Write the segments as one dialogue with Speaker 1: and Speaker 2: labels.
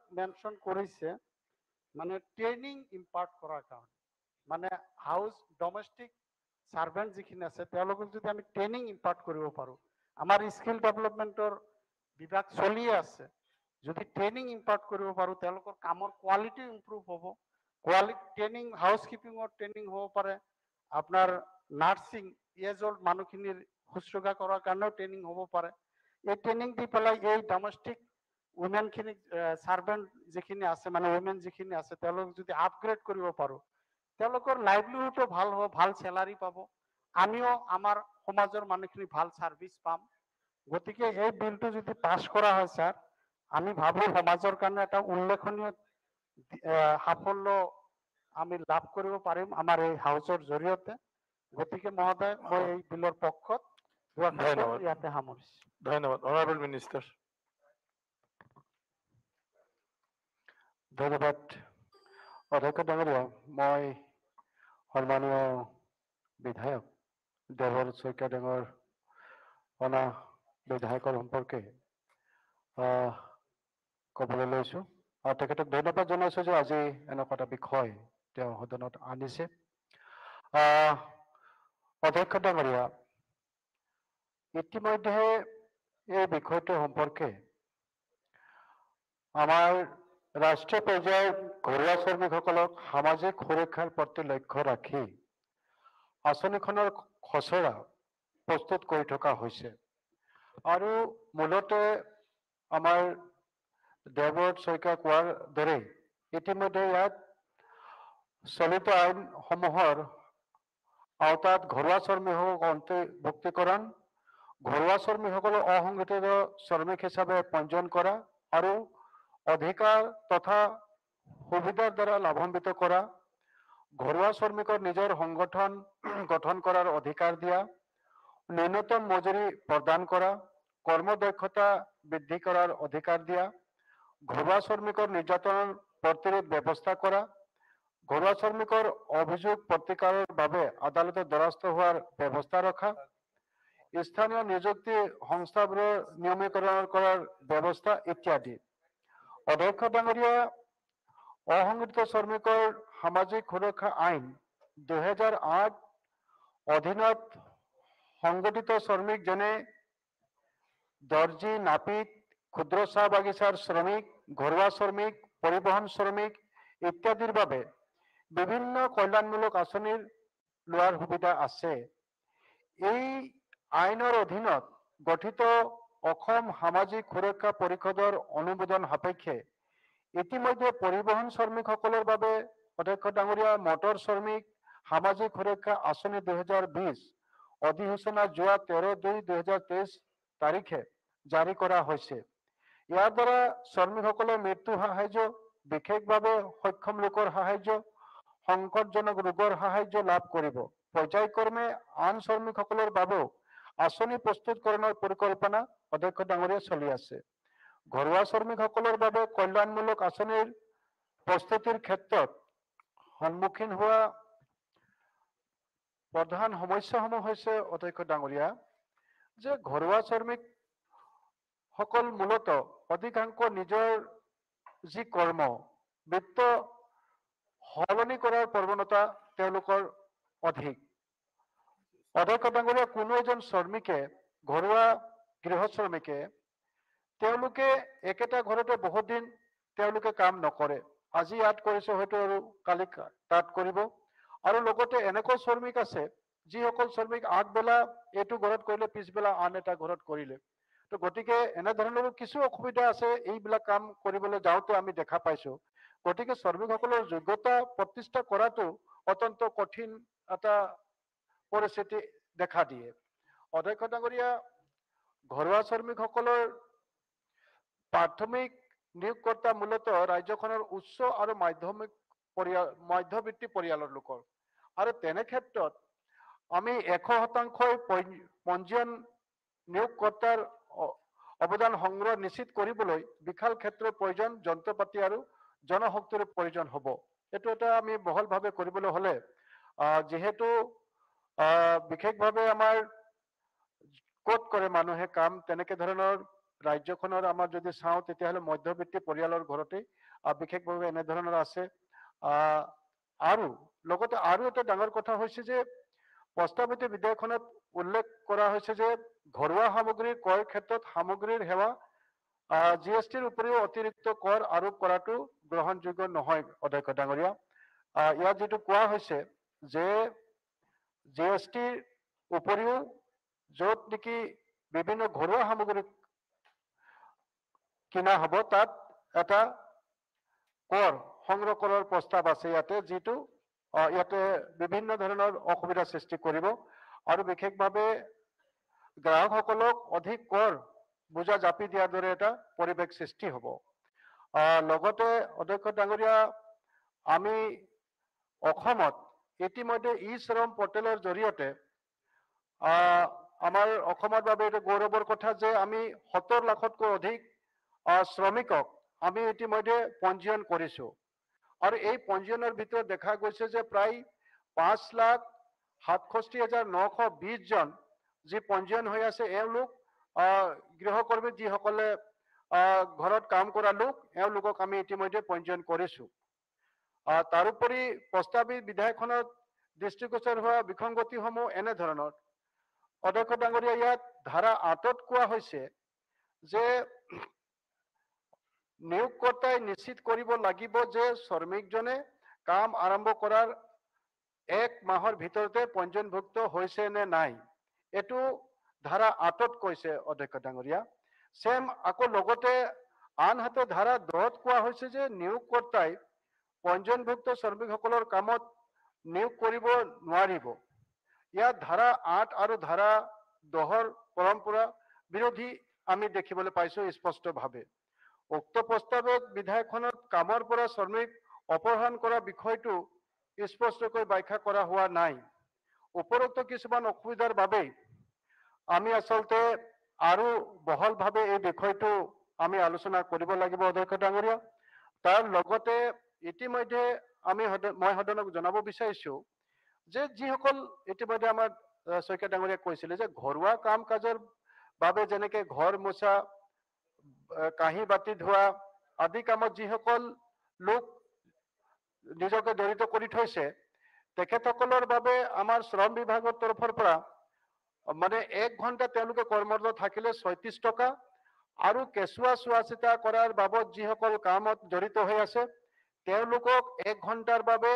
Speaker 1: Mention কৰিছে মানে training impart কৰাৰ কাৰণে মানে হাউচ ডমেষ্টিক সার্ভেন্ট যিখিনি আছে তেওঁলোকক যদি আমি ট্ৰেইনিং ইম্পাৰ্ট কৰিব পাৰোঁ আমাৰ স্কিল ডেভেলপমেণ্টৰ বিভাগ চলিয়ে আছে যদি ট্ৰেইনিং ইম্পাৰ্ট কৰিব পাৰোঁ তেওঁলোকৰ কামৰ কোৱালিটি ইম্প্ৰুভ হ'ব কোৱালিটি ট্ৰেইনিং হাউচ কিপিঙৰ ট্ৰেইনিং হ'ব পাৰে আপোনাৰ নাৰ্ছিং এজ অল্ড মানুহখিনিৰ শুশ্ৰূষা কৰাৰ কাৰণেও ট্ৰেইনিং হ'ব পাৰে এই ট্ৰেইনিং দি পেলাই এই ডমেষ্টিক উইমেনখিনিক সার্ভেন্ট যিখিনি আছে মানে উইমেন যিখিনি আছে তেওঁলোকক যদি আপগ্ৰেড কৰিব পাৰোঁ তেওঁলোকৰ লাইভলিহুডো ভাল হ'ব ভাল স্যালারি পাব আমিও আমাৰ সমাজৰ মানুহখিনি ভাল সার্ভিস পাম গতিকে এই বিলটো যদি পাস কৰা হয় স্যার আমি ভাবো সমাজৰ কাৰণে এটা উল্লেখনীয় সাফল্য আমি লাভ কৰিব পাৰিম আমাৰ এই হাউচৰ জৰিয়তে গতিকে মহোদয় মই এই বিলৰ পক্ষত
Speaker 2: ধন্যবাদ
Speaker 1: ইয়াতে সামৰিছোঁ
Speaker 2: ধন্যবাদ অনারেবল মিনিস্টার
Speaker 3: ধন্যবাদ অধ্যক্ষ ডাঙৰীয়া মই সন্মানীয় বিধায়ক দেৱৰ শইকীয়া ডাঙৰ অনা বিধায়কৰ সম্পৰ্কে ক'বলৈ লৈছোঁ আৰু তেখেতক ধন্যবাদ জনাইছোঁ যে আজি এনেকুৱা এটা বিষয় তেওঁ সদনত আনিছে অধ্যক্ষ ডাঙৰীয়া ইতিমধ্যে এই বিষয়টো সম্পৰ্কে আমাৰ ৰাষ্ট্ৰীয় পৰ্যায়ৰ ঘৰুৱা শ্ৰমিকসকলক সামাজিক সুৰক্ষাৰ প্ৰতি লক্ষ্য ৰাখি আঁচনিখনৰ খচৰা প্ৰস্তুত কৰি থকা হৈছে আৰু মূলতে আমাৰ দেৱব্ৰত শইকীয়া কোৱাৰ দৰে ইতিমধ্যে ইয়াত চলিত আইনসমূহৰ আওতাত ঘৰুৱা শ্ৰমিকসকলক অন্তৰ্ভুক্তিকৰণ ঘৰুৱা শ্ৰমিকসকলক অসংগঠিত শ্ৰমিক হিচাপে পঞ্জীয়ন কৰা আৰু অধিকাৰ তথা সুবিধাৰ দ্বাৰা লাভান্বিত কৰা ঘৰুৱা শ্ৰমিকৰ নিজৰ সংগঠন গঠন কৰাৰ অধিকাৰ দিয়া ন্যূনতম মজুৰি প্ৰদান কৰা কৰ্মদক্ষতা বৃদ্ধি কৰাৰ অধিকাৰ দিয়া ঘৰুৱা শ্ৰমিকৰ নিৰ্যাতনৰ প্ৰতিৰোধ ব্যৱস্থা কৰা ঘৰুৱা শ্ৰমিকৰ অভিযোগ প্ৰতিকাৰৰ বাবে আদালতৰ দ্বাৰস্থ হোৱাৰ ব্যৱস্থা ৰখা স্থানীয় নিযুক্তি সংস্থাবোৰৰ নিয়মীকৰণ কৰাৰ ব্যৱস্থা ইত্যাদি অধ্যক্ষ ডাঙৰীয়া অসংগঠিত শ্ৰমিকৰ সামাজিক সুৰক্ষা আইন 2008 অধীনত সংগঠিত শ্ৰমিক যেনে দৰ্জী নাপিত ক্ষুদ্ৰ চাহ বাগিচাৰ শ্ৰমিক ঘৰুৱা শ্ৰমিক পৰিবহন শ্ৰমিক ইত্যাদিৰ বাবে বিভিন্ন কল্যাণমূলক আঁচনিৰ লোৱাৰ সুবিধা আছে এই আইনৰ অধীনত গঠিত অসম সামাজিক সুৰক্ষা পৰিষদৰ অনুমোদন সাপেক্ষে ইতিমধ্যে পৰিবহন শ্ৰমিকসকলৰ বাবে অধ্যক্ষ ডাঙৰীয়া মটৰ শ্ৰমিক সামাজিক সুৰক্ষা আঁচনি 2020 অধিসূচনা যোৱা 13/2/2023 তাৰিখে জাৰি কৰা হৈছে ইয়াৰ দ্বাৰা শ্ৰমিকসকলৰ মৃত্যু সাহায্য বিশেষভাৱে সক্ষম লোকৰ সাহায্য সংকটজনক ৰোগৰ সাহায্য লাভ কৰিব পৰ্যায়ক্ৰমে আন শ্ৰমিকসকলৰ বাবেও আঁচনি প্ৰস্তুতকৰণৰ পৰিকল্পনা অধ্যক্ষ ডাঙৰীয়া চলি আছে ঘৰুৱা শ্ৰমিকসকলৰ বাবে কল্যাণমূলক আঁচনিৰ প্ৰস্তুতিৰ ক্ষেত্ৰত সন্মুখীন হোৱা প্ৰধান সমস্যাসমূহ হৈছে অধ্যক্ষ ডাঙৰীয়া যে ঘৰুৱা শ্ৰমিক সকল মূলত অধিকাংশ নিজৰ যি কৰ্ম বৃত্ত সলনি কৰাৰ প্ৰৱণতা তেওঁলোকৰ অধিক অধ্যক্ষ ডাঙৰীয়া কোনো এজন শ্ৰমিকে ঘৰুৱা গৃহ শ্ৰমিকে তেওঁলোকে একেটা ঘৰতে বহুত দিন তেওঁলোকে কাম নকৰে আজি ইয়াত কৰিছে হয়তো আৰু কালি তাত কৰিব আৰু লগতে এনেকুৱা শ্ৰমিক আছে যিসকল শ্ৰমিক আগবেলা এইটো ঘৰত কৰিলে পিছবেলা আন এটা ঘৰত কৰিলে তো গতিকে এনেধৰণৰো কিছু অসুবিধা আছে এইবিলাক কাম কৰিবলৈ যাওঁতে আমি দেখা পাইছো গতিকে শ্ৰমিকসকলৰ যোগ্যতা প্ৰতিষ্ঠা কৰাটো অত্যন্ত কঠিন এটা পৰিস্থিতি দেখা দিয়ে অধ্যক্ষ ডাঙৰীয়া ঘৰুৱা শ্ৰমিকসকলৰ প্ৰাথমিক নিয়োগকৰ্তা মূলতঃ ৰাজ্যখনৰ উচ্চ আৰু মধ্যবিত্ত পৰিয়ালৰ লোকৰ আৰু তেনে ক্ষেত্ৰত আমি 100% পঞ্জীয়ন নিয়োগকৰ্তাৰ অৱদান সংগ্ৰহ নিশ্চিত কৰিবলৈ বিশাল ক্ষেত্ৰৰ প্ৰয়োজন যন্ত্ৰপাতি আৰু জনশক্তিৰ প্ৰয়োজন হ'ব এটো এটা আমি বহলভাৱে কৰিবলৈ হলে যেহেতু বিশেষভাৱে আমাৰ কোট কৰে মানুহে কাম তেনেকে ধৰণৰ ৰাজ্যখনৰ আমাৰ যদি চাওঁ তেতিয়াহ'লে মধ্যবিত্ত পৰিয়ালৰ ঘৰতে বিশেষভাৱে এনেধৰণৰ আছে। আৰু লগতে আৰু এটা ডাঙৰ কথা হৈছে যে প্ৰস্তাৱিত বিধেয়কখনত উল্লেখ কৰা হৈছে যে ঘৰুৱা সামগ্ৰীৰ ক্ৰয়ৰ ক্ষেত্ৰত সামগ্ৰীৰ সেৱা GSTৰ উপৰিও অতিৰিক্ত কৰ আৰোপ কৰাটো গ্ৰহণযোগ্য নহয়। অধ্যক্ষ ডাঙৰীয়া, ইয়াত যেটো কোৱা হৈছে যে GSTৰ উপৰিও য'ত নেকি বিভিন্ন ঘৰুৱা সামগ্ৰী কিনা হ'ব তাত এটা কৰ সংগ্ৰহ কৰাৰ প্ৰস্তাৱ আছে ইয়াতে, যেটো ইয়াতে বিভিন্ন ধৰণৰ অসুবিধা সৃষ্টি কৰিব আৰু বিশেষভাৱে গ্ৰাহকসকলক অধিক কৰ বুজা জাপি দিয়াৰ দৰে এটা পৰিৱেশ সৃষ্টি হ'ব। লগতে অধ্যক্ষ ডাঙৰীয়া, আমি অসমত ইতিমধ্যে ই-শ্ৰম পৰ্টেলৰ জৰিয়তে আমাৰ অসমৰ বাবে এটা গৌৰৱৰ কথা যে আমি 70 লাখতকৈ অধিক শ্ৰমিকক আমি ইতিমধ্যে পঞ্জীয়ন কৰিছো আৰু এই পঞ্জীয়নৰ ভিতৰত দেখা গৈছে যে প্ৰায় 5,67,920 জন যি পঞ্জীয়ন হৈ আছে এওঁলোক গৃহকৰ্মী যিসকলে ঘৰত কাম কৰা লোক এওঁলোকক আমি ইতিমধ্যে পঞ্জীয়ন কৰিছো। তাৰোপৰি প্ৰস্তাৱিত বিধেয়কখনত দৃষ্টিগোচৰ হোৱা বিসংগতিসমূহ এনেধৰণৰ। অধ্যক্ষ ডাঙৰীয়া, ইয়াত ধাৰা 8ত কোৱা হৈছে যে নিয়োগকৰ্তাই নিশ্চিত কৰিব লাগিব যে শ্ৰমিকজনে কাম আৰম্ভ কৰাৰ 1 মাহৰ ভিতৰতে পঞ্জীয়নভুক্ত হৈছে নে নাই, এইটো ধাৰা 8ত কৈছে অধ্যক্ষ ডাঙৰীয়া। সেম আকৌ লগতে আনহাতে ধাৰা 10ত কোৱা হৈছে যে নিয়োগকৰ্তাই পঞ্জীয়নভুক্ত শ্ৰমিকসকলৰ কামত নিয়োগ কৰিব নোৱাৰিব। ইয়াত ধাৰা 8 আৰু ধাৰা 10ৰ পৰম্পৰা বিৰোধী আমি দেখিবলৈ পাইছো স্পষ্টভাৱে। উক্ত প্ৰস্তাৱিত বিধেয়কখনত কামৰ পৰা শ্ৰমিক অপহৰণ কৰা বিষয়টো স্পষ্টকৈ ব্যাখ্যা কৰা হোৱা নাই। উপৰোক্ত কিছুমান অসুবিধাৰ বাবে আমি আচলতে আৰু বহলভাৱে এই বিষয়টো আমি আলোচনা কৰিব লাগিব অধ্যক্ষ ডাঙৰীয়া। তাৰ লগতে ইতিমধ্যে মই সদনক জনাব বিচাৰিছো যে যিসকল ইতিমধ্যে আমাৰ শইকীয়া ডাঙৰীয়া কৈছিলে যে ঘৰুৱা কাম কাজৰ বাবে যেনেকে ঘৰ মোচা, কাঁহী বাতি ধোৱা আদি কামত যিসকল লোক নিজকে জড়িত কৰি থৈছে তেখেতসকলৰ বাবে আমাৰ শ্ৰম বিভাগৰ তৰফৰ পৰা মানে 1 ঘণ্টা তেওঁলোকে কৰ্মৰত থাকিলে 36 টকা আৰু কেঁচুৱা চোৱা চিতা কৰাৰ বাবদ যিসকল কামত জড়িত হৈ আছে তেওঁলোকক 1 ঘণ্টাৰ বাবে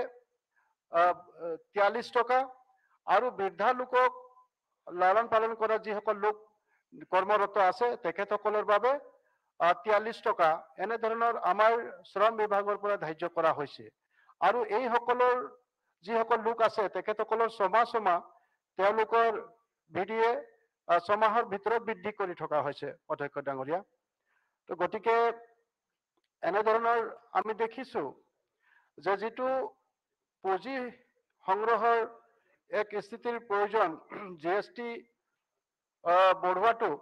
Speaker 3: 43 টকা আৰু বৃদ্ধা লোকক লালন পালন কৰা যিসকল লোক কৰ্মৰত আছে তেখেতসকলৰ বাবে 43 টকা এনেধৰণৰ আমাৰ শ্ৰম বিভাগৰ পৰা ধাৰ্য কৰা হৈছে। আৰু এই সকলৰ যিসকল লোক আছে তেখেতসকলৰ ছমাহ তেওঁলোকৰ ভিডিএ 6 মাহৰ ভিতৰত বৃদ্ধি কৰি থকা হৈছে অধ্যক্ষ ডাঙৰীয়া। তো গতিকে এনেধৰণৰ আমি দেখিছো যে যিটো পুঁজি সংগ্ৰহৰ এক স্থিতিৰ প্ৰয়োজন GST বঢ়োৱাটো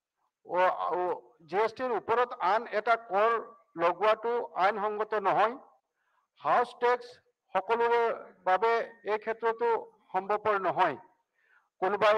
Speaker 3: GSTৰ ওপৰত আন এটা কৰ লগোৱাটো আইনসংগত নহয়। হাউচ টেক্স সকলোৰে বাবে এই ক্ষেত্ৰতো সম্ভৱপৰ নহয়। কোনোবাই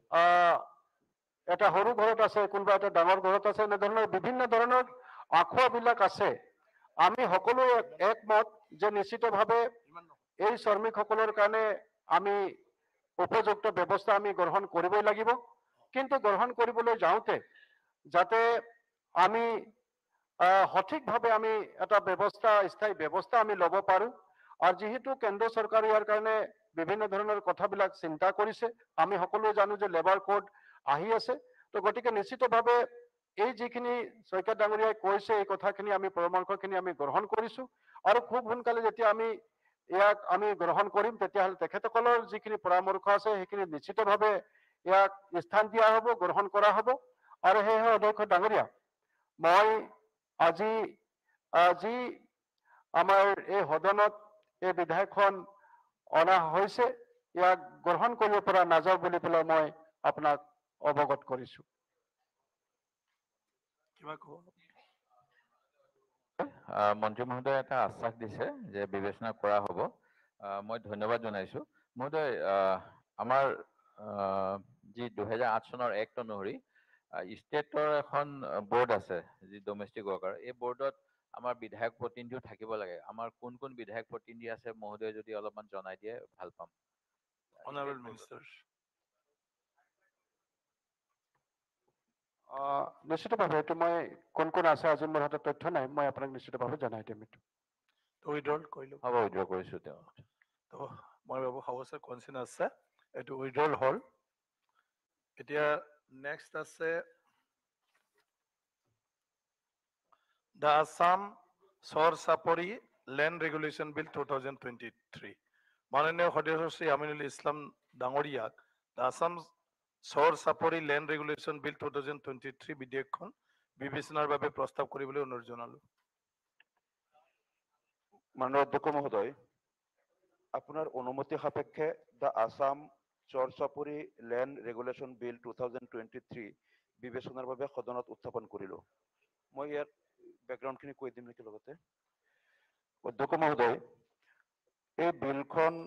Speaker 3: এটা সৰু ঘৰত আছে, কোনোবা এটা ডাঙৰ ঘৰত আছে, এনেধৰণৰ বিভিন্ন ধৰণৰ আখুৱাবিলাক আছে। আমি সকলো একমত যে নিশ্চিতভাৱে এই শ্ৰমিকসকলৰ কাৰণে আমি উপযুক্ত ব্যৱস্থা আমি গ্ৰহণ কৰিবই লাগিব। কিন্তু গ্ৰহণ কৰিবলৈ যাওঁতে যাতে আমি সঠিকভাৱে আমি এটা ব্যৱস্থা স্থায়ী ব্যৱস্থা আমি ল'ব পাৰোঁ। আৰু যেহেতু কেন্দ্ৰ চৰকাৰে ইয়াৰ কাৰণে বিভিন্ন ধৰণৰ কথাবিলাক চিন্তা কৰিছে, আমি সকলোৱে জানো যে লেবাৰ কোড আহি আছে। তো গতিকে নিশ্চিতভাৱে এই যিখিনি শইকীয়া ডাঙৰীয়াই কৈছে এই কথাখিনি আমি পৰামৰ্শখিনি আমি গ্ৰহণ কৰিছো আৰু খুব সোনকালে যেতিয়া আমি ইয়াক আমি গ্ৰহণ কৰিম তেতিয়াহ'লে তেখেতসকলৰ যিখিনি পৰামৰ্শ আছে সেইখিনি নিশ্চিতভাৱে ইয়াক স্থান দিয়া হ'ব, গ্ৰহণ কৰা হ'ব। আৰু সেয়েহে অধ্যক্ষ ডাঙৰীয়া, মই আজি যি আমাৰ এই সদনত এই বিধেয়কখন অনা হৈছে ইয়াক গ্ৰহণ কৰিব পৰা নাযাওঁ বুলি পেলাই মই আপোনাক অৱগত কৰিছো।
Speaker 4: মন্ত্ৰী মহোদয় এটা আশ্বাস দিছে যে বিবেচনা কৰা হ'ব। মই ধন্যবাদ জনাইছো মহোদয়। আমাৰ যি 2008 চনৰ এক্ট অনুসৰি ষ্টেটৰ এখন বোৰ্ড আছে যি ডমেষ্টিক ৱৰ্কাৰ, এই বোৰ্ডত আমাৰ বিধায়ক প্ৰতিনিধিও থাকিব লাগে। আমাৰ কোন কোন বিধায়ক প্ৰতিনিধি আছে মহোদয় যদি অলপমান জনাই দিয়ে ভাল পাম।
Speaker 2: Honorable Ministers.
Speaker 3: নিশ্চিতভাৱে এইটো মই কোন কোন আছে আজি মোৰ হাতত তথ্য নাই, মই আপোনাক নিশ্চিতভাৱে জনাই দিম এইটো।
Speaker 2: To withdraw কৰিলো।
Speaker 4: হ'ব, উইড্ৰ কৰিছোঁ তেওঁ।
Speaker 2: তো মই ভাবো হাউচৰ কনচিন আছে, এইটো উইড্ৰল হ'ল। এতিয়া নেক্সট আছে the Assam Sor Sapori Land Regulation Bill 2023. মাননীয় সদস্য শ্ৰী আমিনুল ইছলাম ডাঙৰীয়াক the Assam Sor Sapori Land Regulation Bill 2023 বিধেয়কখন বিবেচনাৰ বাবে প্ৰস্তাৱ কৰিবলৈ অনুৰোধ জনালো।
Speaker 5: মাননীয় অধ্যক্ষ মহোদয়, আপোনাৰ অনুমতি সাপেক্ষে দ্য আসাম চৰ চাপৰি লেণ্ড ৰেগুলেশ্যন বিল 2023 বিবেচনাৰ বাবে সদনত উত্থাপন কৰিলো। মই ইয়াৰ বেকগ্ৰাউণ্ডখিনি কৈ দিম নেকি লগতে। অধ্যক্ষ মহোদয়, এই বিলখন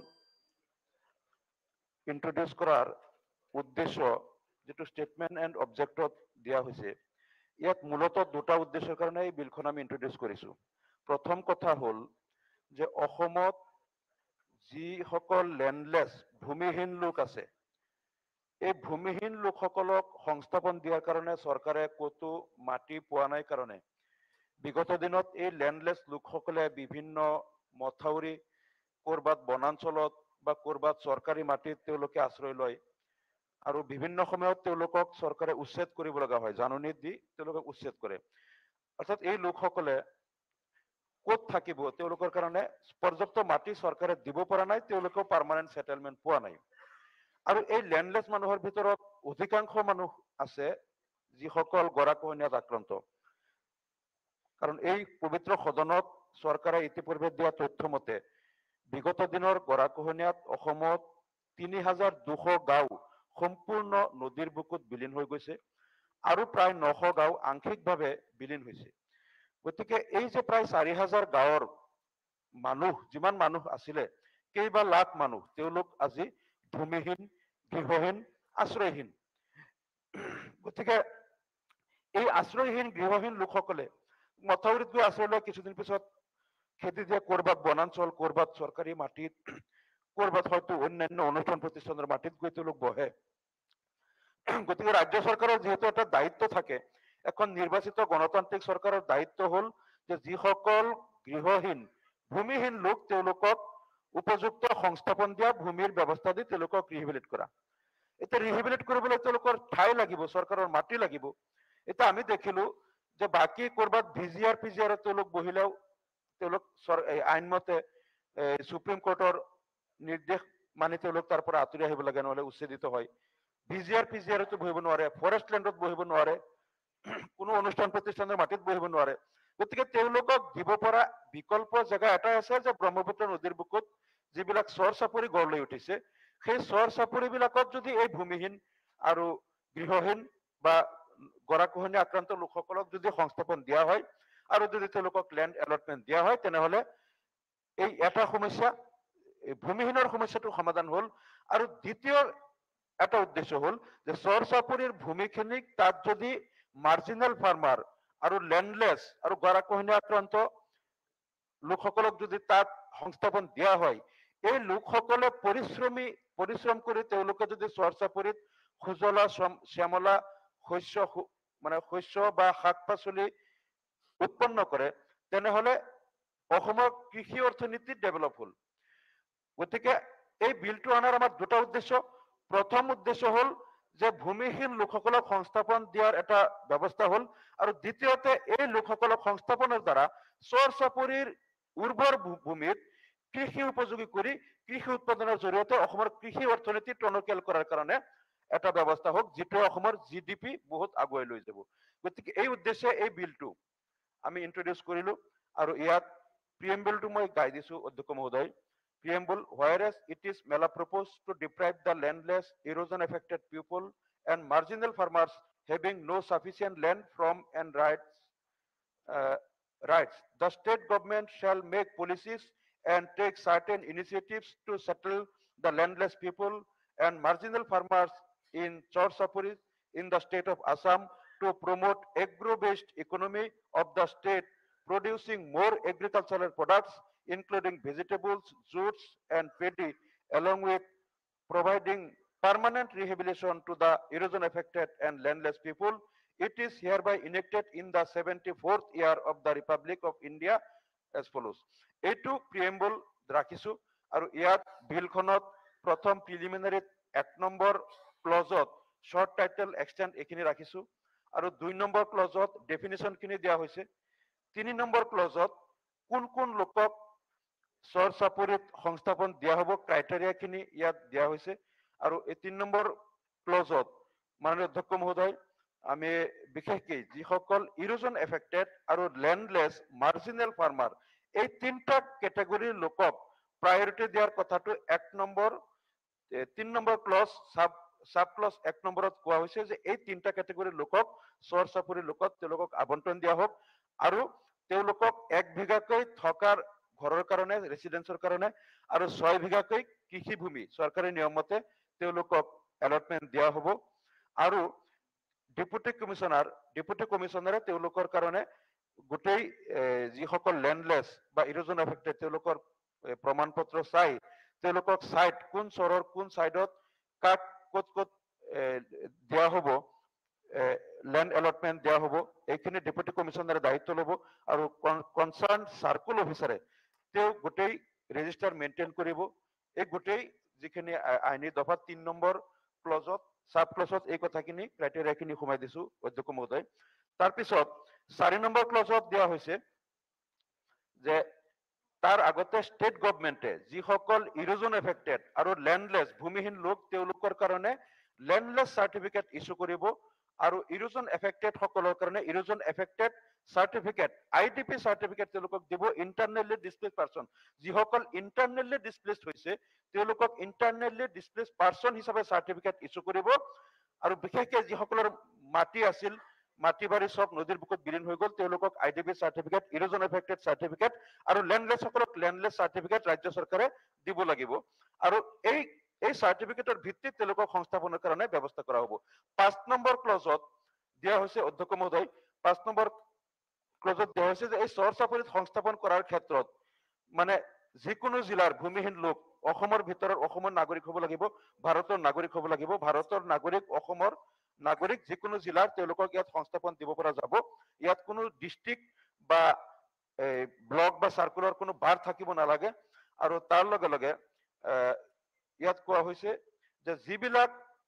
Speaker 5: ইন্ট্ৰডিউচ কৰাৰ উদ্দেশ্য যেটো ষ্টেটমেন্ট এণ্ড অবজেক্টত দিয়া হৈছে, ইয়াত মূলত দুটা উদ্দেশ্যৰ কাৰণে এই বিলখন আমি ইন্ট্ৰডিউচ কৰিছো। প্ৰথম কথা হ'ল যে অসমত যিসকল লেণ্ডলেছ ভূমিহীন লোক আছে, এই ভূমিহীন লোকসকলক সংস্থাপন দিয়াৰ কাৰণে চৰকাৰে ক'তো মাটি পোৱা নাই কাৰণে বিগত দিনত এই লেণ্ডলেছ লোকসকলে বিভিন্ন মথাউৰি, ক'ৰবাত বনাঞ্চলত বা ক'ৰবাত চৰকাৰী মাটিত তেওঁলোকে আশ্ৰয় লয় আৰু বিভিন্ন সময়ত তেওঁলোকক চৰকাৰে উচ্ছেদ কৰিব লগা হয়, জাননী দি তেওঁলোকক উচ্ছেদ কৰে। অৰ্থাৎ এই লোকসকলে ক'ত থাকিব, তেওঁলোকৰ কাৰণে পৰ্যাপ্ত মাটি চৰকাৰে দিব পৰা নাই, তেওঁলোকেও পাৰ্মানেণ্ট সেটেলমেণ্ট পোৱা নাই। আৰু এই লেণ্ডলেছ মানুহৰ ভিতৰত অধিকাংশ মানুহ আছে যিসকল গৰাখহনীয়াত আক্ৰান্ত। কাৰণ এই পবিত্ৰ সদনত চৰকাৰে ইতিপূৰ্বে দিয়া তথ্য মতে বিগত দিনৰ গৰাখহনীয়াত অসমত ৩,২০০ গাঁও সম্পূৰ্ণ নদীৰ বুকুত বিলীন হৈ গৈছে আৰু প্ৰায় ৯০০ গাঁও আংশিকভাৱে বিলীন হৈছে। গতিকে এই যে প্ৰায় ৪,০০০ গাঁৱৰ মানুহ, যিমান মানুহ আছিলে, কেইবা লাখ মানুহ তেওঁলোক আজি ভূমিহীন, গৃহহীন, আশ্ৰয়হীন। গতিকে এই আশ্ৰয়হীন, গৃহহীন লোকসকলে মথাউৰিত গৈ আশ্ৰয় লয়, কিছুদিন পিছত খেতি দিয়ে ক'ৰবাত বনাঞ্চল, ক'ৰবাত চৰকাৰী মাটিত, ক'ৰবাত হয়তো অন্যান্য অনুষ্ঠান প্ৰতিষ্ঠানৰ মাটিত গৈ তেওঁলোক বহে। গতিকে ৰাজ্য চৰকাৰৰ যিহেতু এটা দায়িত্ব থাকে, এখন নিৰ্বাচিত গণতান্ত্ৰিক চৰকাৰৰ দায়িত্ব হ'ল যে যিসকল গৃহহীন, ভূমিহীন লোক তেওঁলোকক উপযুক্ত সংস্থাপন দিয়া, ভূমিৰ ব্যৱস্থা দি তেওঁলোকক ৰিহেবিলিট কৰা। এতিয়া ৰিহেবিলিট কৰিবলৈ তেওঁলোকৰ ঠাই লাগিব, চৰকাৰৰ মাটি লাগিব। এতিয়া আমি দেখিলো যে বাকী ক'ৰবাত ভিজিআৰ পিজিআৰ তেওঁলোক বহিলেও তেওঁলোক আইনমতে সুপ্ৰিম কোৰ্টৰ নিৰ্দেশ মানি তেওঁলোক তাৰ পৰা আঁতৰি আহিব লাগে, নহ'লে উচ্ছেদিত হয়। ভিজিআৰ পিজিআৰতো বহিব নোৱাৰে, ফৰেষ্ট লেণ্ডত বহিব নোৱাৰে, কোনো অনুষ্ঠান প্ৰতিষ্ঠানৰ মাটিত বহিব নোৱাৰে। গতিকে তেওঁলোকক দিব পৰা বিকল্প জেগা এটাই আছে যে ব্ৰহ্মপুত্ৰ নদীৰ বুকুত যিবিলাক চৰ চাপৰি গঢ় লৈ উঠিছে, সেই চৰ চাপৰিবিলাকত যদি এই ভূমিহীন আৰু গৃহহীন বা গৰাখহনীয়া আক্ৰান্ত লোকসকলক যদি সংস্থাপন দিয়া হয় আৰু যদি তেওঁলোকক লেণ্ড এলটমেণ্ট দিয়া হয়, তেনেহ'লে এই এটা সমস্যা, ভূমিহীনৰ সমস্যাটো সমাধান হ'ল। আৰু দ্বিতীয় এটা উদ্দেশ্য হ'ল যে চৰ চাপৰিৰ ভূমিখিনিক তাত যদি মাৰ্জিনেল ফাৰ্মাৰ আৰু লেণ্ডলেছ আৰু গৰাখহনীয়া আক্ৰান্ত লোকসকলক যদি তাত সংস্থাপন দিয়া হয়, এই লোকসকলে পৰিশ্ৰম কৰি তেওঁলোকে যদি চৰ চাপৰিত সুজলা শ্যামলা শস্য বা শাক পাচলি উৎপন্ন কৰে, তেনেহ'লে অসমৰ কৃষি অৰ্থনীতি ডেভেলপ হ'ল। গতিকে এই বিলটো অনাৰ আমাৰ দুটা উদ্দেশ্য। প্ৰথম উদ্দেশ্য হ'ল যে ভূমিহীন লোকসকলক সংস্থাপন দিয়াৰ এটা ব্যৱস্থা হ'ল, আৰু দ্বিতীয়তে এই লোকসকলক সংস্থাপনৰ দ্বাৰা চৰ চাপৰিৰ উৰ্বৰ ভূমিত কৃষি উপযোগী কৰি কৃষি উৎপাদনৰ জৰিয়তে অসমৰ কৃষি অৰ্থনীতি টনকিয়াল কৰাৰ কাৰণে এটা ব্যৱস্থা হওক, যিটোৱে অসমৰ GDP বহুত আগুৱাই লৈ যাব। গতিকে এই উদ্দেশ্যে এই বিলটো আমি ইন্ট্ৰডিউচ কৰিলো, আৰু ইয়াত প্ৰিএম্বলটো মই গাই দিছো অধ্যক্ষ মহোদয়। Preamble, whereas it is malapropos to deprive the landless, erosion affected people and marginal farmers having no sufficient land from and rights, the state government shall make policies and take certain initiatives to settle the landless people and marginal farmers in Chor Sapuri in the state of Assam to promote agro-based economy of the state, producing more agricultural products, including vegetables, jutes, and paddy, along with providing permanent rehabilitation to the erosion affected and landless people. It is hereby enacted in the 74th year of the Republic of India as follows. এইটো প্ৰিএম্বল ৰাখিছো আৰু ইয়াত বিলখনত প্ৰথম preliminary 1 নম্বৰ ক্লজত short title extend এইখিনি ৰাখিছো আৰু 2 নম্বৰ ক্লজত ডেফিনিশ্যন খিনি দিয়া হৈছে 3 নম্বৰ ক্লজত কোন কোন লোকক চৰ চাপৰিত সংস্থাপন দিয়া হ'ব ক্ৰাইটেৰিয়া খিনি ইয়াত দিয়া হৈছে আৰু এই 3 নম্বৰ ক্লজত মাননীয় অধ্যক্ষ মহোদয় আমি বিশেষকৈ যিসকল ইৰোজন এফেক্টেড আৰু ল্যান্ডলেস মার্জিনাল ফার্মার এই তিনটা ক্যাটাগরির লোকক প্রায়োরিটি দেওয়ার কথাটো 1 নম্বৰ 3 নম্বৰ ক্লজ সাব ক্লজ 1 নম্বৰত কোৱা হৈছে যে এই তিনটা ক্যাটাগরির লোকক চৰ চাপৰি লোকক তেওঁলোকক আবণ্টন দিয়া হোক আৰু তেওঁলোকক 1 বিঘাকৈ থকাৰ ঘৰৰ কাৰণে ৰেসিডেন্সৰ কাৰণে আৰু 6 বিঘাকৈ কৃষি ভূমি চৰকাৰী নিয়ম মতে তেওঁলোকক এলটমেন্ট দিয়া হ'ব আৰু ডেপুটি কমিশনাৰে তেওঁলোকৰ কাৰণে গোটেই যিসকল ল্যান্ডলেস বা ইৰোজন এফেক্টেড তেওঁলোকৰ প্ৰমাণপত্ৰ চাই তেওঁলোকক সাইট কোন চৰৰ কোন সাইডত কাক কত কত দিয়া হ'ব ল্যান্ড এলটমেন্ট দিয়া হ'ব এইখিনি ডেপুটি কমিশনাৰে দায়িত্ব ল'ব আৰু কনসার্ন সার্কুল অফিসাৰে তেওঁ গোটেই ৰেজিষ্টাৰ মেইনটেইন কৰিব এই গোটেই যিখিনি আইনী দফা 3 নম্বৰ ক্লজত সাব ক্লজত এই কথাখিনি ক্ৰাইটেৰিয়া খিনি সোমাই দিছো অধ্যক্ষ মহোদয় তাৰ পিছত 4 নম্বৰ ক্লজত দিয়া হৈছে যে তাৰ আগতে ষ্টেট গভৰ্ণমেণ্টে যিসকল ইৰোজন এফেক্টেড আৰু ল্যান্ডলেস ভূমিহীন লোক তেওঁলোকৰ কাৰণে ল্যান্ডলেস সাৰ্টিফিকেট ইস্যু কৰিব আৰু ইৰোজন এফেক্টেড সকলৰ কাৰণে erosion affected certificate IDP certificate তেওঁলোকক দিব ইন্টাৰনেলি ডিসপ্লেসড পারসন যিসকল ইন্টাৰনেলি ডিসপ্লেসড হৈছে তেওঁলোকক ইন্টাৰনেলি ডিসপ্লেসড পারসন হিচাপে সাৰ্টিফিকেট ইস্যু কৰিব আৰু বিশেষকৈ যিসকলৰ মাটি আছিল মাটি বাৰী সব নদীৰ বুকুত বিলীন হৈ গ'ল তেওঁলোকক IDP certificate erosion affected certificate আৰু ল্যান্ডলেস সকলক ল্যান্ডলেস সাৰ্টিফিকেট ৰাজ্য চৰকাৰে দিব লাগিব আৰু এই সাৰ্টিফিকেটৰ ভিত্তিত তেওঁলোকক সংস্থাপনৰ কাৰণে ব্যৱস্থা কৰা হ'ব 5 নম্বৰ ক্লজত দিয়া হৈছে অধ্যক্ষ মহোদয় 5 নম্বৰ ক্লজত দিয়া হৈছে যে এই চৰ চাপৰিত সংস্থাপন কৰাৰ ক্ষেত্ৰত মানে যিকোনো জিলাৰ ভূমিহীন লোক অসমৰ ভিতৰৰ অসমৰ নাগৰিক হ'ব লাগিব ভাৰতৰ নাগৰিক হ'ব লাগিব ভাৰতৰ নাগৰিক অসমৰ নাগৰিক যিকোনো জিলাৰ তেওঁলোকক ইয়াত সংস্থাপন দিব পৰা যাব ইয়াত কোনো ডিস্ট্ৰিক্ট বা ব্লক বা সার্কুলার কোনো বাৰ থাকিব নালাগে আৰু তাৰ লগে লগে ইয়াত কোৱা হৈছে যে যিবিলাক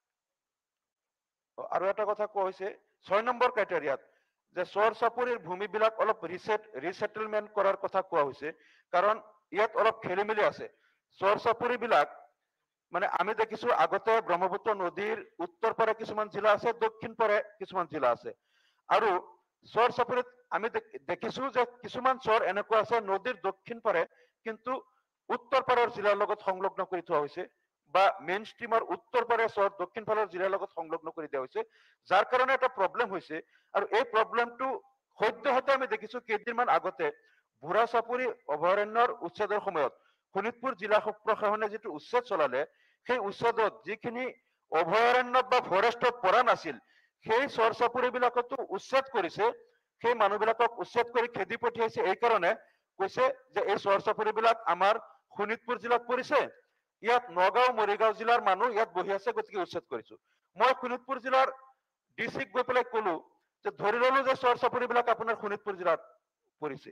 Speaker 5: আৰু এটা কথা কোৱা হৈছে 6 নম্বৰ ক্ৰাইটেৰিয়াত যে চৰ চাপৰিৰ ভূমিবিলাক অলপ ৰিসেটেলমেন্ট কৰাৰ কথা কোৱা হৈছে কাৰণ ইয়াত অলপ খেলিমেলি আছে চৰ চাপৰি বিলাক মানে আমি দেখিছো আগতে ব্ৰহ্মপুত্ৰ নদীৰ উত্তৰ পাৰে কিছুমান জিলা আছে দক্ষিণ পাৰে কিছুমান জিলা আছে আৰু চৰ চাপৰিত আমি দেখিছো যে কিছুমান চৰ এনেকুৱা আছে নদীৰ দক্ষিণ পাৰে কিন্তু উত্তৰ পাৰৰ জিলাৰ লগত সংলগ্ন কৰি থোৱা হৈছে বা মেইন ষ্ট্ৰীমৰ উত্তৰ পাৰে চৰ দক্ষিণ ফালৰ জিলাৰ লগত সংলগ্ন কৰি দিয়া হৈছে যাৰ কাৰণে এটা প্ৰবলেম হৈছে আৰু এই প্ৰবলেমটো সদ্যহতে আমি দেখিছো কেইদিনমান আগতে বুঢ়া চাপৰি অভয়াৰণ্যৰ উচ্ছেদৰ সময়ত শোণিতপুৰ জিলা প্ৰশাসনে যেটো উচ্ছেদ চলালে সেই উচ্ছেদত যিখিনি অভয়াৰণ্যত বা ফৰেষ্টত পৰা নাছিল সেই চৰ চাপৰি বিলাকতো উচ্ছেদ কৰিছে সেই মানুহবিলাকক উচ্ছেদ কৰি খেদি পঠিয়াইছে এই কাৰণে কৈছে যে এই চৰ চাপৰি বিলাক আমাৰ শোণিতপুৰ জিলাত পৰিছে ইয়াত নগাঁও মৰিগাঁও জিলাৰ মানুহ ইয়াত বহি আছে গতিকে উচ্ছেদ কৰিছো মই শোণিতপুৰ জিলাৰ ডিস্ট্ৰিক্ট গৈ পেলাই কলো যে ধৰি ললো যে চৰ চাপৰি বিলাক আপোনাৰ শোণিতপুৰ জিলাত পৰিছে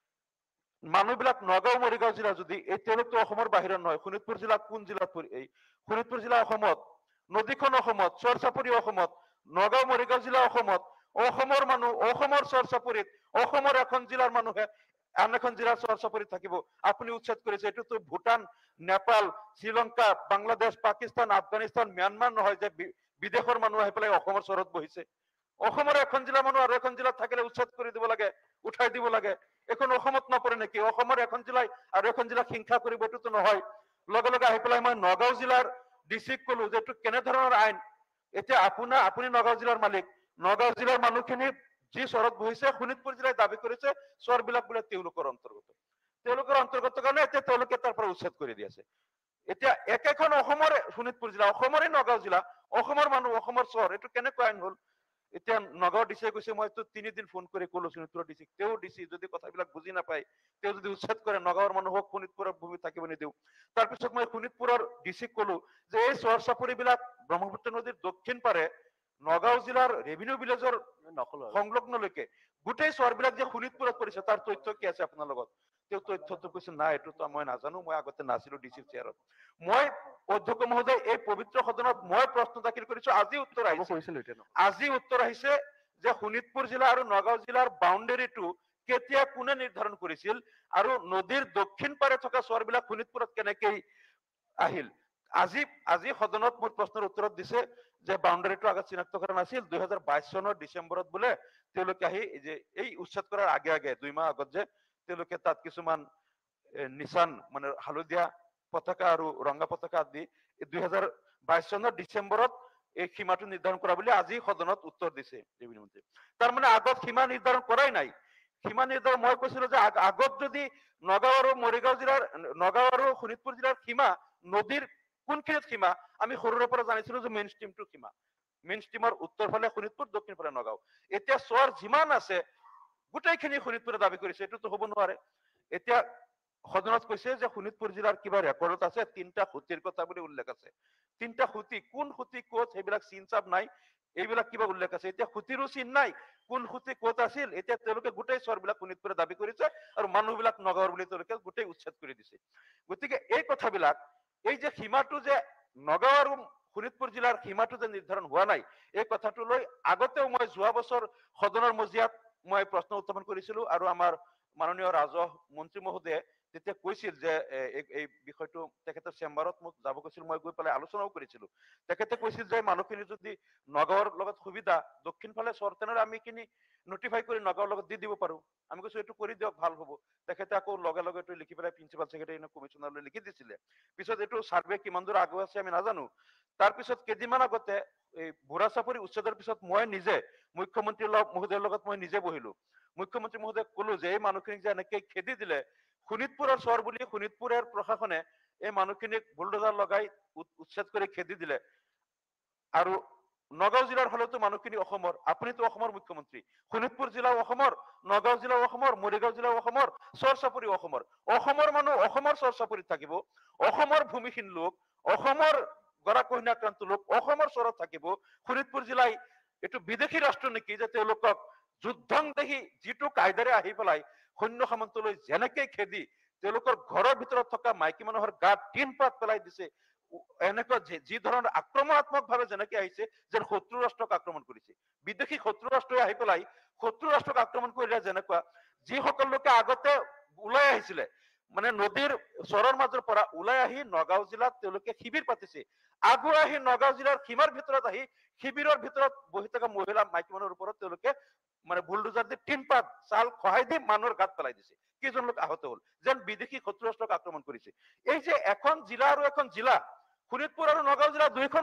Speaker 5: মানুহবিলাক নগাঁও মৰিগাঁও জিলা যদি এই তেওঁলোকতো অসমৰ বাহিৰত নহয় শোণিতপুৰ জিলা কোন জিলাত শোণিতপুৰ জিলা অসমত নদীখন অসমত চৰ চাপৰি অসমত নগাঁও মৰিগাঁও জিলা অসমত অসমৰ মানুহ অসমৰ চৰ চাপৰিত অসমৰ এখন জিলাৰ মানুহে আন এখন জিলাৰ চৰ চাপৰিত থাকিব আপুনি উচ্ছেদ কৰিছে এইটোতো ভূটান নেপাল শ্ৰীলংকা বাংলাদেশ পাকিস্তান আফগানিস্তান ম্যানমাৰ নহয় যে বিদেশৰ মানুহ আহি পেলাই অসমৰ চৰত বহিছে অসমৰ এখন জিলা মানুহ আৰু এখন জিলাত থাকিলে উচ্ছেদ কৰি দিব লাগে উঠাই দিব লাগে এখন অসমত নপৰে নেকি অসমৰ এখন জিলাই আৰু এখন জিলা হিংসা কৰিব এইটোতো নহয় লগে লগে আহি পেলাই মই নগাঁও জিলাৰ ডিস্ট্ৰিক্ট কলো যে এইটো কেনে ধৰণৰ আইন এতিয়া আপুনি নগাঁও জিলাৰ মালিক নগাঁও জিলাৰ মানুহখিনি যি চৰত বহিছে শোণিতপুৰ জিলাই দাবী কৰিছে চৰ বিলাক বোলে তেওঁলোকৰ অন্তৰ্গত কাৰণে এতিয়া তেওঁলোকে তাৰ পৰা উচ্ছেদ কৰি দি আছে এতিয়া একেখন অসমৰে শোণিতপুৰ জিলা অসমৰে নগাঁও জিলা অসমৰ মানুহ অসমৰ চহৰ এইটো কেনেকুৱা আইন হ'ল এতিয়া নগাঁও ডিচিয়ে কৈছে মইতো 3 দিন ফোন কৰি ক'লো শোণিতপুৰৰ ডিচিক তেওঁ ডিচি যদি কথাবিলাক বুজি নাপায় তেওঁ যদি উচ্ছেদ কৰে নগাঁৱৰ মানুহক শোণিতপুৰৰ ভূমি থাকিব নিদিওঁ তাৰপিছত মই শোণিতপুৰৰ ডিচিক ক'লো যে এই চহৰ চাপৰিবিলাক ব্ৰহ্মপুত্ৰ নদীৰ দক্ষিণ পাৰে নগাঁও জিলাৰ ৰেভিনিউ ভিলেজৰ সংলগ্নলৈকে গোটেই চহৰবিলাক যে শোণিতপুৰত পৰিছে তাৰ তথ্য কি আছে আপোনাৰ লগত তেওঁ তথ্যটো কৈছে নাই এইটোতো মই নাজানো মই আগতে নাছিলো ডিচিৰ চেয়াৰত মই অধ্যক্ষ মহোদয় এই পবিত্ৰ সদনত মই প্ৰশ্ন দাখিল কৰিছো আজি উত্তৰ আহিছে যে শোণিতপুৰ জিলা আৰু নগাঁও জিলাৰ বাউণ্ডেৰীটো কেতিয়া কোনে নিৰ্ধাৰণ কৰিছিল আৰু নদীৰ দক্ষিণ পাৰে থকা চহৰবিলাক শোণিতপুৰত কেনেকৈ আহিল আজি সদনত মোৰ প্ৰশ্নৰ উত্তৰত দিছে যে বাউণ্ডাৰীটো আগত চিনাক্ত কৰা নাছিল 2022 চনৰ ডিচেম্বৰত বোলে তেওঁলোকে আহি যে এই উচ্ছেদ কৰাৰ আগে আগে 2 মাহ আগত যে তেওঁলোকে তাত কিছুমান নিশান মানে হালধীয়া পতাকা আৰু ৰঙা পতাকা দি 2022 চনৰ ডিচেম্বৰত এই সীমাটো নিৰ্ধাৰণ কৰা বুলি আজি সদনত উত্তৰ দিছে ৰেভিনিউ মন্ত্ৰী তাৰ মানে আগত সীমা নিৰ্ধাৰণ কৰাই নাই সীমা নিৰ্ধাৰণ মই কৈছিলো যে আগত যদি নগাঁও আৰু মৰিগাঁও জিলাৰ নগাঁও আৰু শোণিতপুৰ জিলাৰ সীমা নদীৰ কোনখিনিত সীমা আমি সৰুৰে পৰা জানিছিলো যে মেইন ষ্ট্ৰীমটো সীমা মেইন ষ্ট্ৰীমৰ উত্তৰ ফালে শোণিতপুৰ দক্ষিণ ফালে নগাঁও এতিয়া চহৰ যিমান আছে গোটেইখিনি শোণিতপুৰে দাবী কৰিছে এইটোতো হ'ব নোৱাৰে এতিয়া সদনত কৈছে যে শোণিতপুৰ জিলাৰ কিবা ৰেকৰ্ডত আছে 3টা খুঁটিৰ কথা বুলি উল্লেখ আছে 3টা খুঁটি কোন খুঁটি ক'ত সেইবিলাক চিন চাপ নাই এইবিলাক কিবা উল্লেখ আছে এতিয়া খুঁটিৰো চিন নাই কোন খুঁটি ক'ত আছিল এতিয়া তেওঁলোকে গোটেই চহৰবিলাক শোণিতপুৰে দাবী কৰিছে আৰু মানুহবিলাক নগাঁৱৰ বুলি তেওঁলোকে গোটেই উচ্ছেদ কৰি দিছে গতিকে এই কথাবিলাক এই যে সীমাটো যে নগাঁও আৰু শোণিতপুৰ জিলাৰ সীমাটো যে নিৰ্ধাৰণ হোৱা নাই এই কথাটো লৈ আগতেও মই যোৱা বছৰ সদনৰ মজিয়াত মই প্ৰশ্ন উত্থাপন কৰিছিলো আৰু আমাৰ মাননীয় ৰাজহ মন্ত্ৰী মহোদয়ে তেতিয়া কৈছিল যে এই বিষয়টো তেখেতৰ চেম্বাৰত মোক যাব কৈছিল মই গৈ পেলাই আলোচনাও কৰিছিলো তেখেতে কৈছিল যে মানুহখিনি যদি নগাঁৱৰ লগত সুবিধা দক্ষিণ ফালে চহৰ তেনেহ'লে আমি খিনি নটিফাই কৰি নগাঁৱৰ লগত দি দিব পাৰো আমি কৈছো এইটো কৰি দিয়ক ভাল হ'ব তেখেতে আকৌ লগে লগে এইটো লিখি পেলাই প্ৰিন্সিপাল ছেক্ৰেটাৰী কমিশনাৰলৈ লিখি দিছিলে পিছত এইটো সাৰ্ভে কিমান দূৰ আগুৱাই আছে আমি নাজানো তাৰপিছত কেইদিনমান আগতে এই বুঢ়া চাপৰি উচ্ছেদৰ পিছত মই নিজে মুখ্যমন্ত্ৰী মহোদয়ৰ লগত মই নিজে বহিলো মুখ্যমন্ত্ৰী মহোদয়ক ক'লো যে এই মানুহখিনিক যে এনেকৈ খেদি দিলে শোণিতপুৰৰ চহৰ বুলি শোণিতপুৰৰ প্ৰশাসনে এই মানুহখিনিক বুলডোজাৰ লগাই উচ্ছেদ কৰি খেদি দিলে আৰু নগাঁও জিলাৰ হলেতো মানুহখিনি অসমৰ আপুনিতো অসমৰ মুখ্যমন্ত্ৰী শোণিতপুৰ জিলাও অসমৰ নগাঁও জিলাও অসমৰ মৰিগাঁও জিলাও অসমৰ চহৰ চাপৰি অসমৰ মানুহ অসমৰ চহৰ চাপৰিত থাকিব অসমৰ ভূমিহীন লোক অসমৰ গৰাকহীনাক্ৰান্ত লোক অসমৰ চহৰত থাকিব শোণিতপুৰ জিলাই এইটো বিদেশী ৰাষ্ট্ৰ নেকি যে তেওঁলোকক যুদ্ধং দেখি যিটো কায়দাৰে আহি পেলাই সৈন্য সামন্তলৈ যেনেকৈ খেদি তেওঁলোকৰ ঘৰৰ ভিতৰত থকা মাইকী মানুহৰ গাত টিন পাত পেলাই দিছে এনেকুৱা যি ধৰণৰ আক্ৰমণাত্মক ভাৱে যেনেকৈ আহিছে যেন শত্ৰু ৰাষ্ট্ৰক আক্ৰমণ কৰিছে বিদেশী শত্ৰু ৰাষ্ট্ৰই আহি পেলাই শত্ৰু ৰাষ্ট্ৰক আক্ৰমণ কৰিলে যেনেকুৱা যিসকল লোকে আগতে ওলাই আহিছিলে মানে নদীৰ চৰৰ মাজৰ পৰা ওলাই আহি নগাঁও জিলাত তেওঁলোকে শিবিৰ পাতিছে আগুৱাই আহি নগাঁও জিলাৰ সীমাৰ ভিতৰত আহি শিবিৰৰ ভিতৰত বহি থকা মহিলা মাইকী মানুহৰ ওপৰত তেওঁলোকে মানে বুলডোজাৰ দি টিন পাত চাল খহাই দি মানুহৰ গাত পেলাই দিছে কেইজন লোক আহত হল যেন বিদেশী শত্ৰু ৰাষ্ট্ৰক আক্ৰমণ কৰিছে এই যে এখন জিলা আৰু এখন জিলা শোণিতপুৰ আৰু নগাঁও জিলা দুইখন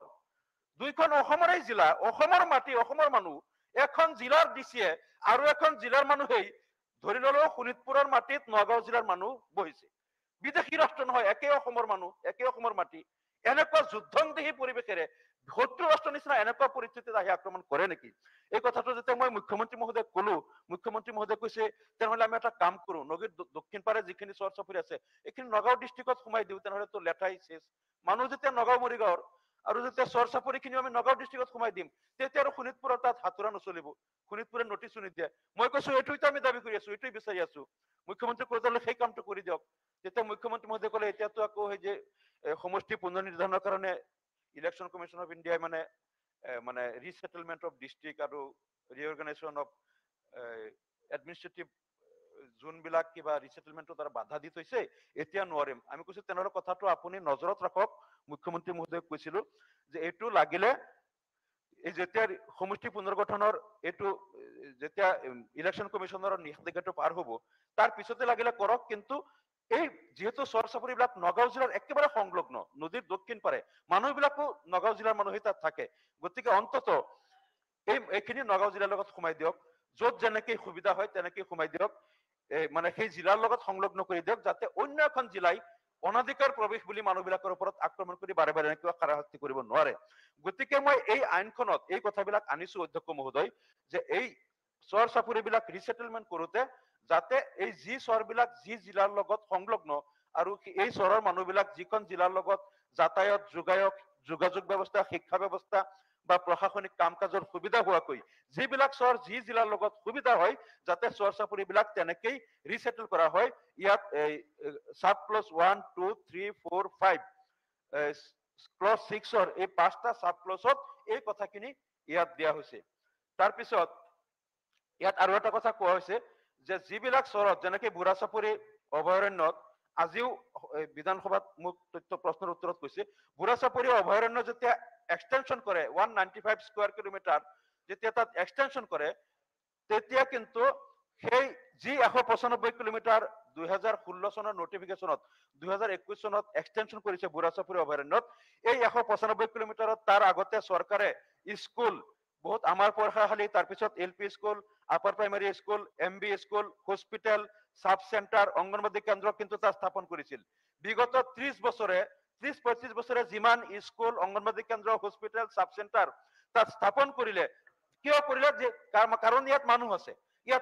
Speaker 5: অসমৰে জিলা অসমৰ মাটি অসমৰ মানুহ এখন জিলাৰ ডিচিয়ে আৰু এখন জিলাৰ মানুহেই ধৰি ললেও শোণিতপুৰৰ মাটিত নগাঁও জিলাৰ মানুহ বহিছে বিদেশী ৰাষ্ট্ৰ নহয় একে অসমৰ মানুহ একে অসমৰ মাটি এনেকুৱা যুদ্ধংদেহী পৰিৱেশেৰে শত্ৰু ৰাষ্ট্ৰৰ নিচিনা এনেকুৱা পৰিস্থিতিত আহি আক্ৰমণ কৰে নেকি এই কথাটো যেতিয়া মই মুখ্যমন্ত্ৰী মহোদয়ক ক'লো মুখ্যমন্ত্ৰী মহোদয়ে কৈছে তেনেহ'লে আমি এটা কাম কৰো নদীৰ দক্ষিণ পাৰে যিখিনি চহৰ চাপৰি আছে এইখিনি নগাঁও ডিষ্ট্ৰিক্টত সোমাই দিওঁ তেনেহ'লেতো লেঠাই শেষ মানুহ যেতিয়া নগাঁও মৰিগাঁৱৰ আৰু যেতিয়া চহৰ চাপৰিখিনি আমি নগাঁও ডিষ্ট্ৰিক্টত সোমাই দিম তেতিয়া আৰু শোণিতপুৰৰ তাত হাতোৰা নচলিব শোণিতপুৰে নটিচো নিদিয়ে মই কৈছো এইটোতো আমি দাবী কৰি আছো এইটোৱে বিচাৰি আছো মুখ্যমন্ত্ৰী কৈছিলে সেই কামটো কৰি দিয়ক তেতিয়া মুখ্যমন্ত্ৰী মহোদয়ে ক'লে এতিয়াতো আকৌ সেই যে সমষ্টি পুনৰ নিৰ্ধাৰণৰ কাৰণে ইলেকশ্যন কমিশ্যন অফ ইণ্ডিয়াই মানে ৰিছেটেলমেণ্ট অফ ডিষ্ট্ৰিক্ট আৰু ৰিঅৰ্গেনাইজেশ্যন অফ এডমিনিষ্ট্ৰেটিভ যোনবিলাক কিবা ৰিছেটেলমেণ্টৰ দ্বাৰা বাধা দি থৈছে এতিয়া নোৱাৰিম আমি কৈছো তেনেহ'লে কথাটো আপুনি নজৰত ৰাখক মুখ্যমন্ত্ৰী মহোদয়ক কৈছিলো যে এইটো লাগিলে এই যেতিয়া সমষ্টি পুনৰ্গঠনৰ এইটো যেতিয়া ইলেকশ্যন কমিশ্যনৰ নিষেধাজ্ঞাটো পাৰ হ'ব তাৰ পিছতে লাগিলে কৰক কিন্তু এই যেহেতু চহৰ চাপৰিবিলাক নগাঁও জিলাৰ একেবাৰে সংলগ্ন নদীৰ দক্ষিণ পাৰে মানুহবিলাকো নগাঁও জিলাৰ মানুহেই তাত থাকে গতিকে অন্তত এইখিনি নগাঁও জিলাৰ লগত সোমাই দিয়ক য'ত যেনেকৈ সুবিধা হয় তেনেকৈ সোমাই দিয়ক মানে সেই জিলাৰ লগত সংলগ্ন কৰি দিয়ক যাতে অন্য এখন জিলাই অনাধিকাৰ প্ৰৱেশ বুলি মানুহবিলাকৰ ওপৰত আক্ৰমণ কৰি বাৰে বাৰে এনেকুৱা কাৰাহত্যা কৰিব নোৱাৰে। গতিকে মই এই আইনখনত এই কথাবিলাক আনিছো অধ্যক্ষ মহোদয়, যে এই চৰ চাপৰিবিলাক ৰিছেটেলমেণ্ট কৰোতে যাতে এই যি চৰবিলাক যি জিলাৰ লগত সংলগ্ন আৰু এই চৰৰ মানুহবিলাক যিখন জিলাৰ লগত যাতায়াত যোগাযোগ ব্যৱস্থা, শিক্ষা ব্যৱস্থা বা প্ৰশাসনিক কাম কাজৰ সুবিধা হোৱাকৈ যিবিলাক চৰ যি জিলাৰ লগত সুবিধা হয় যাতে চৰ চাপৰিবিলাক তেনেকেই ৰিছেটেল কৰা হয়। ইয়াত সাব ক্লজ 1, 2, 3, 4, 5 ক্লজ 6 এই 5টা সাব ক্লজত এই কথাখিনি ইয়াত দিয়া হৈছে। তাৰপিছত ইয়াত আৰু এটা কথা কোৱা হৈছে যে যিবিলাক চৰত যেনেকৈ বুঢ়া চাপৰি অভয়াৰণ্যত আজিও বিধানসভাত মোক তথ্য প্ৰশ্নৰ উত্তৰত কৈছে, বুঢ়া চাপৰি অভয়াৰণ্য যেতিয়া এক্সটেনশন কৰে 195 স্কোয়ার কিলোমিটার, যেতিয়া তাত এক্সটেনশন কৰে তেতিয়া কিন্তু সেই যি 195 কিলোমিটাৰ 2016 চনৰ নোটিফিকেশনত 2021 চনত এক্সটেনশন কৰিছে বুঢ়া চাপৰি অভয়াৰণ্যত, এই 195 কিলোমিটাৰত তাৰ আগতে চৰকাৰে স্কুল বহুত আমাৰ পঢ়াশালী, তাৰপিছত LP school, upper primary school, MB school, hospital, sub centre, anganwadi কেন্দ্র কিন্তু তাত স্থাপন কৰিছিল। বিগত 30-35 বছৰে যিমান স্কুল, অঙ্গনবাদী কেন্দ্র, হস্পিটেল, সাব সেন্টার তাত স্থাপন কৰিলে, কিয় কৰিলে? যে কাৰণ ইয়াত মানুহ আছে,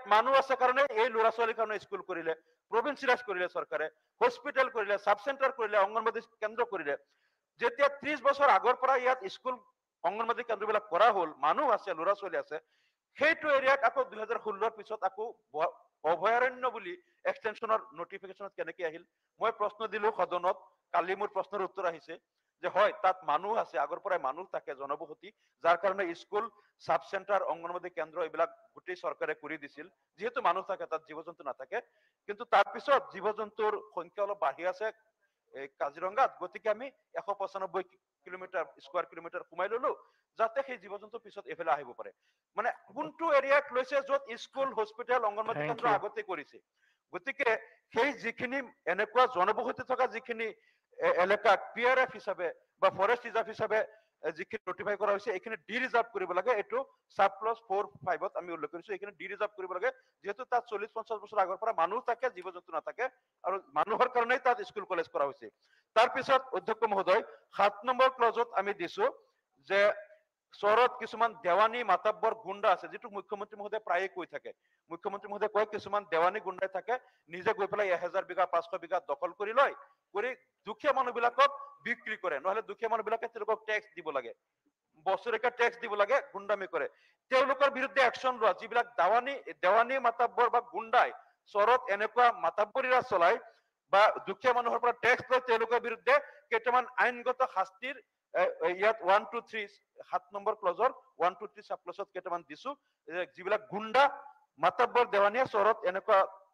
Speaker 5: কাৰণে এই ল'ৰা ছোৱালীৰ কাৰণে স্কুল কৰিলে, প্ৰভিন্সিয়ালাইজ কৰিলে চৰকাৰে, হস্পিটেল কৰিলে, সাব সেন্টার কৰিলে, অঙ্গনবাদী কেন্দ্র কৰিলে। যেতিয়া 30 বছৰ আগৰ পৰা ইয়াত স্কুল অঙ্গনবাদী কেন্দ্ৰবিলাক কৰা হ'ল, মানুহ আছে, ল'ৰা ছোৱালী আছে, সেইটো এৰিয়াত আকৌ 2016 পিছত আকৌ অভয়াৰণ্য বুলি এক্সটেনশনৰ নোটিফিকেশনত কেনেকৈ আহিল? মই প্ৰশ্ন দিলো সদনত, কালি মোৰ প্ৰশ্নৰ উত্তৰ আহিছে যে হয় তাত মানুহ আছে, আগৰ পৰাই মানুহ থাকে, জনবসতি, যাৰ কাৰণে স্কুল, সাব সেন্টার, অঙ্গনবাদী কেন্দ্র এইবিলাক গোটেই চৰকাৰে কৰি দিছিল, যিহেতু মানুহ থাকে তাত, জীৱ জন্তু নাথাকে। কিন্তু তাৰপিছত জীৱ জন্তুৰ সংখ্যা অলপ বাঢ়ি আছে কাজিৰঙাত, গতিকে আমি 195 স্কোয়ার কিলোমিটাৰ কমাই ললো যাতে সেই জীৱ জন্তু পিছত এফালে আহিব পাৰে। মানে কোনটো এৰিয়াত লৈছে য'ত স্কুল, হস্পিটেল, অঙ্গনবাদী কেন্দ্র আগতে কৰিছে। গতিকে সেই যিখিনি এনেকুৱা জনবসতি থকা যিখিনি এলেকা পিআরএফ হিচাপে বা ফৰেষ্ট ৰিজাৰ্ভ হিচাপে যিখিনি নোটিফাই কৰা হৈছে, এইখিনি ডি ৰিজাৰ্ভ কৰিব লাগে। এইটো সাব ক্লজ 4-5ত আমি উল্লেখ কৰিছো, এইখিনি ডি ৰিজাৰ্ভ কৰিব লাগে, যেহেতু তাত 40-50 বছৰ আগৰ পৰা মানুহ থাকে, জীৱ জন্তু নাথাকে, আৰু মানুহৰ কাৰণেই তাত স্কুল কলেজ কৰা হৈছে। তাৰপিছত অধ্যক্ষ মহোদয় 7 নম্বৰ ক্লজত আমি দিছো যে চহৰত কিছুমান দেৱানী মাতাব্বৰ গুণ্ডা আছে, যিটো মুখ্যমন্ত্ৰী মহোদয় প্ৰায়ে কৈ থাকে। মুখ্যমন্ত্ৰী মহোদয় কয় কিছুমান দেৱানী গুণ্ডাই থাকে, নিজে গৈ পেলাই 1000 বিঘা 500 বিঘা দখল কৰি লয়, কৰি দুখীয়া মানুহবিলাকক বিক্ৰী কৰে, নহলে দুখীয়া মানুহবিলাকে তেওঁলোকক টেক্স দিব লাগে, বছৰেকীয়া টেক্স দিব লাগে, গুণ্ডামি কৰে। তেওঁলোকৰ বিৰুদ্ধে একশন লোৱা, যিবিলাক দেৱানী মাতাব্বৰ বা গুণ্ডাই চহৰত এনেকুৱা মাতাব্বৰী ৰাজ চলায় বা দুখীয়া মানুহৰ পৰা টেক্স লয়, তেওঁলোকৰ বিৰুদ্ধে কেইটামান আইনগত শাস্তিৰ ইয়াত 1, 2, 3 7 নম্বৰ ক্লজৰ 1, 2, 3 সাব ক্লজত কেইটামান দিছো, যিবিলাক গুণ্ডা মাতাব্বৰ দেৱানীয়ে চহৰত এনেকুৱা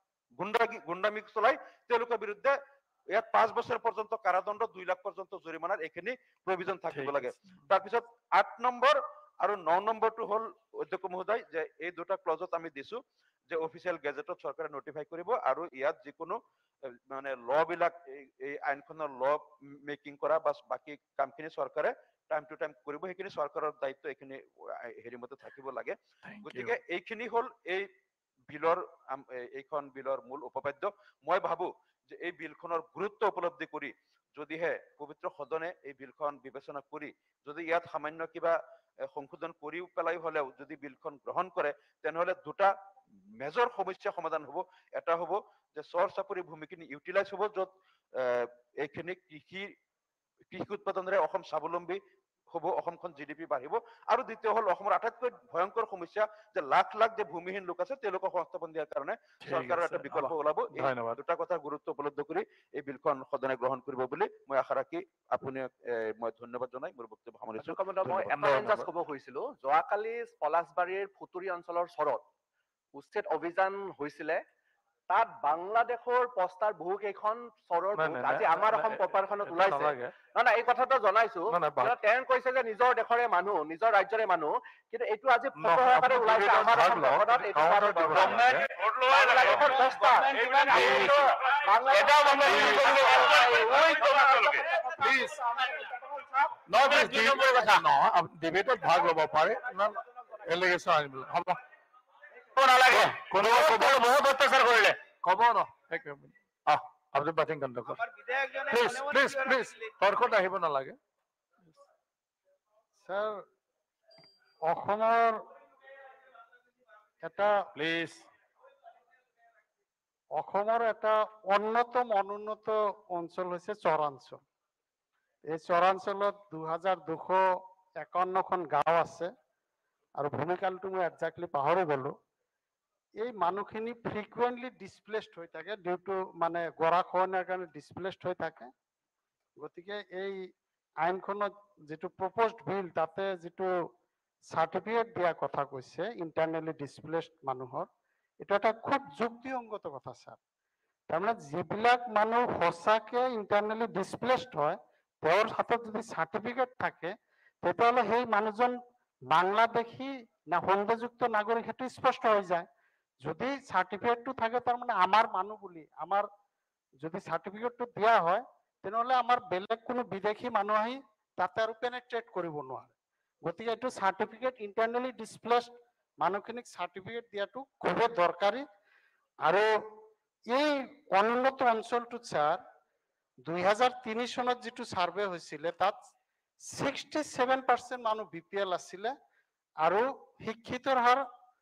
Speaker 5: গুণ্ডামি চলাই, তেওঁলোকৰ বিৰুদ্ধে ইয়াত 5 বছৰ পৰ্যন্ত কাৰাদণ্ড, 2 লাখ পৰ্যন্ত জৰিমনাৰ এইখিনি প্ৰভিজন থাকিব লাগে। তাৰপিছত 8 নম্বৰ আৰু 9 নম্বৰটো হ'ল অধ্যক্ষ মহোদয় যে এই দুটা ক্লজত আমি দিছো যে অফিচিয়েল গেজেটত চৰকাৰে নোটিফাই কৰিব, আৰু ইয়াত যিকোনো মানে ল বিলাক এই আইনখনৰ ল মেকিং কৰা বা বাকি কামখিনি চৰকাৰে টাইম টু টাইম কৰিব, সেইখিনি চৰকাৰৰ দায়িত্ব, এইখিনি হেৰি মতে থাকিব লাগে। গতিকে এইখিনি হ'ল এইখন বিলৰ মূল উপপাদ্য। মই ভাবো যে এই বিলখনৰ গুৰুত্ব উপলব্ধি কৰি যদিহে পবিত্ৰ সদনে এই বিলখন বিবেচনা কৰি যদি ইয়াত সামান্য কিবা সংশোধন কৰিও পেলাই হলেও যদি বিলখন গ্ৰহণ কৰে, তেনেহলে দুটা মেজৰ সমস্যা সমাধান হ'ব। এটা হ'ব যে চৰ চাপৰি ভূমিখিনি ইউটিলাইজ হ'ব, য'ত এইখিনি কৃষি উৎপাদনেৰে অসম স্বাৱলম্বী হ'ব, অসমখন GDP বাঢ়িব। আৰু দ্বিতীয় হ'ল অসমৰ আটাইতকৈ ভয়ংকৰ সমস্যা যে লাখ লাখ যে ভূমিহীন লোক আছে, তেওঁলোকক সংস্থাপন দিয়াৰ কাৰণে চৰকাৰৰ এটা বিকল্প ওলাব। এই দুটা কথাৰ গুৰুত্ব উপলব্ধি কৰি এই বিলখন সদনে গ্ৰহণ কৰিব বুলি মই আশা ৰাখি আপুনি মই ধন্যবাদ জনাই মোৰ বক্তব্য সামৰিছো।
Speaker 6: মই এটা জাষ্ট ক'ব খুজিছিলো, যোৱাকালি পলাশবাৰীৰ ফুতুৰি অঞ্চলৰ চৰত উচ্ছেদ অভিযান হৈছিলে, তাত বাংলাদেশৰ পষ্টাৰ বহু কেইখন চৰৰ আজি আমাৰ অসম পেপাৰখনত ওলাইছে। না এই কথাটো জনাইছো, তেওঁ কৈছে যে নিজৰ দেশৰে মানুহ, নিজৰ ৰাজ্যৰে মানুহ, কিন্তু এইটো আজি ফটো আকাৰে ওলাইছে আমাৰ অসম পেপাৰত। এইটো বাংলাদেশৰ পষ্টা
Speaker 3: ডিবেটত ভাগ ল'ব পাৰে, এলিগেশ্যন আনিব হ'ব
Speaker 6: নালাগে, কোনো বহুত অত্যাচাৰ কৰিলে
Speaker 3: ক'ব ন।
Speaker 2: আপুনি বাটিং কণ্ট্ৰল কৰক
Speaker 7: আমাৰ বিধায়কজনে
Speaker 2: প্লিজ
Speaker 7: মনে মনে
Speaker 2: প্লিজ
Speaker 7: কিয়
Speaker 2: প্লিজ
Speaker 7: ৰাখিছিলে?
Speaker 2: তৰ্কত আহিব নালাগে
Speaker 1: স্যার অসমৰ এটা
Speaker 2: প্লিজ
Speaker 1: অসমৰ এটা অন্যতম অনুন্নত অঞ্চল হৈছে চৰাঞ্চল। এই চৰাঞ্চলত 2251খন গাঁও আছে আৰু ভূমিকালটো মই একজাক্টলি পাহৰি গলো। এই মানুহখিনি ফ্ৰিকুৱেণ্টলি ডিছপ্লেচড হৈ থাকে ডিউ টু মানে গৰাখহনীয়াৰ কাৰণে ডিছপ্লেচড হৈ থাকে। গতিকে এই আইনখনত যেটো প্ৰপ'জড বিল তাতে যেটো সার্টিফিকেট দিয়া কথা কৈছে ইন্টারনালি ডিসপ্লেসড মানুহৰ, এটা এটা খুব যুক্তিসংগত কথা স্যার। তাৰমানে যিবিলাক মানুহ সঁচাকে ইন্টারনালি ডিসপ্লেসড হয় তেওঁৰ হাতত যদি সার্টিফিকেট থাকে তেতিয়াহ'লে সেই মানুহজন বাংলাদেশী না সংযুক্ত নাগৰিক সেইটো স্পষ্ট হৈ যায়। যদি সার্টিফিকেটটো থাকে তাৰমানে আমাৰ মানুহ বুলি আমাৰ যদি সার্টিফিকেটটো দিয়া হয় তেনেহ'লে আমাৰ বেলেগ কোনো বিদেশী মানুহ আহি তাতে আৰু পেনেট্ৰেট কৰিব নোৱাৰে। গতিকে এইটো সার্টিফিকেট ইন্টারনালি ডিসপ্লেসড মানুহখিনিক সার্টিফিকেট দিয়াটো খুবেই দৰকাৰী। আৰু এই অনুন্নত অঞ্চলটোত স্যার 2003 চনত যেটো সার্ভে হৈছিলে তাত 67% মানুহ বিপিএল আছিলে আৰু শিক্ষিতৰ হাৰ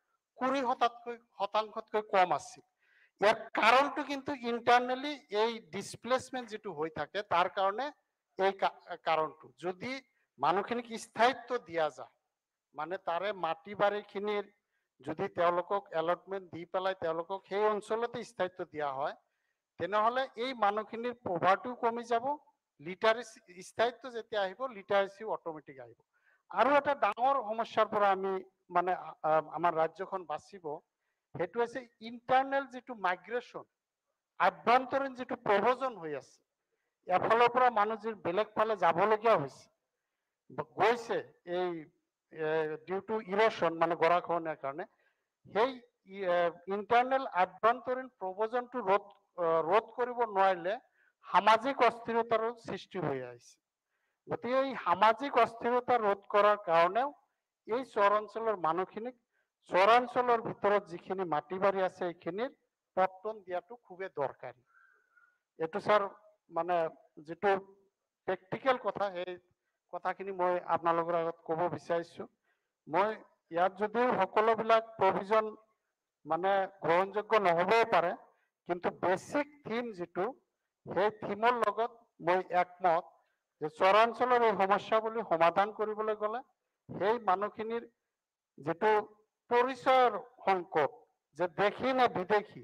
Speaker 1: 20% কম আছিল। ইয়াৰ কাৰণটো কিন্তু ইন্টারনালি এই ডিসপ্লেসমেন্ট যেটো হৈ থাকে তাৰ কাৰণে এই কাৰণটো যদি মানুহখিনিক স্থায়িত্ব দিয়া যায় মানে তাৰে মাটি বাৰীখিনিৰ যদি তেওঁলোকক এলটমেন্ট দি পেলাই তেওঁলোকক সেই অঞ্চলতে স্থায়িত্ব দিয়া হয় তেনেহ'লে এই মানুহখিনিৰ পভাৰ্টিও কমি যাব, লিটাৰেসি স্থায়িত্ব যেতিয়া আহিব লিটাৰেসিও অটোমেটিক আহিব। আৰু এটা ডাঙৰ সমস্যাৰ পৰা আমি মানে আমাৰ ৰাজ্যখন বাচিব সেইটো হৈছে ইন্টাৰনেল যেটো মাইগ্ৰেশ্যন আভ্যন্তৰীণ যেটো প্ৰব্ৰজন হৈ আছে এফালৰ পৰা মানুহ যে বেলেগ ফালে যাবলগীয়া হৈছে গৈছে এই ডিউ টু ইৰোশন মানে গৰাখহনীয়াৰ কাৰণে সেই ইন্টাৰনেল আভ্যন্তৰীণ প্ৰব্ৰজনটো ৰোধ কৰিব নোৱাৰিলে সামাজিক অস্থিৰতাৰো সৃষ্টি হৈ আহিছে। গতিকে এই সামাজিক অস্থিৰতা ৰোধ কৰাৰ কাৰণেও এই চৰাঞ্চলৰ মানুহখিনিক চৰাঞ্চলৰ ভিতৰত যিখিনি মাটি বাৰী আছে এইখিনিৰ পট্টন দিয়াটো খুবেই দৰকাৰী। এইটো স্যাৰ মানে যেটো প্ৰেক্টিকেল কথা সেই কথাখিনি মই আপোনালোকৰ আগত ক'ব বিচাৰিছো। মই ইয়াত যদিও সকলোবিলাক প্ৰভিজন মানে গ্ৰহণযোগ্য নহ'বও পাৰে কিন্তু বেসিক থিম যেটো সেই থিমৰ লগত মই একমত যে চৰাঞ্চলৰ এই সমস্যাৱলী সমাধান কৰিবলৈ গ'লে সেই মানুহখিনিৰ যেটো পৰিচয়ৰ সংকট যে দেশী নে বিদেশী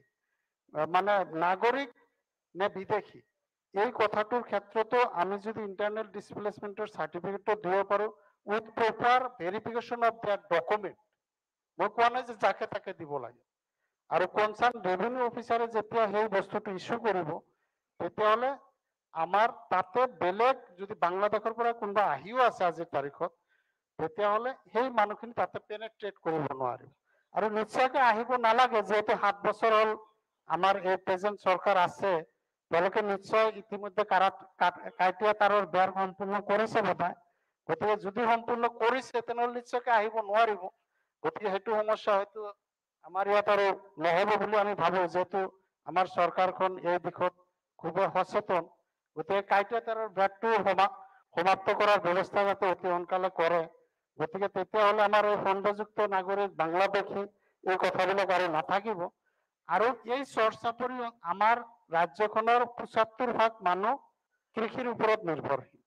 Speaker 1: মানে নাগৰিক নে বিদেশী এই কথাটোৰ ক্ষেত্ৰতো আমি যদি ইন্টারনাল ডিসপ্লেসমেন্টৰ সার্টিফিকেটটো দিব পাৰো with proper verification of that document, মই কোৱা নাই যে যাকে তাকে দিব লাগে। আৰু কনসার্ন ৰেভিনিউ অফিচাৰে যেতিয়া সেই বস্তুটো ইস্যু কৰিব তেতিয়াহ'লে আমাৰ তাতে বেলেগ যদি বাংলাদেশৰ পৰা কোনোবা আহিও আছে আজিৰ তাৰিখত তেতিয়াহ'লে সেই মানুহখিনি তাতে পেনেট্ৰেট কৰিব নোৱাৰিব। আৰু নিশ্চয়কৈ আহিব নালাগে যেহেতু 7 বছৰ হ'ল আমাৰ এই প্ৰেজেন্ট চৰকাৰ আছে তেওঁলোকে নিশ্চয় ইতিমধ্যে কাইটিয়া তাৰৰ বেৰ সম্পূৰ্ণ কৰিছে বোধহয়। গতিকে যদি সম্পূৰ্ণ কৰিছে তেনেহ'লে নিশ্চয়কৈ আহিব নোৱাৰিব। গতিকে সেইটো সমস্যা হয়তো আমাৰ ইয়াত আৰু নহ'ব বুলি আমি ভাবো যেহেতু আমাৰ চৰকাৰখন এই দিশত খুবেই সচেতন। গতিকে কাইটিয়া তাৰৰ বেৰটো সমাপ্ত কৰাৰ ব্যৱস্থা যাতে অতি সোনকালে কৰে। গতিকে তেতিয়াহ'লে আমাৰ এই সংযুক্ত নাগৰিক বাংলাদেশী এই কথাবিলাক আৰু নাথাকিব। আৰু এই চৰ চাপৰি আমাৰ ৰাজ্যখনৰ ৭৫% মানুহ কৃষিৰ ওপৰত নিৰ্ভৰশীল।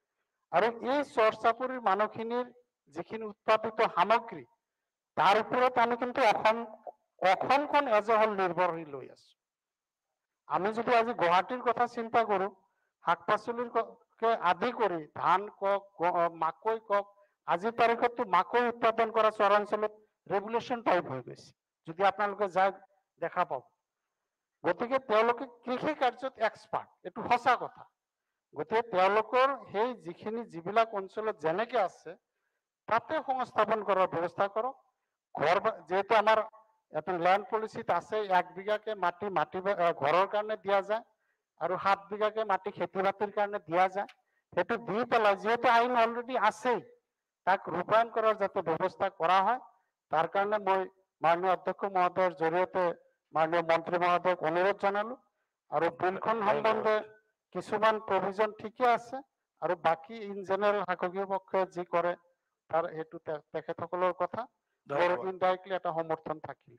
Speaker 1: আৰু এই চৰ চাপৰিৰ মানুহখিনিৰ যিখিনি উৎপাদিত সামগ্ৰী তাৰ ওপৰত আমি কিন্তু অসমখন এজহল নিৰ্ভৰশীল হৈ আছো। আমি যদি আজি গুৱাহাটীৰ কথা চিন্তা কৰো শাক পাচলিৰ আদি কৰি ধান কক মাকৈ কক আজিৰ তাৰিখততো মাকৈ উৎপাদন কৰা চৰাঞ্চলত ৰেগুলেশ্যন টাইপ হৈ গৈছে যদি আপোনালোকে যায় দেখা পাব। গতিকে তেওঁলোকে কৃষি কাৰ্যত এক্সপাৰ্ট এইটো সঁচা কথা। গতিকে তেওঁলোকৰ সেই যিবিলাক অঞ্চলত যেনেকে আছে তাতে সংস্থাপন কৰাৰ ব্যৱস্থা কৰক। যেহেতু আমাৰ এটা ল্যান্ড পলিচিত আছে 1 বিঘাকে মাটি ঘৰৰ কাৰণে দিয়া যায় আৰু 7 বিঘাকে মাটি খেতি বাতিৰ কাৰণে দিয়া যায়। সেইটো দি পেলাই যেহেতু আইন অলৰেডি আছেই তাক ৰূপায়ণ কৰাৰ যাতে ব্যৱস্থা কৰা হয় তাৰ কাৰণে মই মাননীয় অধ্যক্ষ মহোদয়ৰ জৰিয়তে মাননীয় মন্ত্ৰী মহোদয়ক অনুৰোধ জনালো। আৰু বিলখন সম্বন্ধে কিছুমান প্ৰভিজন ঠিকে আছে আৰু বাকী ইন জেনেৰেল শাসকীয় পক্ষই যি কৰে তাৰ সেইটো তেখেতসকলৰ কথা মোৰ ইনডাইৰেক্টলি এটা সমৰ্থন থাকিল।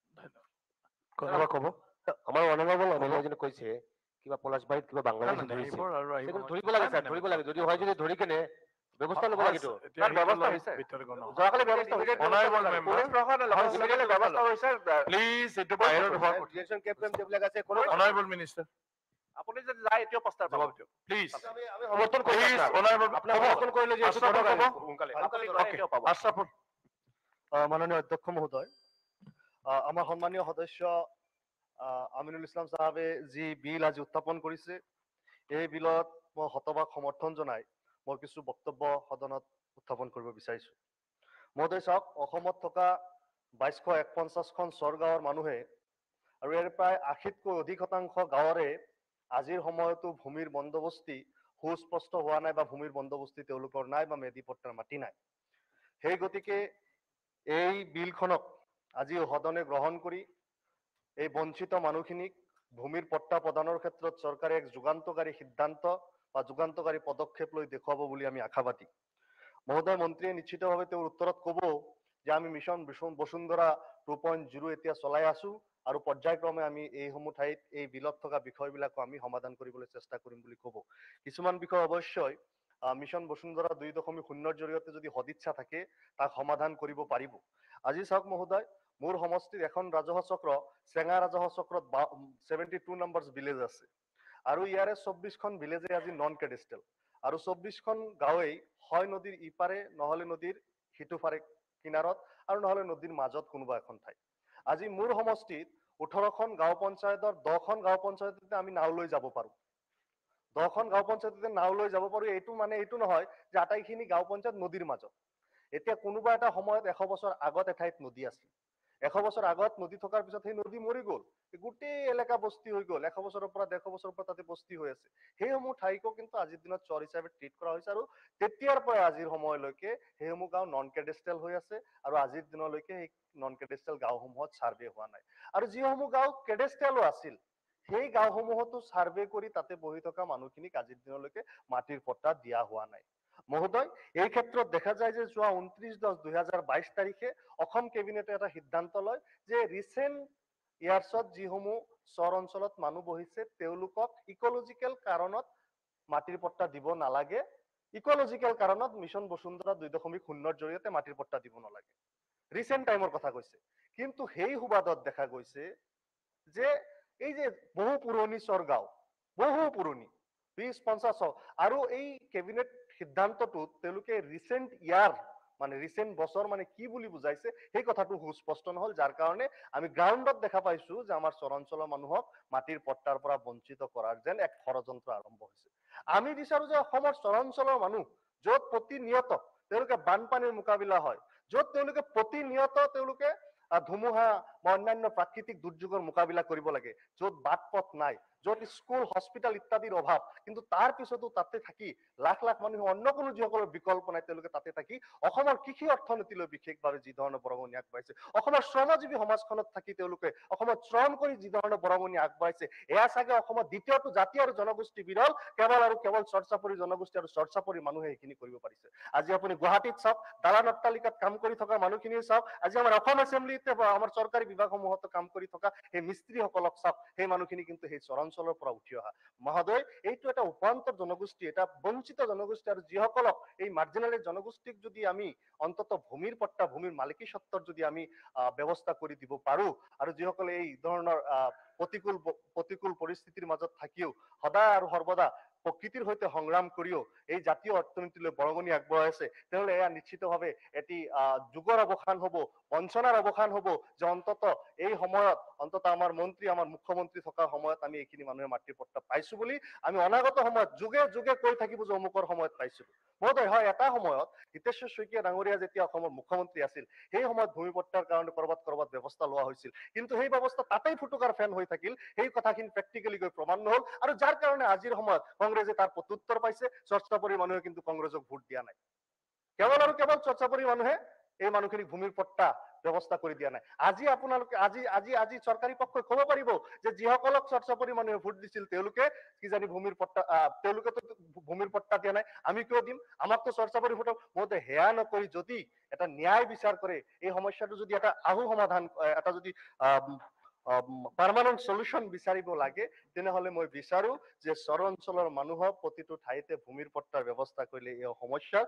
Speaker 2: কোনোবা ক'ব?
Speaker 7: আমাৰ অনাৰেবল এমএলএ জনে কৈছে কিবা পলাশবাৰীত কিবা বাংলাদেশ ধৰিছে
Speaker 2: এইবোৰ আৰু আহিব
Speaker 7: ধৰিব লাগে স্যাৰ ধৰিব লাগে যদি হয় যদি ধৰি কেনে ব্যৱস্থা ল'ব লাগে
Speaker 6: তাৰ ব্যৱস্থা হৈছে যোৱাকালি ব্যৱস্থা হৈছে পুলিচ প্ৰশাসনে ব্যৱস্থা হৈছে
Speaker 2: প্লিজ এইটো বাহিৰত হোৱা কথা।
Speaker 7: ডিরেকশন ক্যাম্প যেবিলাক আছে কোনো
Speaker 2: অনাৰেবল মিনিষ্টাৰ
Speaker 6: আপুনি যদি যায় এতিয়াও প্ৰস্তাৱ
Speaker 2: জবাব দিয়ক প্লিজ।
Speaker 7: আমি সমৰ্থন কৰি
Speaker 2: প্লিজ অনাৰেবল
Speaker 7: আপোনাক সমৰ্থন কৰিলে যে
Speaker 2: আশৰাফুল ক'ব।
Speaker 7: সোনকালে
Speaker 6: এতিয়াও পাব।
Speaker 2: আশৰাফুল।
Speaker 8: মাননীয় অধ্যক্ষ মহোদয়, আমাৰ সন্মানীয় সদস্য আমিনুল ইছলাম সাহেবে যি বিল আজি উত্থাপন কৰিছে এই বিলত মই শতভাগ সমৰ্থন জনাই মই কিছু বক্তব্য সদনত উত্থাপন কৰিব বিচাৰিছো। মহোদয় চাওক, অসমত থকা ২২৪১খন চৰ গাঁৱৰ মানুহে আৰু ইয়াৰ প্ৰায় ৮০তকৈ অধিক শতাংশ গাঁৱৰে আজিৰ সময়তো ভূমিৰ বন্দোবস্তি সুস্পষ্ট হোৱা নাই বা ভূমিৰ বন্দোবস্তি তেওঁলোকৰ নাই বা মেদিপট্টাৰ মাটি নাই। সেই গতিকে এই বিলখনক আজি সদনে গ্ৰহণ কৰি এই বঞ্চিত মানুহখিনিক ভূমিৰ পট্টা প্ৰদানৰ ক্ষেত্ৰত চৰকাৰে এক যুগান্তকাৰী সিদ্ধান্ত বা যুগান্তকাৰী পদক্ষেপ লৈ দেখুৱাব বুলি আমি আশাবাদী। মহোদয় মন্ত্ৰীয়ে নিশ্চিতভাৱে তেওঁৰ উত্তৰত ক'ব যে আমি মিছন বসুন্ধৰা 2.0 এতিয়া চলাই আছো আৰু পৰ্যায়ক্ৰমে আমি এইসমূহ ঠাইত এই বিলত থকা বিষয়বিলাকো আমি সমাধান কৰিবলৈ চেষ্টা কৰিম বুলি ক'ব। কিছুমান বিষয় অৱশ্যই মিছন বসুন্ধৰা 2.0 জৰিয়তে যদি সদিচ্ছা থাকে তাক সমাধান কৰিব পাৰিব। আজি চাওক মহোদয়, মোৰ সমষ্টিৰ এখন ৰাজহ চক্ৰ চেঙা ৰাজহ চক্ৰত 72 নম্বৰছ ভিলেজ আছে আৰু ইয়াৰে 24খন ভিলেজে আজি নন কেডেষ্টেল আৰু 24খন গাঁৱেই হয় নদীৰ ইপাৰে নহলে নদীৰ সিটোফাৰে কিনাৰত আৰু নহলে নদীৰ মাজত কোনোবা এখন ঠাই। আজি মোৰ সমষ্টিত 18খন গাঁও পঞ্চায়তৰ 10খন গাঁও পঞ্চায়ততে আমি নাও লৈ যাব পাৰো। 10খন গাঁও পঞ্চায়ততে নাও লৈ যাব পাৰো। এইটো মানে এইটো নহয় যে আটাইখিনি গাঁও পঞ্চায়ত নদীৰ মাজত। এতিয়া কোনোবা এটা সময়ত 100 বছৰ আগত এঠাইত নদী আছিল। 100 বছৰ আগত নদী থকাৰ পিছত সেই নদী মৰি গ'ল, গোটেই এলেকা বস্তি হৈ গ'ল। 100 বছৰৰ পৰা 150 বছৰৰ পৰা তাতে বস্তি হৈ আছে। সেইসমূহ ঠাইকো কিন্তু আজিৰ দিনত চৰ হিচাপে ট্ৰিট কৰা হৈছে আৰু তেতিয়াৰ পৰা আজিৰ সময়লৈকে সেইসমূহ গাঁও নন কেডেষ্টেল হৈ আছে আৰু আজিৰ দিনলৈকে সেই নন কেডেষ্টেল গাঁওসমূহত ছাৰ্ভে হোৱা নাই। আৰু যিসমূহ গাঁও কেডেষ্টেলো আছিল সেই গাঁওসমূহতো ছাৰ্ভে কৰি তাতে বহি থকা মানুহখিনিক আজিৰ দিনলৈকে মাটিৰ পট্টা দিয়া হোৱা নাই। মহোদয়, এই ক্ষেত্ৰত দেখা যায় যে যোৱা 29/10/2022 তাৰিখে অসম কেবিনেটে এটা সিদ্ধান্ত লয় যে ৰিচেণ্ট ইয়াৰ্ছত যিসমূহ চৰ অঞ্চলত মানুহ বহিছে তেওঁলোকক ইকলজিকেল কাৰণত মাটিৰ পট্টা দিব নালাগে। ইকলজিকেল কাৰণত মিছন বসুন্ধৰা 2.0 জৰিয়তে মাটিৰ পট্টা দিব নালাগে। ৰিচেণ্ট টাইমৰ কথা কৈছে। কিন্তু সেই সুবাদত দেখা গৈছে যে এই যে বহু পুৰণি চৰগাঁও, বহু পুৰণি 20-50 আৰু এই কেবিনেট সিদ্ধান্তটোত তেওঁলোকে ৰিচেণ্ট ইয়াৰ মানে ৰিচেণ্ট বছৰ মানে কি বুলি বুজাইছে সেই কথাটো সুস্পষ্ট নহল, যাৰ কাৰণে আমি গ্ৰাউণ্ডত দেখা পাইছো যে আমাৰ চৰাঞ্চলৰ মানুহক মাটিৰ পট্টাৰ পৰা বঞ্চিত কৰাৰ যেন এক ষড়যন্ত্ৰ আৰম্ভ হৈছে। আমি বিচাৰো যে অসমৰ চৰাঞ্চলৰ মানুহ য'ত প্ৰতিনিয়ত তেওঁলোকে বানপানীৰ মোকাবিলা হয়, য'ত তেওঁলোকে প্ৰতিনিয়ত তেওঁলোকে ধুমুহা বা অন্যান্য প্ৰাকৃতিক দুৰ্যোগৰ মোকাবিলা কৰিব লাগে, য'ত বাট পথ নাই, য'ত স্কুল হস্পিটেল ইত্যাদিৰ অভাৱ, কিন্তু তাৰ পিছতো তাতে থাকি লাখ লাখ মানুহে অন্য কোনো যিসকলৰ বিকল্প নাই তেওঁলোকে তাতে থাকি অসমৰ কৃষি অৰ্থনীতিলৈ বিশেষভাৱে যি ধৰণৰ বৰঙণি আগবাঢ়িছে, অসমৰ শ্ৰমজীৱী সমাজখনত থাকি তেওঁলোকে অসমত শ্ৰম কৰি যি ধৰণৰ বৰঙণি আগবাঢ়িছে, এয়া চাগে অসমত দ্বিতীয়টো জাতি আৰু জনগোষ্ঠী বিৰল কেৱল চৰ্চাপৰী জনগোষ্ঠী আৰু চৰ্চাপৰী মানুহে সেইখিনি কৰিব পাৰিছে। আজি আপুনি গুৱাহাটীত চাওক, দালান অট্টালিকাত কাম কৰি থকা মানুহখিনিয়ে চাওক, আজি আমাৰ অসম এছেম্বলিতে আমাৰ চৰকাৰী বিভাগসমূহতো কাম কৰি থকা সেই মিস্ত্ৰীসকলক চাওক, সেই মানুহখিনি কিন্তু সেই চৰাঞ্চলৰ পৰা উঠি অহা। মহোদয়, এইটো এটা উপান্তৰ জনগোষ্ঠী, এটা বঞ্চিত জনগোষ্ঠী আৰু যিসকলক এই মাৰ্জিনেলাইজ জনগোষ্ঠীক যদি আমি অন্তত ভূমিৰ পট্টা, ভূমিৰ মালিকী স্বত্বৰ যদি আমি ব্যৱস্থা কৰি দিব পাৰো আৰু যিসকলে এই ধৰণৰ প্ৰতিকূল পৰিস্থিতিৰ মাজত থাকিও সদায় আৰু সৰ্বদা প্ৰকৃতিৰ সৈতে সংগ্ৰাম কৰিও এই জাতীয় অৰ্থনীতিলৈ বৰঙণি আগবঢ়াই আছে, তেনেহ'লে এয়া নিশ্চিতভাৱে এটি যুগৰ অৱসান হ'ব, বঞ্চনাৰ অৱসান হ'ব যে অন্তত এই সময়ত অন্তত আমাৰ মন্ত্ৰী, আমাৰ মুখ্যমন্ত্ৰী থকা সময়ত আমি এইখিনি মানুহে মাটিৰ পট্টা পাইছো বুলি আমি অনাগত সময়ত যুগে যুগে কৈ থাকিব যে অমুকৰ সময়ত পাইছিলো। মহোদয়, হয়, এটা সময়ত হিতেশ্বৰ শইকীয়া ডাঙৰীয়া যেতিয়া অসমৰ মুখ্যমন্ত্ৰী আছিল সেই সময়ত ভূমি পট্টাৰ কাৰণে কৰবাত ব্যৱস্থা লোৱা হৈছিল, কিন্তু সেই ব্যৱস্থা তাতেই ফুটুকাৰ ফেন হৈ থাকিল, সেই কথাখিনি প্ৰেক্টিকেলি গৈ প্ৰমাণ নহল আৰু যাৰ কাৰণে আজিৰ সময়ত কংগ্ৰেছে তাৰ প্ৰত্যুত্তৰ পাইছে। চৰ্চাপৰী মানুহে কিন্তু কংগ্ৰেছক ভোট দিয়া নাই। কেৱল আৰু কেৱল চৰ্চাপৰী মানুহে এই মানুহখিনিক ভূমিৰ পট্টা ব্যৱস্থা কৰি দিয়া নাই। আজি আপোনালোকে আজি চৰকাৰী পক্ষই ক'ব পাৰিব যে যিসকলক চৰ্চাপৰি মানুহে ভোট দিছিল তেওঁলোকে কিজানি তেওঁলোকেতো ভূমিৰ পট্টা দিয়া নাই, আমি কিয় দিম? আমাকতো চৰ্চাপৰি ভোট মহোদয় সেয়া নকৰি যদি এটা ন্যায় বিচাৰ কৰে, এই সমস্যাটো যদি এটা আহু সমাধান, এটা যদি পাৰ্মানেণ্ট সলিউশ্যন বিচাৰিব লাগে, তেনেহ'লে মই বিচাৰো যে চৰ অঞ্চলৰ মানুহক প্ৰতিটো ঠাইতে ভূমিৰ পট্টাৰ ব্যৱস্থা কৰিলে এই সমস্যাৰ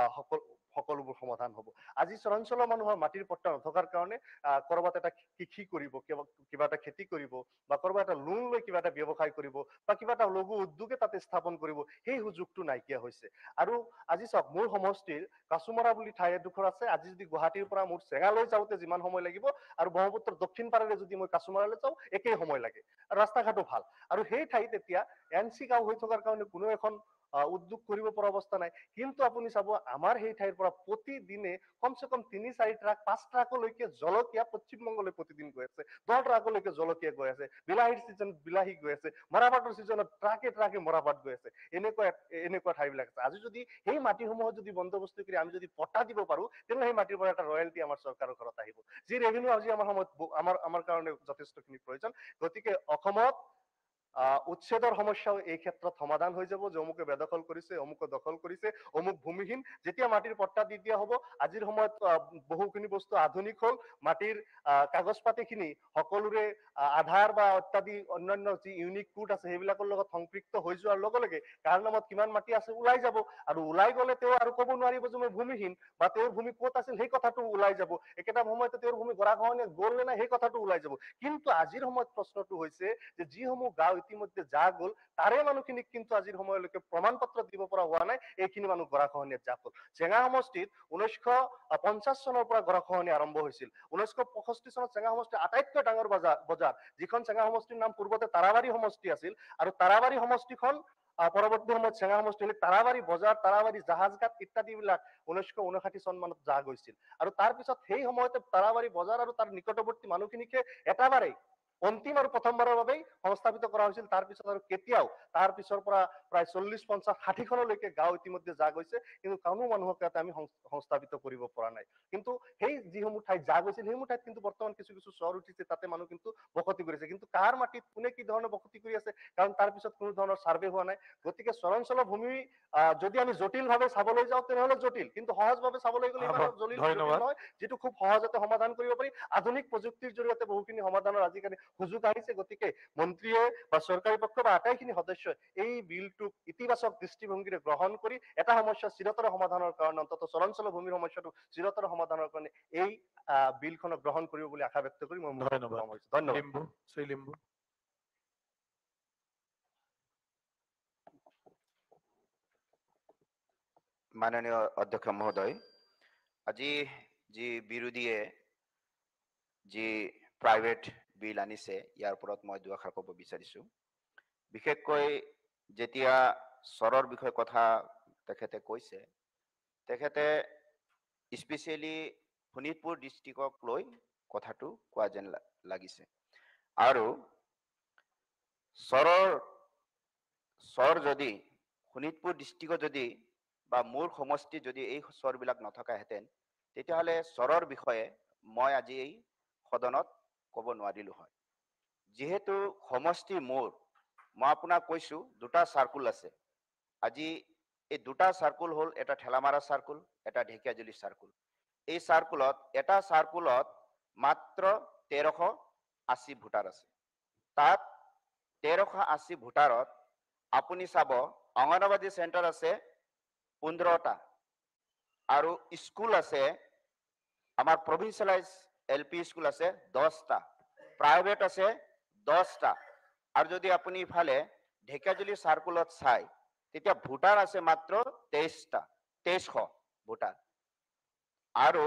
Speaker 8: সকলোবোৰ সমাধান হ'ব। আজি চৰাঞ্চলৰ মানুহৰ মাটিৰ পট্টা নথকাৰ কাৰণে ক'ৰবাত এটা কৃষি কৰিব, কিবা এটা খেতি কৰিব, বা ক'ৰবাত এটা লোন লৈ কিবা এটা ব্যৱসায় কৰিব, বা কিবা এটা লঘু উদ্যোগে তাতে স্থাপন কৰিব, সেই সুযোগটো নাইকিয়া হৈছে। আৰু আজি চাওক, মোৰ সমষ্টিৰ কাছুমৰা বুলি ঠাই এডোখৰ আছে। আজি যদি গুৱাহাটীৰ পৰা মোৰ চেঙালৈ যাওঁতে যিমান সময় লাগিব, আৰু ব্ৰহ্মপুত্ৰৰ দক্ষিণ পাৰেৰে যদি মই কাছুমাৰালৈ যাওঁ একেই সময় লাগে, আৰু ৰাস্তা ঘাটো ভাল। আৰু সেই ঠাইত এতিয়া NC গাঁও হৈ থকাৰ কাৰণে কোনো এখন উদ্যোগ কৰিব পৰা অৱস্থা নাই। কিন্তু আপুনি চাব, আমাৰ সেই ঠাইৰ পৰা প্ৰতিদিনে কমচে কম 3-4 ট্ৰাক 5 ট্ৰাকলৈকে জলকীয়া পশ্চিমবংগলৈ প্ৰতিদিন গৈ আছে, 10 ট্ৰাকলৈকে জলকীয়া গৈ আছে, বিলাহীৰ ছিজনত বিলাহী গৈ আছে, মৰাপাটৰ ছিজনত ট্ৰাকে ট্ৰাকে মৰাপাট গৈ আছে। এনেকুৱা ঠাইবিলাক আছে। আজি যদি সেই মাটিসমূহত যদি বন্দোবস্ত কৰি আমি যদি পট্টা দিব পাৰো, তেনেহ'লে সেই মাটিৰ পৰা এটা ৰয়েলটি আমাৰ চৰকাৰৰ ঘৰত আহিব, যি ৰেভিনিউ আজি আমাৰ সময়ত আমাৰ কাৰণে যথেষ্টখিনি প্ৰয়োজন। গতিকে অসমত উচ্ছেদৰ সমস্যাও এই ক্ষেত্ৰত সমাধান হৈ যাব, যে অমুকে বেদখল কৰিছে, অমুকে দখল কৰিছে, অমুক ভূমিহীন। যেতিয়া মাটিৰ পট্টা দি দিয়া হ'ব, আজিৰ সময়ত বহুখিনি বস্তু আধুনিক হ'ল, মাটিৰ কাগজ পাতিখিনি সকলোৰে আধাৰ বা অত্যাদি অন্যান্য যি ইউনিক কোড আছে সেইবিলাকৰ লগত সম্পৃক্ত হৈ যোৱাৰ লগে লগে কাৰ নামত কিমান মাটি আছে ওলাই যাব। আৰু ওলাই গ'লে তেওঁ আৰু ক'ব নোৱাৰিব যে মই ভূমিহীন, বা তেওঁৰ ভূমি ক'ত আছিল সেই কথাটো ওলাই যাব। একেটা সময়তে তেওঁৰ ভূমি গৰাখহনীয়া গ'ল নে নাই সেই কথাটো ওলাই যাব। কিন্তু আজিৰ সময়ত প্ৰশ্নটো হৈছে যে যিসমূহ গাঁও ইতিমধ্যে যা গ'ল, তাৰে মানুহখিনিক কিন্তু আজিৰ সময়লৈকে প্ৰমাণ পত্ৰ দিব পৰা হোৱা নাই এইখিনি মানুহ গৰাখহনীয়াত যা গ'ল। চেঙা সমষ্টিত 1950 চনৰ পৰা গৰাখহনীয়া আৰম্ভ হৈছিল। 1965 চনত চেঙা সমষ্টিৰ আটাইতকৈ ডাঙৰ বজাৰ, যিখন চেঙা সমষ্টিৰ নাম পূৰ্বতে তাৰাবাৰী সমষ্টি আছিল, আৰু তাৰাবাৰী সমষ্টিখন পৰৱৰ্তী সময়ত চেঙা সমষ্টি তাৰাবাৰী বজাৰ, তাৰাবাৰী জাহাজঘাট ইত্যাদিবিলাক 1959 চন মানত যা গৈছিল। আৰু তাৰপিছত সেই সময়তে তাৰাবাৰী বজাৰ আৰু তাৰ নিকটৱৰ্তী মানুহখিনিকে এটাবাৰেই অন্তিম আৰু প্ৰথমবাৰৰ বাবেই সংস্থাপিত কৰা হৈছিল। তাৰপিছত আৰু কেতিয়াও তাৰ পিছৰ পৰা প্ৰায় 40, 50, 60খনলৈকে গাঁও ইতিমধ্যে যা গৈছে, কিন্তু কোনো মানুহক ইয়াতে আমি সংস্থাপিত কৰিব পৰা নাই। কিন্তু সেই যিসমূহ ঠাইত যা গৈছিল সেইসমূহ ঠাইত কিন্তু বৰ্তমান কিছু কিছু চহৰ উঠিছে, তাতে মানুহ কিন্তু বসতি কৰিছে। কিন্তু কাৰ মাটিত কোনে কি ধৰণে বসতি কৰি আছে, কাৰণ তাৰ পিছত কোনো ধৰণৰ চাৰ্ভে হোৱা নাই। গতিকে চৰাঞ্চলৰ ভূমি যদি আমি জটিলভাৱে চাবলৈ যাওঁ তেনেহ'লে জটিল, কিন্তু সহজভাৱে চাবলৈ গ'লে ইমান জটিল নহয়, যিটো খুব সহজতে সমাধান কৰিব পাৰি। আধুনিক প্ৰযুক্তিৰ জৰিয়তে বহুখিনি সমাধানৰ আজিকালি সুযোগ আহিছে। গতিকে মন্ত্ৰীয়ে বা চৰকাৰী পক্ষ বা আটাইখিনি সদস্যই এই বিলটোক ইতিবাচক দৃষ্টিভংগীৰে গ্ৰহণ কৰি এটা সমস্যা চিৰতৰে সমাধানৰ কাৰণে, অন্ততঃ চৰাঞ্চলৰ ভূমিৰ সমস্যাটো চিৰতৰে সমাধানৰ কাৰণে এই বিলখনক গ্ৰহণ কৰিব বুলি আশা ব্যক্ত কৰি মই ধন্যবাদ।
Speaker 9: মাননীয় অধ্যক্ষ মহোদয়, আজি যি বিৰোধীয়ে যি প্ৰাইভেট বিল আনিছে ইয়াৰ ওপৰত মই দুআষাৰ ক'ব বিচাৰিছোঁ। বিশেষকৈ যেতিয়া চৰৰ বিষয়ে কথা তেখেতে কৈছে, তেখেতে স্পেচিয়েলি শোণিতপুৰ ডিষ্ট্ৰিক্টক লৈ কথাটো কোৱা যেন লাগিছে। আৰু চৰ যদি শোণিতপুৰ ডিষ্ট্ৰিক্টত যদি বা মোৰ সমষ্টিত যদি এই চৰবিলাক নথকাহেঁতেন, তেতিয়াহ'লে চৰৰ বিষয়ে মই আজি এই সদনত ক'ব নোৱাৰিলো হয়। যিহেতু সমষ্টি মোৰ, মই আপোনাক কৈছোঁ দুটা চাৰ্কুল আছে। আজি এই দুটা চাৰ্কুল হ'ল, এটা ঠেলামাৰা চাৰ্কুল, এটা ঢেকীয়াজুলি চাৰ্কুল। এই চাৰ্কুলত এটা চাৰ্কুলত মাত্ৰ 1380 ভোটাৰ আছে। তাত 1380 ভোটাৰত আপুনি চাব অংগনবাদী চেণ্টাৰ আছে 15টা, আৰু স্কুল আছে আমাৰ প্ৰভিন্সিয়েলাইজ LP স্কুল আছে 10টা, প্ৰাইভেট আছে 10টা। আৰু যদি আপুনি ইফালে ঢেকীয়াজুলি চাৰ্কুলত চাই, তেতিয়া ভোটাৰ আছে মাত্ৰ 23টা, 2300 ভোটাৰ। আৰু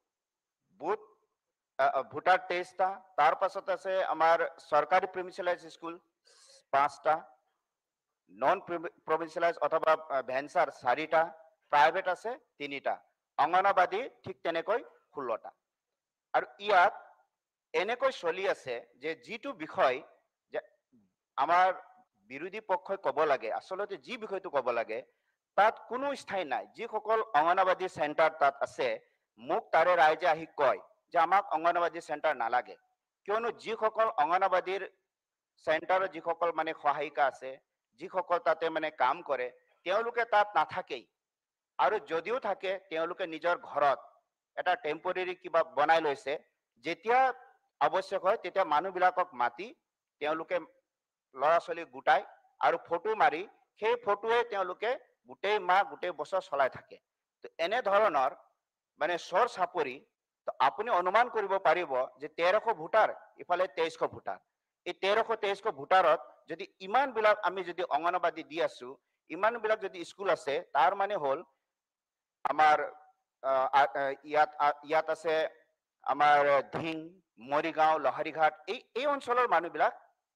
Speaker 9: ভোটাৰ 23টা। তাৰ পাছত আছে আমাৰ চৰকাৰী প্ৰভিন্সিয়েলাইজ স্কুল 5টা, নন প্ৰভিন্সিয়েলাইজ অথবা ভেঞ্চাৰ 4টা, প্ৰাইভেট আছে 3টা, অংগনবাদী ঠিক তেনেকৈ 16টা। আৰু ইয়াত এনেকৈ চলি আছে যে যিটো বিষয় যে আমাৰ বিৰোধী পক্ষই ক'ব লাগে, আচলতে যি বিষয়টো ক'ব লাগে তাত কোনো স্থায়ী নাই। যিসকল অংগনবাদী চেণ্টাৰ তাত আছে, মোক তাৰে ৰাইজে আহি কয় যে আমাক অঙ্গনবাদী সেন্টার নালাগে, কিয়নো যিসকল অঙ্গনবাদীৰ সেন্টাৰত যিসকল মানে সহায়িকা আছে, যিসকল তাতে মানে কাম কৰে, তেওঁলোকে তাত নাথাকেই। আৰু যদিও থাকে তেওঁলোকে নিজৰ ঘৰত এটা টেম্পৰেৰী কিবা বনাই লৈছে, যেতিয়া আৱশ্যক হয় তেতিয়া মানুহবিলাকক মাতি তেওঁলোকে ল'ৰা ছোৱালী গোটাই আৰু ফটো মাৰি সেই ফটোৱে তেওঁলোকে গোটেই মাহ গোটেই বছৰ চলাই থাকে। তো এনে ধৰণৰ মানে চৰ চাপৰি, তো আপুনি অনুমান কৰিব পাৰিব যে 1300 ভোটাৰ ইফালে 2300 ভোটাৰ, এই 1300-2300 ভোটাৰত যদি ইমানবিলাক আমি যদি অঙ্গনবাদী দি আছো, ইমানবিলাক যদি স্কুল আছে, তাৰ মানে হ'ল আমাৰ ইয়াত আছে আমাৰ ধিং, মৰিগাঁও, লহাৰীঘাট, এই অঞ্চলৰ মানুহবিলাক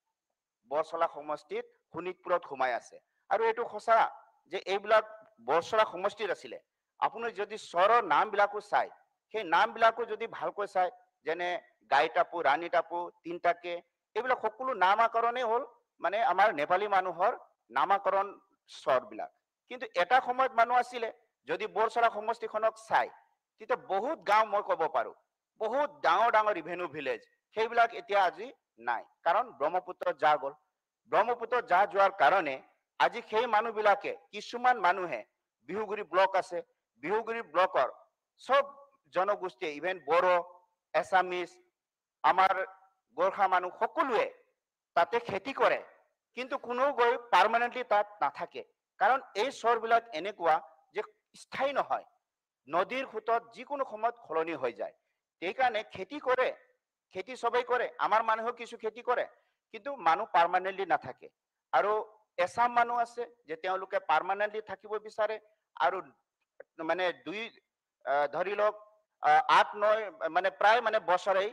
Speaker 9: বৰচলা সমষ্টিত শোণিতপুৰত সোমাই আছে। আৰু এইটো সঁচা যে এইবিলাক বৰচলা সমষ্টিত আছিলে। আপুনি যদি চৰৰ নামবিলাকো চাই, সেই নামবিলাকো যদি ভালকৈ চাই, যেনে গাইটাপু, ৰাণী টাপু, তিনটাকে, এইবিলাক সকলো নামাকৰণেই হ'ল মানে আমাৰ নেপালী মানুহৰ নামাকৰণ চৰবিলাক। কিন্তু এটা সময়ত মানুহ আছিলে, যদি বৰচলা সমষ্টিখনক চাই তেতিয়া বহুত গাঁও মই ক'ব পাৰো, বহুত ডাঙৰ ডাঙৰ ৰিভেনিউ ভিলেজ, সেইবিলাক এতিয়া আজি নাই, কাৰণ ব্ৰহ্মপুত্ৰত যা গ'ল। ব্ৰহ্মপুত্ৰত যা যোৱাৰ কাৰণে আজি সেই মানুহবিলাকে, কিছুমান মানুহে বিহুগুৰি ব্লক আছে, বিহুগুৰি ব্লকৰ সব জনগোষ্ঠীয়ে, ইভেন বড়ো, এছামিজ, আমাৰ গোৰ্খা মানুহ সকলোৱে তাতে খেতি কৰে, কিন্তু কোনো গৈ পাৰ্মানেণ্টলি তাত নাথাকে, কাৰণ এই চৰবিলাক এনেকুৱা যে স্থায়ী নহয়, নদীৰ সোঁতত যিকোনো সময়ত সলনি হৈ যায়। সেইকাৰণে খেতি কৰে, খেতি সবেই কৰে, আমাৰ মানুহেও কিছু খেতি কৰে, কিন্তু মানুহ পাৰ্মানেণ্টলি নাথাকে। আৰু এছাম মানুহ আছে যে তেওঁলোকে পাৰ্মানেণ্টলি থাকিব বিচাৰে, আৰু মানে ধৰি লওক 8-9 মানে প্ৰায় মানে বছৰেই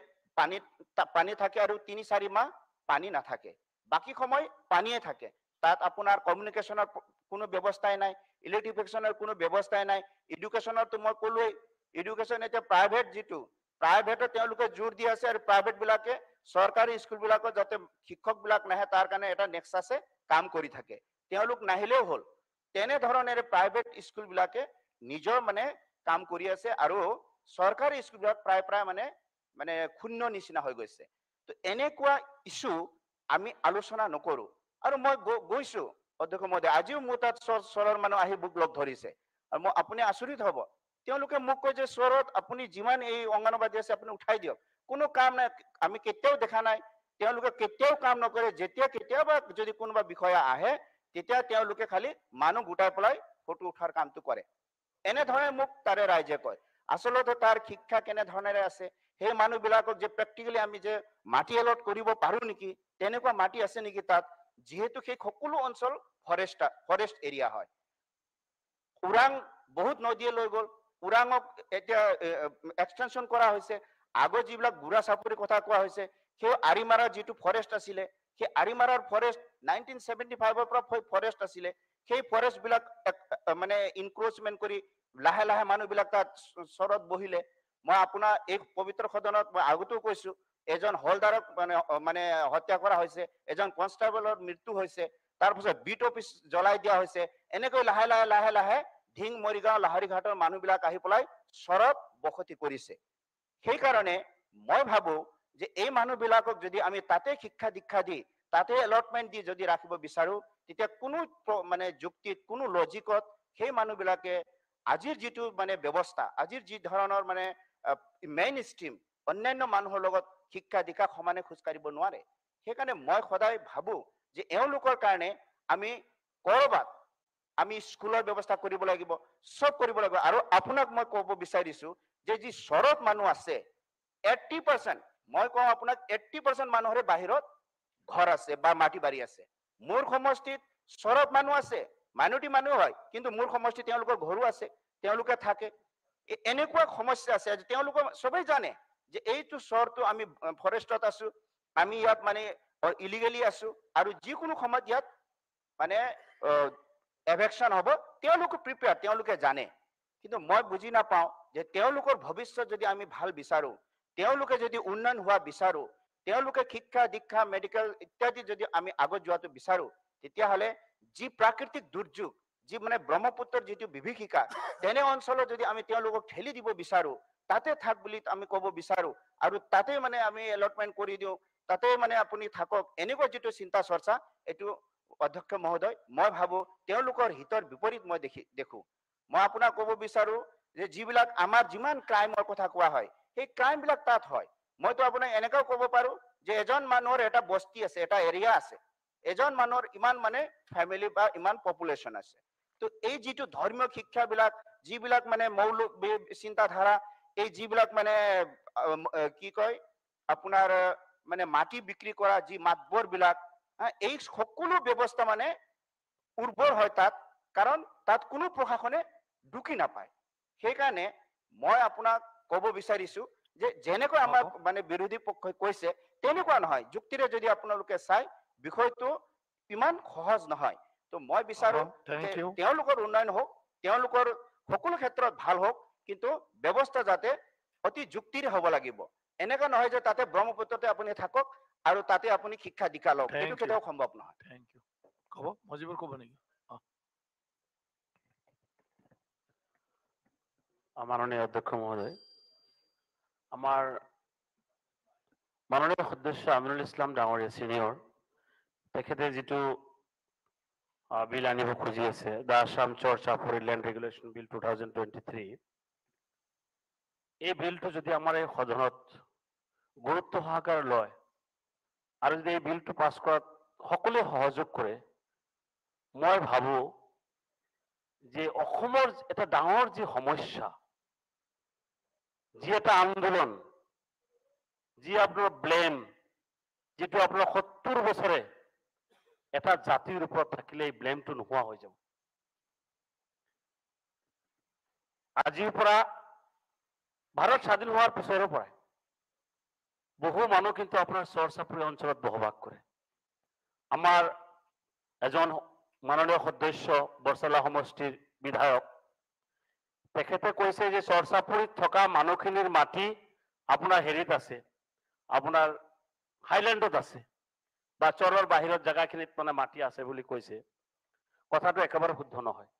Speaker 9: পানী থাকে, আৰু 3-4 মাহ পানী নাথাকে, বাকী সময় পানীয়ে থাকে। তাত আপোনাৰ কমিউনিকেশ্যনৰ কোনো ব্যৱস্থাই নাই, ইলেক্ট্ৰিফিকেশ্যনৰ কোনো ব্যৱস্থাই নাই। এডুকেশ্যনৰতো মই ক'লোৱেই, এডুকেশ্যন এতিয়া প্ৰাইভেট, যিটো প্ৰাইভেটত তেওঁলোকে জোৰ দি আছে, আৰু প্ৰাইভেটবিলাকে চৰকাৰী স্কুলবিলাকত যাতে শিক্ষকবিলাক নাহে তাৰ কাৰণে এটা নেক্সাছে কাম কৰি থাকে, তেওঁলোক নাহিলেও হ'ল। তেনেধৰণেৰে প্ৰাইভেট স্কুলবিলাকে নিজৰ মানে কাম কৰি আছে, আৰু চৰকাৰী স্কুলবিলাক প্ৰায় মানে শূন্য নিচিনা হৈ গৈছে। তো এনেকুৱা ইছ্যু আমি আলোচনা নকৰো। আৰু মই গৈছো অধ্যক্ষ মহোদয়, আজিও মোৰ তাত চৰৰ মানুহ আহি মোক লগ ধৰিছে, আৰু আপুনি আচৰিত হ'ব, তেওঁলোকে মোক কয় যে চৰত আপুনি যিমান এই অঙ্গনবাদী আছে আপুনি উঠাই দিয়ক, কোনো কাম নাই, আমি কেতিয়াও দেখা নাই, তেওঁলোকে কেতিয়াও কাম নকৰে। কেতিয়াবা যদি কোনোবা বিষয়া আহে তেতিয়া তেওঁলোকে খালি মানুহ গোটাই পেলাই ফটো উঠাৰ কামটো কৰে। এনেধৰণে মোক তাৰে ৰাইজে কয়। আচলতে তাৰ শিক্ষা কেনেধৰণেৰে আছে, সেই মানুহবিলাকক যে প্ৰেক্টিকেলি আমি যে মাটি এলট কৰিব পাৰো নেকি, তেনেকুৱা মাটি আছে নেকি তাত, যিহেতু সেই সকলো অঞ্চল ফৰেষ্ট এৰিয়া হয়। ওৰাং বহুত নদীয়ে লৈ গ'ল, ওৰাঙক এতিয়া এক্সটেনশ্যন কৰা হৈছে। আগৰ যিবিলাক গুড়া চাপৰিৰ কথা কোৱা হৈছে, সেই আৰিমাৰাৰ যিটো ফৰেষ্ট আছিলে, সেই আৰিমাৰাৰ ফৰেষ্ট 1975 পৰা ফৰেষ্ট আছিলে, সেই ফৰেষ্টবিলাক মানে ইনক্ৰোচমেণ্ট কৰি লাহে লাহে মানুহবিলাক তাত চৰত বহিলে। মই আপোনাৰ এই পবিত্ৰ সদনত মই আগতেও কৈছো, এজন হলদাৰক মানে হত্যা কৰা হৈছে, এজন কনষ্টেবলৰ মৃত্যু হৈছে, তাৰপিছত বিট অফিচ জ্বলাই দিয়া হৈছে। এনেকৈ লাহে লাহে ধিং, মৰিগাঁও, লাহৰীঘাটৰ মানুহবিলাক আহি পেলাই চৰত বসতি কৰিছে। সেইকাৰণে মই ভাবো যে এই মানুহবিলাকক যদি আমি তাতে শিক্ষা দীক্ষা দি, তাতে এলটমেণ্ট দি যদি ৰাখিব বিচাৰো, তেতিয়া কোনো মানে যুক্তিত, কোনো লজিকত সেই মানুহবিলাকে আজিৰ যিটো মানে ব্যৱস্থা, আজিৰ যি ধৰণৰ মানে মেইন ষ্ট্ৰীম, অন্যান্য মানুহৰ লগত শিক্ষা দীক্ষা সমানে খোজকাঢ়িব নোৱাৰে। সেইকাৰণে মই সদায় ভাবো যে এওঁলোকৰ কাৰণে আমি কৰবাত আমি স্কুলৰ ব্যৱস্থা কৰিব লাগিব, সব কৰিব লাগিব। আৰু আপোনাক মই ক'ব বিচাৰিছো যে যি চৰত মানুহ আছে 80%, মই কওঁ আপোনাক 80% মানুহৰে বাহিৰত ঘৰ আছে বা মাটি বাৰী আছে। মোৰ সমষ্টিত চৰত মানুহ আছে, মাইনৰিটি মানুহ হয়, কিন্তু মোৰ সমষ্টিত তেওঁলোকৰ ঘৰো আছে, তেওঁলোকে থাকে। এনেকুৱা সমস্যা আছে, তেওঁলোকে সবেই জানে যে এইটো চৰটো আমি ফৰেষ্টত আছো, আমি ইয়াত মানে ইলিগেলি আছো, আৰু যিকোনো সময়ত ইয়াত মানে এভেকশ্যন হ'ব, তেওঁলোকে প্ৰিপেয়াৰ, তেওঁলোকে জানে। কিন্তু মই বুজি নাপাওঁ যে তেওঁলোকৰ ভৱিষ্যত যদি আমি ভাল বিচাৰো, তেওঁলোকে যদি উন্নয়ন হোৱা বিচাৰো, তেওঁলোকে শিক্ষা দীক্ষা মেডিকেল ইত্যাদি যদি আমি আগত যোৱাটো বিচাৰো, তেতিয়াহ'লে যি প্ৰাকৃতিক দুৰ্যোগ, যি মানে ব্ৰহ্মপুত্ৰৰ যিটো বিভীষিকা তেনে অঞ্চলত যদি আমি তেওঁলোকক ঠেলি দিব বিচাৰো তাতে থাক বুলি আমি ক'ব বিচাৰো আৰু তাতে মানে আমি এলটমেন্ট কৰি দিওঁ তাতে মানে আপুনি থাকক এনেকুৱা যিটো চিন্তা চৰ্চা এইটো অধ্যক্ষ মহোদয় মই ভাবো তেওঁলোকৰ হিতৰ বিপৰীত মই দেখো মই আপোনাক ক'ব বিচাৰো যে যিবিলাক আমাৰ যিমান ক্ৰাইমৰ কথা কোৱা হয় সেই ক্ৰাইম বিলাক তাত হয় মইতো আপোনাক এনেকাও ক'ব পাৰো যে এজন মানুহৰ এটা বস্তি আছে এটা এৰিয়া আছে এজন মানুহৰ ইমান মানে ফ্যামিলি বা ইমান পপুলেশন আছে তো এই যিটো ধৰ্মীয় শিক্ষাবিলাক যিবিলাক মানে মৌলিক চিন্তাধাৰা এই যিবিলাক মানে কি কয় আপোনাৰ মানে মাটি বিক্ৰী কৰা যি মাতবৰ বিলাক এই সকলো ব্যৱস্থা মানে উৰ্বৰ হয় তাত কাৰণ তাত কোনো প্ৰশাসনে ঢুকি নাপায় সেইকাৰণে মই আপোনাক ক'ব বিচাৰিছো যে যেনেকৈ আমাৰ মানে বিৰোধী পক্ষই কৈছে তেনেকুৱা নহয় যুক্তিৰে যদি আপোনালোকে চাই বিষয়টো ইমান সহজ নহয় তো মই বিচাৰো তেওঁলোকৰ উন্নয়ন হোক তেওঁলোকৰ সকলো ক্ষেত্ৰত ভাল হোক কিন্তু ব্যৱস্থা যাতে অতি যুক্তিৰে হ'ব লাগিব এনেকা নহয় যে তাতে ব্ৰহ্মপুত্ৰতে আপুনি থাকক আৰু তাতে আপুনি শিক্ষা দীক্ষা লওক এইটো কেতিয়াও সম্ভৱ নহয়
Speaker 2: থ্যাংক ইউ ক'ব মজিবুৰ ক'ব নেকি
Speaker 3: মাননীয় অধ্যক্ষ মহোদয় আমাৰ মাননীয় সদস্য আমিনুল ইছলাম ডাঙৰীয়া সিনিয়ৰ তেখেতে যিটো বিল আনিব খুজি আছে দ্য আসাম চৰ্চা ফৰ লেণ্ড ৰেগুলেশ্যন বিল 2023 এই বিলটো যদি আমাৰ এই সদনত গুৰুত্ব সহকাৰে লয় আৰু যদি এই বিলটো পাছ কৰাত সকলোৱে সহযোগ কৰে মই ভাবো যে অসমৰ এটা ডাঙৰ যি সমস্যা যি এটা আন্দোলন যি আপোনাৰ ব্লেম যেটো আপোনাৰ 70 বছৰে এটা জাতিৰ ওপৰত থাকিলে এই ব্লেমটো নোহোৱা হৈ যাব আজিৰ পৰা ভাৰত স্বাধীন হোৱাৰ পিছৰে পৰা বহু মানুহ কিন্তু আপোনাৰ চৰ চাপৰি অঞ্চলত বসবাস কৰে আমাৰ এজন মাননীয় সদস্য বৰছালা সমষ্টিৰ বিধায়ক তেখেতে কৈছে যে চৰ চাপৰিত থকা মানুহখিনিৰ মাটি আপোনাৰ হেৰিত আছে আপোনাৰ হাইল্যান্ডত আছে বা চৰৰ বাহিৰত জায়গাখিনিত মানে মাটি আছে বুলি কৈছে কথাটো একেবাৰে শুদ্ধ নহয়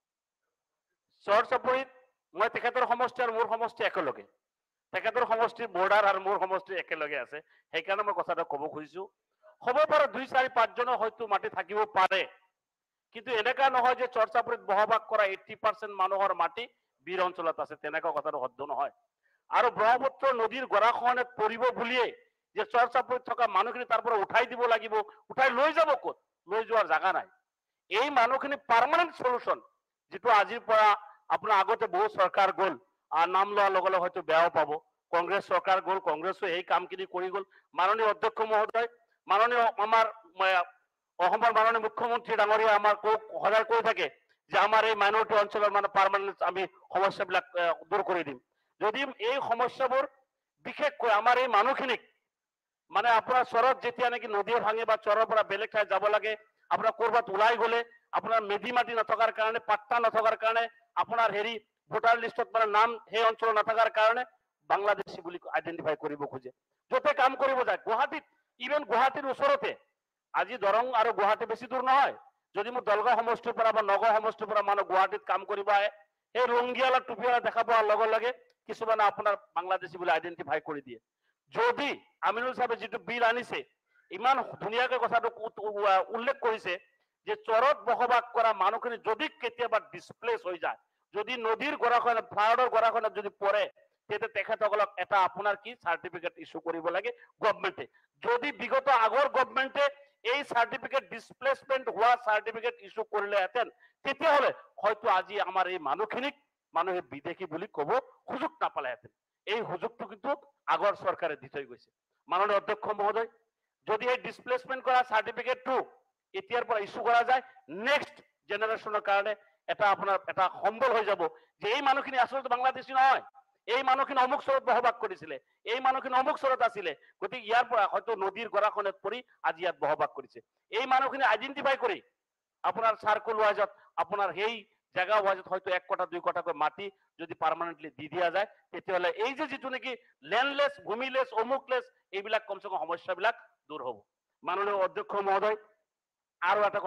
Speaker 3: চৰ চাপৰিত মই তেখেতৰ সমষ্টি আৰু মোৰ সমষ্টি একেলগে তেখেতৰ সমষ্টিৰ বৰ্ডাৰ আৰু মোৰ সমষ্টি একেলগে আছে সেইকাৰণে মই কথাটো ক'ব খুজিছো হ'ব পাৰে 2-4-5 জন হয়তো মাটি থাকিব পাৰে কিন্তু এনেকা নহয় যে চৰ চাপৰিত বসবাস কৰা 80% মানুহৰ মাটি বীৰ অঞ্চলত আছে তেনেকা কথাটো শুদ্ধ নহয় আৰু ব্ৰহ্মপুত্ৰ নদীৰ গৰাখহনত পৰিব বুলিয়ে যে চৰ চাপৰিত থকা মানুহখিনি তাৰ পৰা উঠাই দিব লাগিব উঠাই লৈ যাব ক'ত লৈ যোৱাৰ জায়গা নাই এই মানুহখিনি পার্মানেন্ট সলিউশন যেটো আজিৰ পৰা আপোনাৰ আগতে বহু সরকার গল আর নাম লোৱাৰ লগে লগে হয়তো বেয়াও পাব কংগ্রেস সরকার গল কংগ্রেসও এই কামখিনি কৰি গল মাননীয় অধ্যক্ষ মহোদয় মাননীয় আমাৰ অসমৰ মাননীয় মুখ্যমন্ত্রী ডাঙৰীয়া আমাৰ সদায় কৈ থাকে যে আমাৰ এই মাইনৰিটি অঞ্চলৰ মানে পার্মানেন্ট আমি সমস্যাবিলাক দূৰ কৰি দিম যদি এই সমস্যাবোৰ বিশেষকৈ আমাৰ এই মানুহখিনিক মানে আপোনাৰ চৰত যেতিয়া নাকি নদীয়ে ভাঙে বা চৰৰ পৰা বেলেগ ঠাই যাব লাগে আপোনাৰ কৰবাত ওলাই গলে আপোনাৰ মেধি মাটি নথকাৰ কাৰণে পাট্টা নথকাৰ কাৰণে আপোনাৰ হেৰি ভোটাৰ লিষ্টত মানে নাম সেই অঞ্চল নথকাৰ কাৰণে বাংলাদেশী বুলি আইডেন্টিফাই কৰিব খোজে যতে কাম কৰিব যায় গুৱাহাটীত ইভেন গুৱাহাটীৰ ওচৰতে আজি দৰং আৰু গুৱাহাটী বেছি দূৰ নহয় যদি মোৰ দলগাঁও সমষ্টিৰ পৰা বা নগাঁও সমষ্টিৰ পৰা মানুহ গুৱাহাটীত কাম কৰিব আহে সেই ৰংগিয়ালা টুপিয়ালা দেখা পোৱাৰ লগে লগে কিছুমানে আপোনাৰ বাংলাদেশী বুলি আইডেন্টিফাই কৰি দিয়ে যদি আমিনুল সাহেবে যেটো বিল আনিছে ইমান ধুনীয়াকৈ কথাটো উল্লেখ কৰিছে যে চৰত বসবাস কৰা মানুহখিনি যদি কেতিয়াবা ডিসপ্লেস হৈ যায় যদি নদীৰ গৰাখহনত ফ্লাডৰ গৰাখহনত যদি পৰে তেতিয়া তেখেতসকলক এটা আপোনাৰ কি সার্টিফিকেট ইস্যু কৰিব লাগে গভৰ্নমেন্টে যদি বিগত আগৰ গভৰ্নমেন্টে এই সার্টিফিকেট ডিসপ্লেসমেন্ট হোৱা সার্টিফিকেট ইস্যু কৰিলে হেতেন তেতিয়া হলে হয়তো আজি আমাৰ এই মানুহখিনিক মানুহে বিদেশী বুলি ক'ব সুযোগ নাপালে হেতেন এই সুযোগটো কিন্তু আগৰ সরকারে দি থৈ গৈছে মাননীয় অধ্যক্ষ মহোদয় যদি এই ডিসপ্লেসমেন্ট কৰা সার্টিফিকেটটো এতিয়াৰ পৰা ইস্যু কৰা যায় নেক্সট জেনারেশনৰ কাৰণে এটা আপোনাৰ এটা সম্বল হৈ যাব যে এই মানুহখিনি আসলে বাংলাদেশী নহয় এই মানুহখিনি অমুক চৰত বসবাস কৰিছিলে এই মানুহখিনি অমুক চৰত আছিলে গতি ইয়াৰ পৰা হয়তো নদীৰ গৰাখহনত পৰি আজি ইয়াত বসবাস কৰিছে এই মানুহখিনি আইডেন্টিফাই কৰি আপোনাৰ সার্কুল ওয়াইজত আপোনাৰ সেই জায়গা ওয়াইজত হয়তো 1 কোটা 2 কোটাকৈ মাটি যদি পার্মানেন্টলি দি দিয়া যায় তেতিয়াহলে এই যে যেটো নেকি ল্যান্ডলেস ভূমিলেস অমুকলেস এইবিলাক কমসে কম সমস্যাবিলাক দূৰ হ'ব মাননীয় অধ্যক্ষ মহোদয় আৰু এটা কথা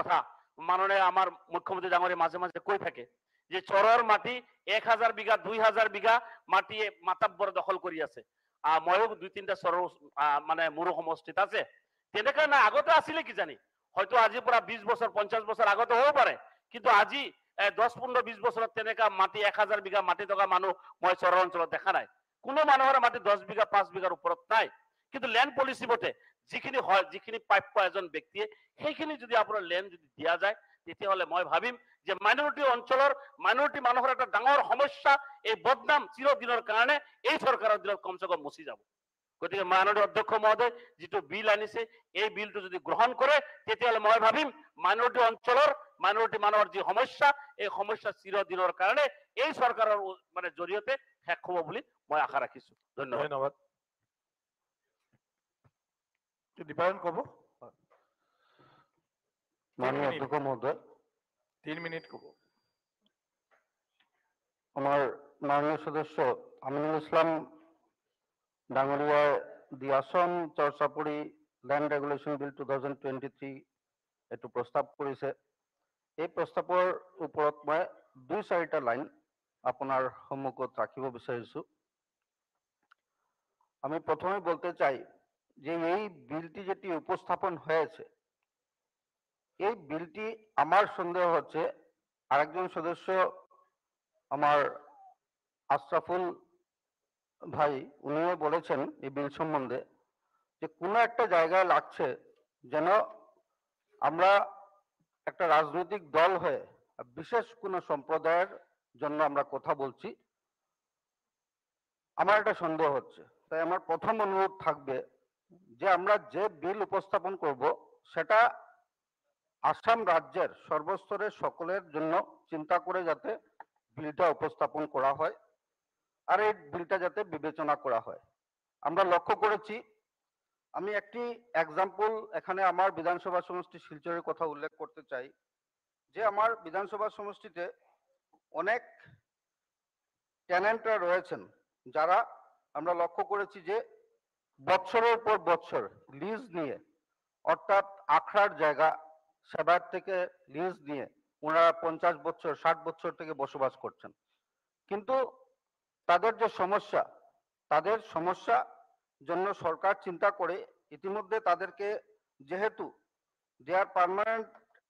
Speaker 10: মাননীয় আমার মুখ্যমন্ত্রী ডাঙরিয়া মাঝে মাঝে কই থাকে যে চরর মাটি 1000 বিঘা 2000 বিঘা মাটি মাতাব্বর দখল কৰি আছে ময়ো 2-3টা চৰৰ মানে মুৰু সমষ্টিত আছে তেনেকা না আগতে আছিলে কি জানি হয়তো আজিৰ পৰা 20 বছৰ 50 বছৰ আগতে হ'ব পাৰে কিন্তু আজি 10-15-20 বছৰত তেনেকা মাটি 1000 বিঘা মাটি থকা মানুহ মই চৰৰ অঞ্চলত দেখা নাই কোনো মানুহৰ মাটি 10 বিঘা 5 বিঘাৰ ওপৰত নাই কিন্তু ল্যান্ড পলিসি মতে যিখিনি হয় যিখিনি প্ৰাপ্য এজন ব্যক্তিয়ে সেইখিনি যদি আপোনাৰ ল্যান্ড যদি দিয়া যায় তেতিয়াহ'লে মই ভাবিম যে মাইনৰিটি অঞ্চলৰ মাইনৰিটি মানুহৰ এটা ডাঙৰ সমস্যা এই বদনাম চিৰদিনৰ কাৰণে এই চৰকাৰৰ দিনত কমসে কম মুছি যাব গতিকে মাননীয় অধ্যক্ষ মহোদয় যিটো বিল আনিছে এই বিলটো যদি গ্ৰহণ কৰে তেতিয়াহ'লে মই ভাবিম মাইনৰিটি অঞ্চলৰ মাইনৰিটি মানুহৰ যি সমস্যা এই সমস্যা চিৰদিনৰ কাৰণে এই চৰকাৰৰ মানে জৰিয়তে শেষ হ'ব বুলি মই আশা ৰাখিছো ধন্যবাদ
Speaker 2: ধন্যবাদ দীপায়ন কব
Speaker 3: মাননীয় অধ্যক্ষ মহোদয়
Speaker 2: 3 মিনিট কব
Speaker 3: আমার মাননীয় সদস্য আমিনুল ইসলাম ডাঙরিয়ায় দি আসাম চরচাপুরি ল্যান্ড রেগুলেশন বিল 2023 একটু প্রস্তাব করেছে এই প্রস্তাৱৰ ওপৰত মই 2-4টা লাইন আপোনাৰ সন্মুখত ৰাখিব বিচাৰিছো আমি প্রথমে বলতে চাই যে এই বিলটি যেটি উপস্থাপন হয়েছে এই বিলটি আমার সন্দেহ হচ্ছে আরেকজন সদস্য আমার আশরাফুল ভাই উনিও বলেছেন এই বিল সম্বন্ধে যে কোনো একটা জায়গায় লাগছে যেন আমরা একটা রাজনৈতিক দল হয়ে বিশেষ কোনো সম্প্রদায়ের জন্য আমরা কথা বলছি আমার একটা সন্দেহ হচ্ছে তাই আমার প্রথম অনুরোধ থাকবে যে আমরা যে বিল উপস্থাপন করব সেটা আসাম রাজ্যের সর্বস্তরের সকলের জন্য চিন্তা করে যাতে বিলটা উপস্থাপন করা হয় আর এই বিলটা যাতে বিবেচনা করা হয় আমরা লক্ষ্য করেছি আমি একটি এক্সাম্পল এখানে আমার বিধানসভা সমষ্টি শিলচরের কথা উল্লেখ করতে চাই যে আমার বিধানসভা সমষ্টিতে অনেক টেনেন্টরা রয়েছেন যারা আমরা লক্ষ্য করেছি যে বছরের পর বছর লিজ নিয়ে অর্থাৎ আখড়ার জায়গা সেবার থেকে লিজ নিয়ে ওনারা 50 বছর 60 বছর থেকে বসবাস করছেন কিন্তু তাদের যে সমস্যা তাদের সমস্যা জন্য সরকার চিন্তা করে ইতিমধ্যে তাদেরকে যেহেতু দে আর পার্মানেন্ট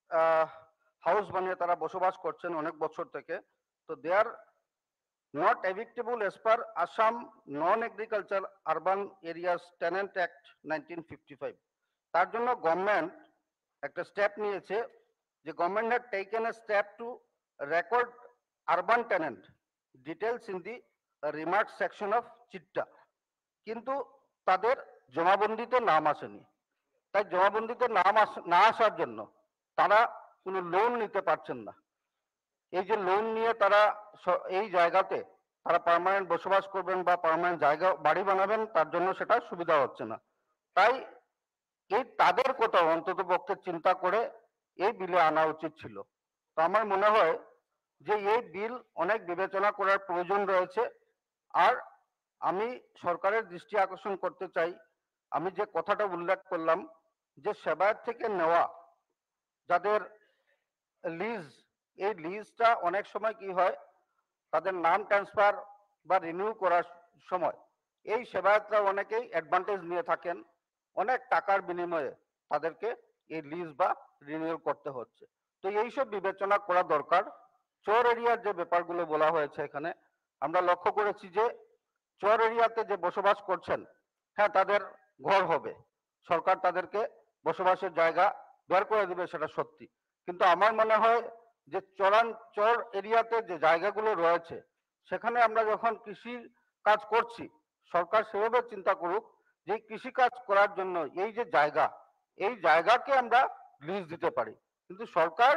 Speaker 3: হাউস বানিয়ে তারা বসবাস করছেন অনেক বছর থেকে তো দে আর not evictable as per Assam Non-Agriculture Urban Areas Tenant Act 1955 তার জন্য গভর্নমেন্ট একটা স্টেপ নিয়েছে যে government had taken a step to record urban tenant details in the remarks section of চিট্টা কিন্তু তাদের জমাবন্দিতে নাম আসেনি তাই জমাবন্দিতে নাম না আসার জন্য তারা কোনো লোন নিতে পারছেন না এই যে লোন নিয়ে তারা এই জায়গাতে তারা পার্মানেন্ট বসবাস করবেন বা পার্মানেন্ট জায়গা বাড়ি বানাবেন তার জন্য সেটা সুবিধা হচ্ছে না তাই এই তাদের কথা অন্তত পক্ষে চিন্তা করে এই বিলে আনা উচিত ছিল তো আমার মনে হয় যে এই বিল অনেক বিবেচনা করার প্রয়োজন রয়েছে আর আমি সরকারের দৃষ্টি আকর্ষণ করতে চাই আমি যে কথাটা উল্লেখ করলাম যে সেবায়েত থেকে নেওয়া যাদের লিজ এই লিজটা অনেক সময় কি হয় তাদের নাম ট্রান্সফার বা রিনিউ করার সময় এই সেবায়েতরা অনেকেই অ্যাডভান্টেজ নিয়ে থাকেন অনেক টাকার বিনিময়ে তাদেরকে এই লিজ বা রিনিউ করতে হচ্ছে তো এইসব বিবেচনা করা দরকার চর এরিয়ার যে ব্যাপারগুলো বলা হয়েছে এখানে আমরা লক্ষ্য করেছি যে চর এরিয়াতে যে বসবাস করছেন হ্যাঁ তাদের ঘর হবে সরকার তাদেরকে বসবাসের জায়গা বের করে দিবে সেটা সত্যি কিন্তু আমার মনে হয় যে চর এরিয়াতে যে জায়গাগুলো রয়েছে সেখানে আমরা যখন কৃষি কাজ করছি সরকার সেভাবে চিন্তা করুক যে কৃষি কাজ করার জন্য এই যে জায়গা এই জায়গাকে আমরা লিজ দিতে পারি কিন্তু সরকার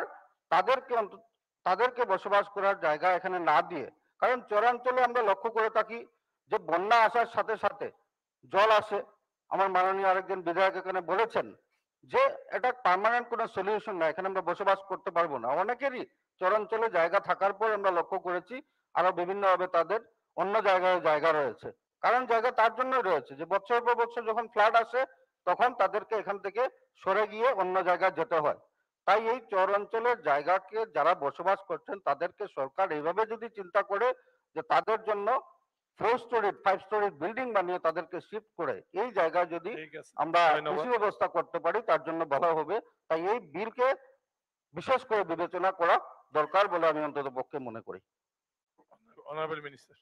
Speaker 3: তাদেরকে বসবাস করার জায়গা এখানে না দিয়ে কারণ চরাঞ্চলে আমরা লক্ষ্য করে থাকি যে বন্যা আসার সাথে সাথে জল আসে আমার মাননীয় আরেকজন বিধায়ক এখানে বলেছেন যে এটা পার্মানেন্ট কোনো সলিউশন না এখানে আমরা বসবাস করতে পারবো না অনেকেরই চরাঞ্চলে জায়গা থাকার পর আমরা লক্ষ্য করেছি আরো বিভিন্নভাবে তাদের অন্য জায়গায় জায়গা রয়েছে কারণ জায়গা তার জন্য রয়েছে যে বছর পর বছর যখন ফ্লাড আসে তখন তাদেরকে এখান থেকে সরে গিয়ে অন্য জায়গায় যেতে হয় তাই এই চর অঞ্চলের জায়গাকে যারা বসবাস করছেন তাদেরকে সরকার এইভাবে যদি চিন্তা করে যে তাদের জন্য 4 স্টোরি 5 স্টোরি বিল্ডিং বানিয়ে তাদেরকে শিফট করে এই জায়গায় যদি
Speaker 2: ঠিক আছে
Speaker 3: আমরা
Speaker 2: ধন্যবাদ।
Speaker 3: কৃষি ব্যবস্থা করতে পারি তার জন্য ভালো হবে। তাই এই বিলকে বিশেষ করে বিবেচনা করা দরকার বলে আমি অন্তত পক্ষে মনে করি।
Speaker 2: অনারেবল মিনিষ্টাৰ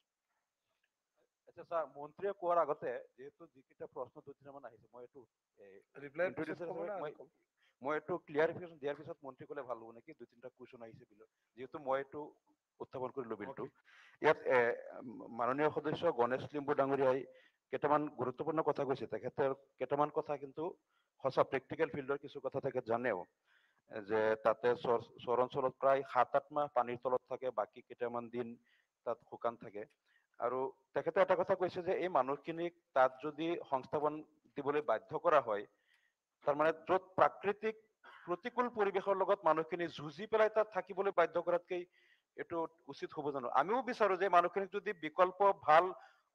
Speaker 5: আচ্ছা স্যার মন্ত্রীয়ে কোৱাৰ আগতে যেহেতু যিকেইটা প্ৰশ্ন দুটামান আহিছে মই এইটো
Speaker 2: ৰিপ্লাই
Speaker 5: introducer হিচাপে মই এইটো ক্লিয়াৰিফিকেশ্যন দিয়াৰ পিছত মন্ত্ৰী ক'লে ভাল হ'ব নেকি? দুই তিনিটা কুৱেশ্যন আহিছে বিলত, যিহেতু মই এইটো উত্থাপন কৰিলো বিলটো। ইয়াত মাননীয় সদস্য গণেশ লিম্বু ডাঙৰীয়াই কেইটামান গুৰুত্বপূৰ্ণ কথা কৈছে। তেখেতৰ কেইটামান কথা কিন্তু সঁচা প্ৰেক্টিকেল ফিল্ডৰ কিছু কথা তেখেত জানেও, যে তাতে চৰ অঞ্চলত প্ৰায় 7-8 মাহ পানীৰ তলত থাকে, বাকী কেইটামান দিন তাত শুকান থাকে। আৰু তেখেতে এটা কথা কৈছে যে এই মানুহখিনিক তাত যদি সংস্থাপন দিবলৈ বাধ্য কৰা হয়, তাৰমানে য'ত প্ৰাকৃতিক প্ৰতিকূল পৰিৱেশৰ লগত মানুহখিনি যুঁজি পেলাই তাত থাকিবলৈ বাধ্য কৰাতকৈ এইটো উচিত হ'ব জানো? আমিও বিচাৰো যে মানুহখিনিক যদি বিকল্প ভাল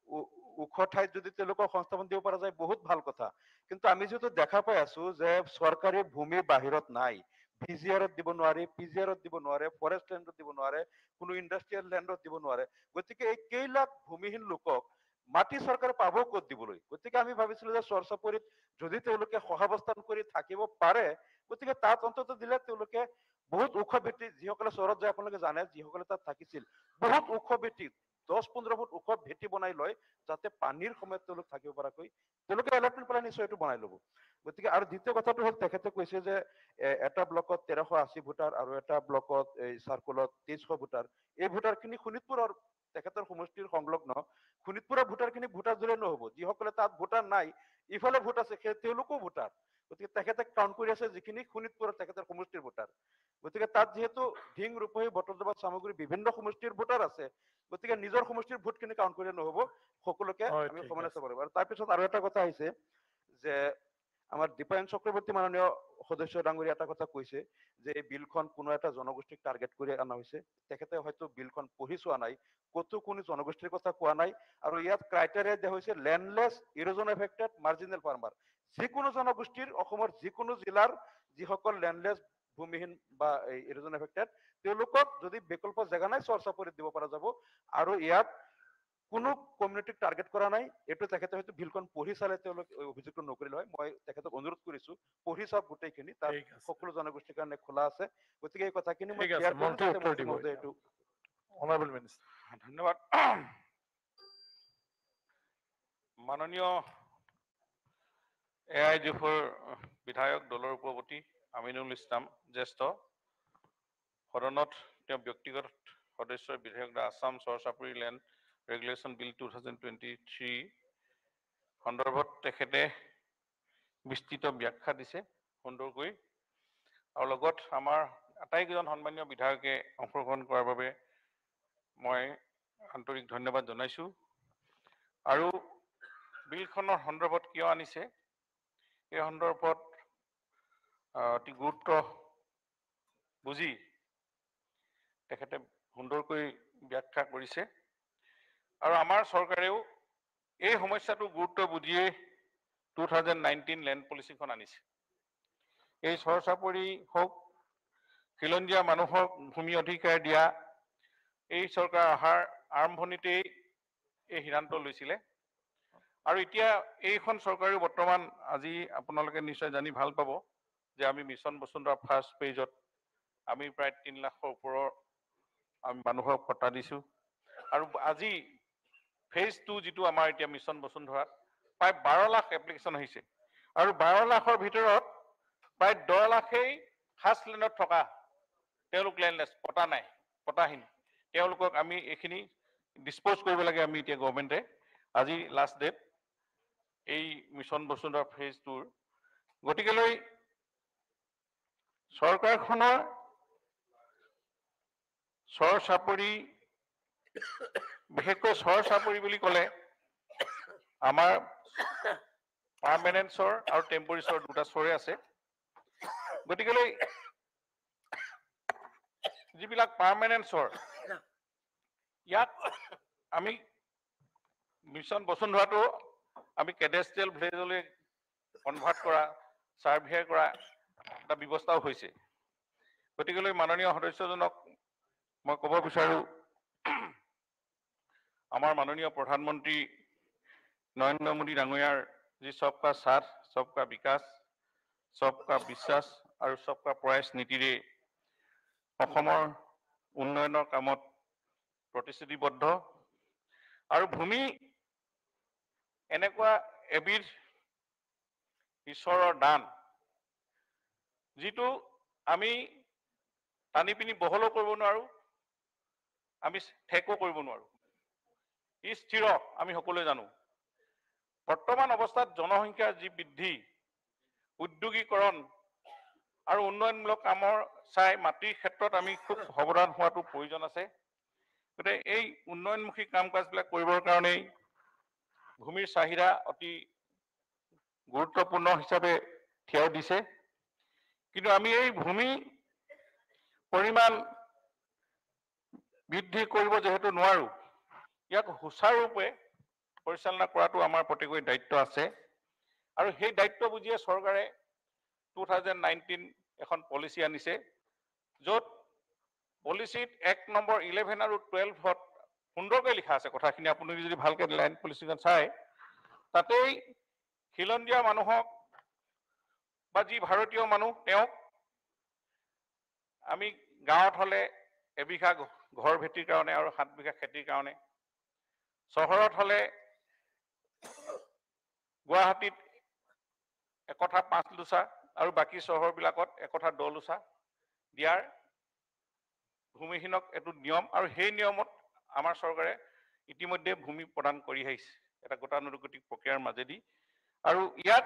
Speaker 5: ওখ ঠাইত যদি তেওঁলোকক সংস্থাপন দিব পৰা যায় বহুত ভাল কথা। কিন্তু আমি যিহেতু দেখা পাই আছো যে চৰকাৰী ভূমি বাহিৰত নাই, ভিজিআৰত দিব নোৱাৰি, পিজিআৰত দিব নোৱাৰে, ফৰেষ্ট লেণ্ডত দিব নোৱাৰে, কোনো ইণ্ডাষ্ট্ৰিয়েল লেণ্ডত দিব নোৱাৰে। গতিকে এই কেইলাখ ভূমিহীন লোকক মাটি চৰকাৰে পাব ক'ত দিবলৈ? গতিকে আমি ভাবিছিলো যে চৰ চাপৰিত যদি তেওঁলোকে সহাৱস্থান কৰি থাকিব পাৰে, গতিকে তাত অন্তত দিলে তেওঁলোকে বহুত ওখ ভেটি, যিসকলে চহৰত যায় আপোনালোকে জানে, যিসকলে তাত থাকিছিল বহুত ওখ ভেটি 10-15 ফুট ওখ ভেটি বনাই লয়, যাতে পানীৰ সময়ত তেওঁলোক থাকিব পৰাকৈ তেওঁলোকে এলাৰ্টমেণ্ট পেলাই নিশ্চয় এইটো বনাই ল'ব। গতিকে আৰু দ্বিতীয় কথাটো হ'ল তেখেতে কৈছে যে এটা ব্লকত 1380 ভোটাৰ আৰু এটা ব্লকত এই চাৰ্কুলত 2300 ভোটাৰ। এই ভোটাৰখিনি শোণিতপুৰৰ তেখেতৰ সমষ্টিৰ সংলগ্ন শোণিতপুৰৰ ভোটাৰখিনি ভোটাৰ জোৰে নহ'ব, যিসকলে তাত ভোটাৰ নাই ইফালে ভোট আছে তেওঁলোকো ভোটাৰ। গতিকে তেখেতে কাউণ্ট কৰি আছে যিখিনি শোণিতপুৰৰ তেখেতৰ সমষ্টিৰ ভোটাৰ। গতিকে তাত যিহেতু ঢিং, ৰূপহী, বটদ্ৰৱা, চামগুৰি বিভিন্ন সমষ্টিৰ ভোটাৰ আছে, গতিকে নিজৰ সমষ্টিৰ ভোটখিনি কাউণ্ট কৰিলে নহ'ব, সকলোকে আমি সমানে চাব লাগিব। আৰু তাৰপিছত আৰু এটা কথা আহিছে যে আমাৰ দীপায়ন চক্ৰৱৰ্তী মাননীয় সদস্য ডাঙৰীয়া এটা কথা কৈছে যে এই বিলখন কোনো এটা জনগোষ্ঠীক টাৰ্গেট কৰি অনা হৈছে। তেখেতে হয়তো বিলখন পঢ়ি চোৱা নাই, ক'তো কোনো জনগোষ্ঠীৰ কথা কোৱা নাই। আৰু ইয়াত ক্ৰাইটেৰিয়া দিয়া হৈছে landless, erosion affected, marginal farmer. যিকোনো জনগোষ্ঠীৰ অসমৰ যিকোনো জিলাৰ যিসকল লেণ্ডলেছ ভূমিহীন বা ইৰোজন এফেক্টেড, তেওঁলোকক যদি বিকল্প জেগা নাই চৰ চাপৰিত দিব পৰা যাব। আৰু ইয়াত কোনো কমিউনিটিক টাৰ্গেট কৰা নাই। এইটো তেখেতে হয়তো বিলখন পঢ়ি চালে তেওঁলোক অভিযোগটো নকৰিলে হয়। মই তেখেতক অনুৰোধ কৰিছো পঢ়ি চাওক গোটেইখিনি, তাত সকলো জনগোষ্ঠীৰ কাৰণে খোলা আছে। গতিকে এই কথাখিনি মই ক্লিয়াৰ কৰিলো যাতে মন্ত্ৰী মহোদয় এইটো।
Speaker 2: অনাৰেবল মিনিষ্টাৰ
Speaker 11: ধন্যবাদ। মাননীয় AIUDFৰ বিধায়ক দলৰ উপপতি আমিনুল ইছলাম জ্যেষ্ঠ সদনত তেওঁ ব্যক্তিগত সদস্যৰ বিধায়ক আছাম চৰ চাপৰি লেণ্ড ৰেগুলেশ্যন বিল 2023 সন্দৰ্ভত তেখেতে বিস্তৃত ব্যাখ্যা দিছে সুন্দৰকৈ। আৰু লগত আমাৰ আটাইকেইজন সন্মানীয় বিধায়কে অংশগ্ৰহণ কৰাৰ বাবে মই আন্তৰিক ধন্যবাদ জনাইছো। আৰু বিলখনৰ সন্দৰ্ভত কিয় আনিছে এই সন্দৰ্ভত অতি গুৰুত্ব বুজি তেখেতে সুন্দৰকৈ ব্যাখ্যা কৰিছে। আৰু আমাৰ চৰকাৰেও এই সমস্যাটো গুৰুত্ব বুজিয়ে 2019 লেণ্ড পলিচিখন আনিছে। এই চৰ চাপৰি হওক, খিলঞ্জীয়া মানুহক ভূমি অধিকাৰ দিয়া, এই চৰকাৰ অহাৰ আৰম্ভণিতেই এই সিদ্ধান্ত লৈছিলে। আৰু এতিয়া এইখন চৰকাৰেও বৰ্তমান আজি আপোনালোকে নিশ্চয় জানি ভাল পাব যে আমি মিছন বসুন্ধৰা ফাৰ্ষ্ট পেজত আমি প্ৰায় 3 লাখৰ ওপৰৰ আমি মানুহক পট্টা দিছোঁ। আৰু আজি ফেজ 2 যিটো আমাৰ এতিয়া মিছন বসুন্ধৰাত প্ৰায় 12 লাখ এপ্লিকেশ্যন আহিছে। আৰু 12 লাখৰ ভিতৰত প্ৰায় 10 লাখেই ফাৰ্ষ্ট লেণ্ডত থকা, তেওঁলোক লেণ্ডলেছ, পটা নাই, পটাহীন। তেওঁলোকক আমি এইখিনি ডিছপ'জ কৰিব লাগে। আমি এতিয়া গভৰ্ণমেণ্টে আজি লাষ্ট ডেট এই মিছন বসুন্ধৰা ফেজ 2ৰ। গতিকেলৈ চৰকাৰখনৰ চৰ চাপৰি, বিশেষকৈ চৰ চাপৰি বুলি ক'লে আমাৰ পাৰ্মানেণ্ট চৰ আৰু টেম্পৰী চৰ দুটা চৰে আছে। গতিকেলৈ যিবিলাক পাৰ্মানেণ্ট চৰ, ইয়াক আমি মিছন বসুন্ধৰাটো আমি কেডেষ্ট্ৰিয়েল ভিলেজলৈ কনভাৰ্ট কৰা, চাৰ্ভে কৰা এটা ব্যৱস্থাও হৈছে। গতিকেলৈ মাননীয় সদস্যজনক মই ক'ব বিচাৰোঁ, আমাৰ মাননীয় প্ৰধানমন্ত্ৰী নৰেন্দ্ৰ মোদী ডাঙৰীয়াৰ যি সবকা সাথ, সবকা বিকাশ, সবকা বিশ্বাস আৰু সবকা প্ৰয়াস নীতিৰে অসমৰ উন্নয়নৰ কামত প্ৰতিশ্ৰুতিবদ্ধ। আৰু ভূমি এনেকুৱা এবিধ ঈশ্বৰৰ দান, যিটো আমি টানি পিনি বহলো কৰিব নোৱাৰো, আমি ঠেকো কৰিব নোৱাৰো। ই স্থিৰ, আমি সকলোৱে জানো। বৰ্তমান অৱস্থাত জনসংখ্যাৰ যি বৃদ্ধি, উদ্যোগীকৰণ আৰু উন্নয়নমূলক কামৰ চাই মাটিৰ ক্ষেত্ৰত আমি খুব সাৱধান হোৱাটো প্ৰয়োজন আছে। গতিকে এই উন্নয়নমুখী কাম কাজবিলাক কৰিবৰ কাৰণেই ভূমিৰ চাহিদা অতি গুৰুত্বপূৰ্ণ হিচাপে থিয় দিছে। কিন্তু আমি এই ভূমি পৰিমাণ বৃদ্ধি কৰিব যিহেতু নোৱাৰো, ইয়াক সুচাৰুৰূপে পৰিচালনা কৰাটো আমাৰ প্ৰত্যেকৰে দায়িত্ব আছে। আৰু সেই দায়িত্ব বুজিয়ে চৰকাৰে 2019 এখন পলিচি আনিছে, য'ত পলিচিত 1 নম্বৰ 11 আৰু 12ত সুন্দৰকৈ লিখা আছে কথাখিনি। আপুনি যদি ভালকৈ লেণ্ড পলিচিখন চায়, তাতেই খিলঞ্জীয়া মানুহক বা যি ভাৰতীয় মানুহ, তেওঁক আমি গাঁৱত হ'লে এবিঘা ঘৰ ভেটিৰ কাৰণে আৰু 7 বিঘা খেতিৰ কাৰণে, চহৰত হ'লে গুৱাহাটীত 1 কঠা 5 লোচা আৰু বাকী চহৰবিলাকত 1 কঠা 10 লোচা দিয়াৰ ভূমিহীনক এইটো নিয়ম। আৰু সেই নিয়মত আমাৰ চৰকাৰে ইতিমধ্যে ভূমি প্ৰদান কৰি আহিছে এটা গতানুগতিক প্ৰক্ৰিয়াৰ মাজেদি। আৰু ইয়াত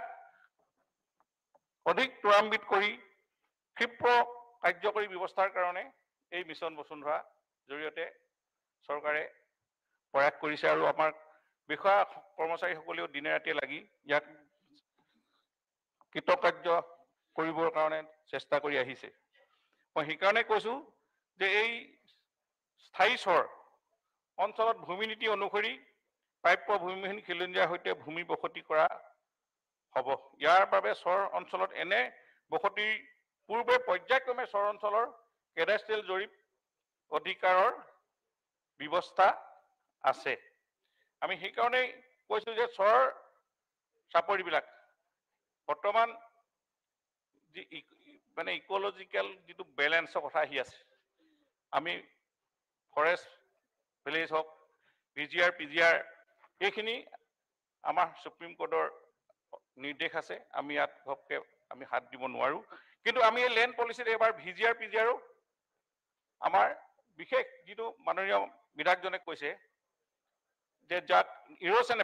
Speaker 11: অধিক ত্বৰান্বিত কৰি ক্ষিপ্ৰ কাৰ্যকৰী ব্যৱস্থাৰ কাৰণে এই মিছন বসুন্ধৰা জৰিয়তে চৰকাৰে প্ৰয়াস কৰিছে। আৰু আমাৰ বিষয়া কৰ্মচাৰীসকলেও দিনে ৰাতিয়ে লাগি ইয়াক কৃতকাৰ্য কৰিবৰ কাৰণে চেষ্টা কৰি আহিছে। মই সেইকাৰণে কৈছোঁ যে এই স্থায়ী চৰ অঞ্চলত ভূমি নীতি অনুসৰি প্ৰাপ্য ভূমিহীন খিলঞ্জীয়াৰ সৈতে ভূমি বসতি কৰা হ'ব। ইয়াৰ বাবে চৰ অঞ্চলত এনে বসতিৰ পূৰ্বে পৰ্যায়ক্ৰমে চৰ অঞ্চলৰ কেডাষ্ট্ৰিয়েল জৰীপ অধিকাৰৰ ব্যৱস্থা আছে। আমি সেইকাৰণেই কৈছোঁ যে চৰ চাপৰিবিলাক বৰ্তমান যি মানে ইক'লজিকেল যিটো বেলেঞ্চৰ কথা আহি আছে, আমি ফৰেষ্ট ভিলেজ হওক, VGR, PGR, এইখিনি আমাৰ সুপ্ৰিম কোৰ্টৰ নিৰ্দেশ আছে। আমি ইয়াত ঘপকে আমি হাত দিব নোৱাৰো। কিন্তু আমি এই লেণ্ড পলিচিত এবাৰ VGR, PGR আমাৰ বিশেষ যিটো মাননীয় বিধায়কজনে কৈছে যে যাত ইৰোশ্যন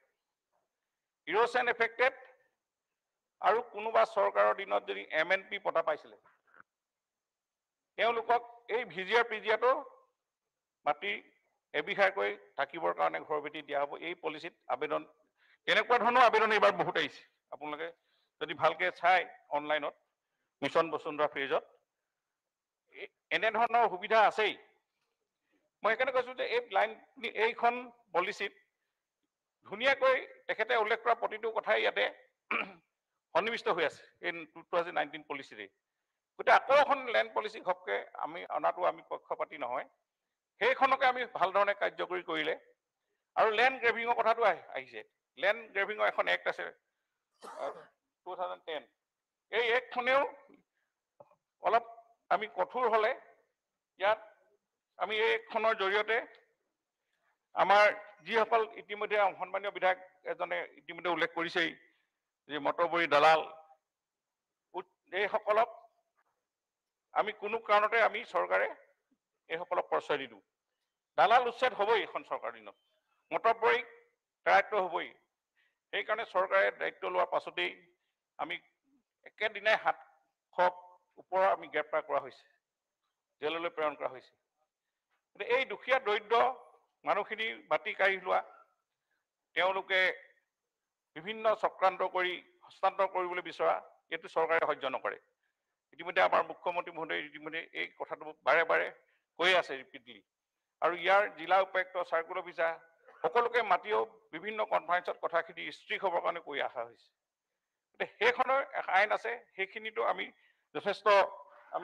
Speaker 11: এফেক্টেড আৰু কোনোবা চৰকাৰৰ দিনত যদি MNP পতা পাইছিলে, তেওঁলোকক এই VGR, PGRটো মাটি এবিঘাকৈ থাকিবৰ কাৰণে ঘৰ ভেটি দিয়া হ'ব। এই পলিচিত আবেদন, এনেকুৱা ধৰণৰ আবেদন এইবাৰ বহুত আহিছে। আপোনালোকে যদি ভালকৈ চাই অনলাইনত মিছন বসুন্ধৰা পেজত এনেধৰণৰ সুবিধা আছেই। মই সেইকাৰণে কৈছোঁ যে এইখন পলিচিত ধুনীয়াকৈ তেখেতে উল্লেখ কৰা প্ৰতিটো কথাই ইয়াতে সন্নিৱিষ্ট হৈ আছে এই 2019 পলিচিৰে। গতিকে আকৌ এখন লেণ্ড পলিচি ঘপকে আমি অনাটো আমি পক্ষপাতি নহয়। সেইখনকে আমি ভাল ধৰণে কাৰ্যকৰী কৰিলে, আৰু লেণ্ড গ্ৰেভিঙৰ কথাটো আহিছে। লেণ্ড গ্ৰেভিঙৰ এখন এক্ট আছে 2010। এই এক্টখনেও অলপ আমি কঠোৰ হ'লে ইয়াত আমি এই এক্টখনৰ জৰিয়তে আমাৰ যিসকল ইতিমধ্যে সন্মানীয় বিধায়ক এজনে ইতিমধ্যে উল্লেখ কৰিছেই যে মটৰবৰী দালাল, এইসকলক আমি কোনো কাৰণতে আমি চৰকাৰে এইসকলক প্ৰশ্ৰয় নিদিওঁ। দালাল উচ্ছেদ হ'বই এখন চৰকাৰৰ দিনত, মটৰবৰীক কাৰায়ত্ব হ'বই। সেইকাৰণে চৰকাৰে দায়িত্ব লোৱাৰ পাছতেই আমি একেদিনাই 700 ওপৰৰ আমি গ্ৰেপ্তাৰ কৰা হৈছে, জেললৈ প্ৰেৰণ কৰা হৈছে। এই দুখীয়া দৰিদ্ৰ মানুহখিনি বাতি কাঢ়ি লোৱা, তেওঁলোকে বিভিন্ন চক্ৰান্ত কৰি হস্তান্তৰ কৰিবলৈ বিচৰা, এইটো চৰকাৰে সহ্য নকৰে। ইতিমধ্যে আমাৰ মুখ্যমন্ত্ৰী মহোদয় ইতিমধ্যে এই কথাটো বাৰে বাৰে কৈ আছে ৰিপিটলি। আৰু ইয়াৰ জিলা উপায়ুক্ত, চাৰ্কুল অফিচাৰ সকলোকে মাতিও বিভিন্ন কনফাৰেন্সত কথাখিনি স্থিৰ হ'বৰ কাৰণে কৈ অহা হৈছে। সেইখনৰ আইন আছে, সেইখিনিতো আমি যথেষ্ট আমি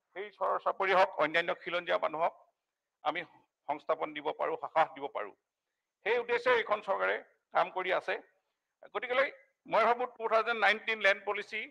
Speaker 11: সেই চৰ চাপৰি হওক অন্যান্য খিলঞ্জীয়া মানুহক আমি সংস্থাপন দিব পাৰোঁ, সকাহ দিব পাৰোঁ। সেই উদ্দেশ্যে এইখন চৰকাৰে কাম কৰি আছে। গতিকে মই ভাবোঁ 2019 লেণ্ড পলিচি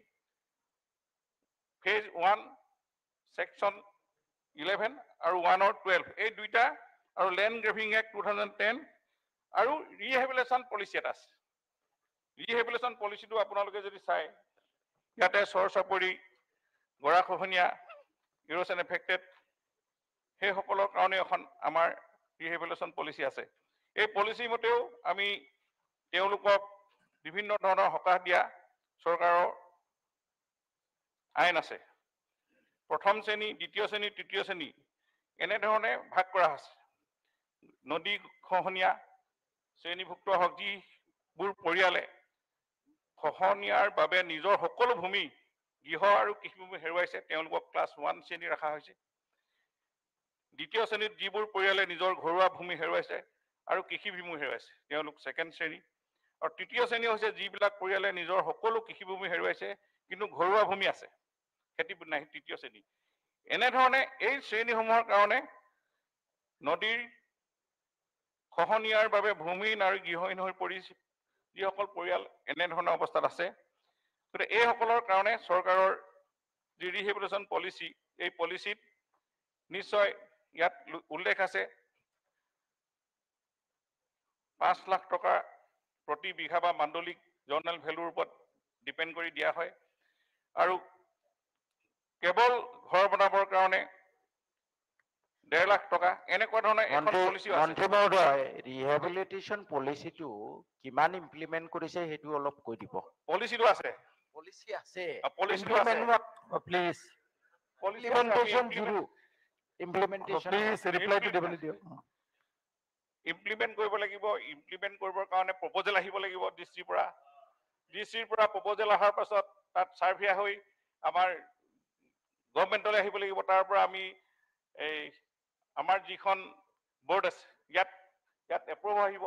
Speaker 11: ফেজ 1 ছেকশ্যন 11 আৰু 1 আৰু 12 এই দুইটা আৰু লেণ্ড গ্ৰেভিং এক্ট 2010 আৰু ৰিহেবিলেশ্যন পলিচি এটা আছে। ৰিহেবিলেশ্যন পলিচিটো আপোনালোকে যদি চাই ইয়াতে চৰ চাপৰি গৰাখহনীয়া ইৰোশ্যন এফেক্টেড সেইসকলৰ কাৰণে এখন আমাৰ ৰিহেবিলেশ্যন পলিচি আছে। এই পলিচি মতেও আমি তেওঁলোকক বিভিন্ন ধৰণৰ সকাহ দিয়া চৰকাৰৰ আইন আছে। প্ৰথম শ্ৰেণী, দ্বিতীয় শ্ৰেণী, তৃতীয় শ্ৰেণী এনেধৰণে ভাগ কৰা আছে। নদী খহনীয়া শ্ৰেণীভুক্ত হওক যিবোৰ পৰিয়ালে খহনীয়াৰ বাবে নিজৰ সকলো ভূমি গৃহ আৰু কৃষিভূমি হেৰুৱাইছে তেওঁলোকক ক্লাছ 1 শ্ৰেণী ৰখা হৈছে। দ্বিতীয় শ্ৰেণীত যিবোৰ পৰিয়ালে নিজৰ ঘৰুৱা ভূমি হেৰুৱাইছে আৰু কৃষিভূমি হেৰুৱাইছে তেওঁলোক ছেকেণ্ড শ্ৰেণী। আৰু তৃতীয় শ্ৰেণী হৈছে যিবিলাক পৰিয়ালে নিজৰ সকলো কৃষিভূমি হেৰুৱাইছে কিন্তু ঘৰুৱা ভূমি আছে, খেতি নাই, তৃতীয় শ্ৰেণী। এনেধৰণে এই শ্ৰেণীসমূহৰ কাৰণে নদীৰ খহনীয়াৰ বাবে ভূমিহীন আৰু গৃহহীন হৈ পৰিছে যিসকল পৰিয়াল এনেধৰণৰ অৱস্থাত আছে। গতিকে এইসকলৰ কাৰণে চৰকাৰৰ যি ৰিহেবিলেশ্যন পলিচি এই পলিচিত নিশ্চয় ইয়াত উল্লেখ আছে 5 লাখ টকা প্ৰতি বিঘা বা মাণ্ডলিক জৰ্নেল ভেলুৰ ওপৰত ডিপেণ্ড কৰি দিয়া হয়। আৰু কেৱল ঘৰ বনাবৰ কাৰণে 1.5 লাখ টকা এনেকুৱা ধৰণৰ এখন পলিচি আছে।
Speaker 12: মন্ত্ৰী মহোদয়, ৰিহেবিলিটেশ্যন পলিচিটো কিমান ইমপ্লিমেণ্ট কৰিছে সেইটো অলপ কৈ দিব।
Speaker 11: পলিচিটো আছে,
Speaker 12: পলিচি আছে,
Speaker 11: পলিচিটো আছে।
Speaker 3: Please
Speaker 12: implementation zero. Implementation
Speaker 3: please reply to দিবলৈ দিয়ক।
Speaker 11: ইমপ্লিমেণ্ট কৰিব লাগিব। ইমপ্লিমেণ্ট কৰিবৰ কাৰণে প্ৰপ'জেল আহিব লাগিব ডিচিৰ পৰা। ডিচিৰ পৰা প্ৰপ'জেল অহাৰ পাছত তাত চাৰ্ভে হৈ আমাৰ গভৰ্ণমেণ্টলৈ আহিব লাগিব। তাৰ পৰা আমি এই আমাৰ যিখন বৰ্ড আছে ইয়াত এপ্ৰুভ আহিব।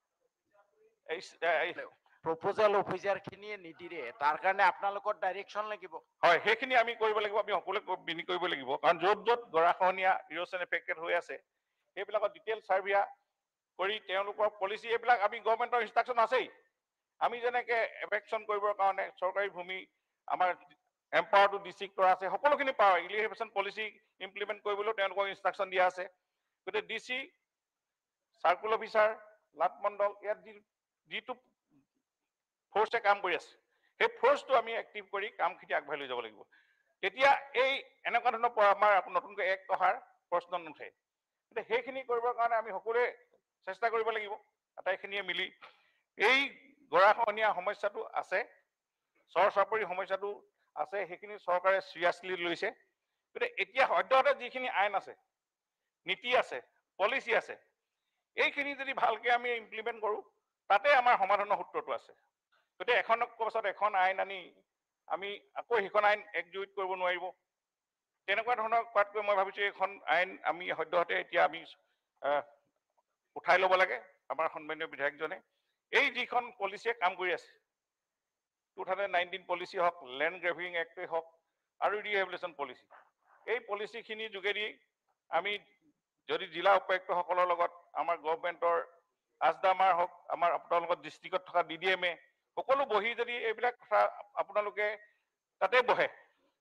Speaker 12: প্ৰপ'জেল অফিচাৰখিনিয়ে নিদিয়ে, তাৰ কাৰণে আপোনালোকৰ ডাইৰেকশ্যন লাগিব।
Speaker 11: হয়, সেইখিনি আমি কৰিব লাগিব। আমি সকলোৱে মিলি কৰিব লাগিব। কাৰণ য'ত য'ত গৰাখহনীয়া ইৰোশ্যন এফেক্টেড হৈ আছে সেইবিলাকৰ ডিটেইল চাৰ্ভে কৰি তেওঁলোকৰ পলিচি এইবিলাক আমি গভৰ্ণমেণ্টৰ ইনষ্ট্ৰাকশ্যন আছেই। আমি যেনেকৈ এফেকশ্যন কৰিবৰ কাৰণে চৰকাৰী ভূমি আমাৰ এম্পাৱাৰ টু ডিষ্ট্ৰিক্ট কৰা আছে, সকলোখিনি পাৱাৰ ৰিহেবিলিটেশ্যন পলিচি ইমপ্লিমেণ্ট কৰিবলৈও তেওঁলোকক ইনষ্ট্ৰাকশ্যন দিয়া আছে। গতিকে ডিচি, চাৰ্কুল অফিচাৰ, লাট মণ্ডল ইয়াত যিটো ফ'ৰ্চে কাম কৰি আছে সেই ফ'ৰ্চটো আমি এক্টিভ কৰি কামখিনি আগবঢ়াই লৈ যাব লাগিব। তেতিয়া এই এনেকুৱা ধৰণৰ আমাৰ নতুনকৈ এক্ট অহাৰ প্ৰশ্ন নুঠে। গতিকে সেইখিনি কৰিবৰ কাৰণে আমি সকলোৱে চেষ্টা কৰিব লাগিব আটাইখিনিয়ে মিলি। এই গৰাখহনীয়া সমস্যাটো আছে, চৰ চাপৰি সমস্যাটো আছে, সেইখিনি চৰকাৰে চিৰিয়াছলি লৈছে। গতিকে এতিয়া সদ্যহতে যিখিনি আইন আছে, নীতি আছে, পলিচি আছে, এইখিনি যদি ভালকৈ আমি ইমপ্লিমেণ্ট কৰোঁ তাতে আমাৰ সমাধানৰ সূত্ৰটো আছে। গতিকে এখন পাছত এখন আইন আনি আমি আকৌ সেইখন আইন একজুইট কৰিব নোৱাৰিব। তেনেকুৱা ধৰণৰ কোৱাতকৈ মই ভাবিছোঁ এইখন আইন আমি সদ্যহতে এতিয়া আমি উঠাই ল'ব লাগে। আমাৰ সন্মানীয় বিধায়কজনে এই যিখন পলিচিয়ে কাম কৰি আছে 2019 পলিচি হওক, লেণ্ড গ্ৰেভিং এক্টেই হওক আৰু ৰিহেবিলিটেশ্যন পলিচি, এই পলিচিখিনিৰ যোগেদি আমি যদি জিলা উপায়ুক্তসকলৰ লগত আমাৰ গভৰ্ণমেণ্টৰ আজদামাৰ হওক, আমাৰ আপোনালোকৰ ডিষ্ট্ৰিক্টত থকা DDMA সকলো বহি যদি এইবিলাক কথা আপোনালোকে তাতে বহে,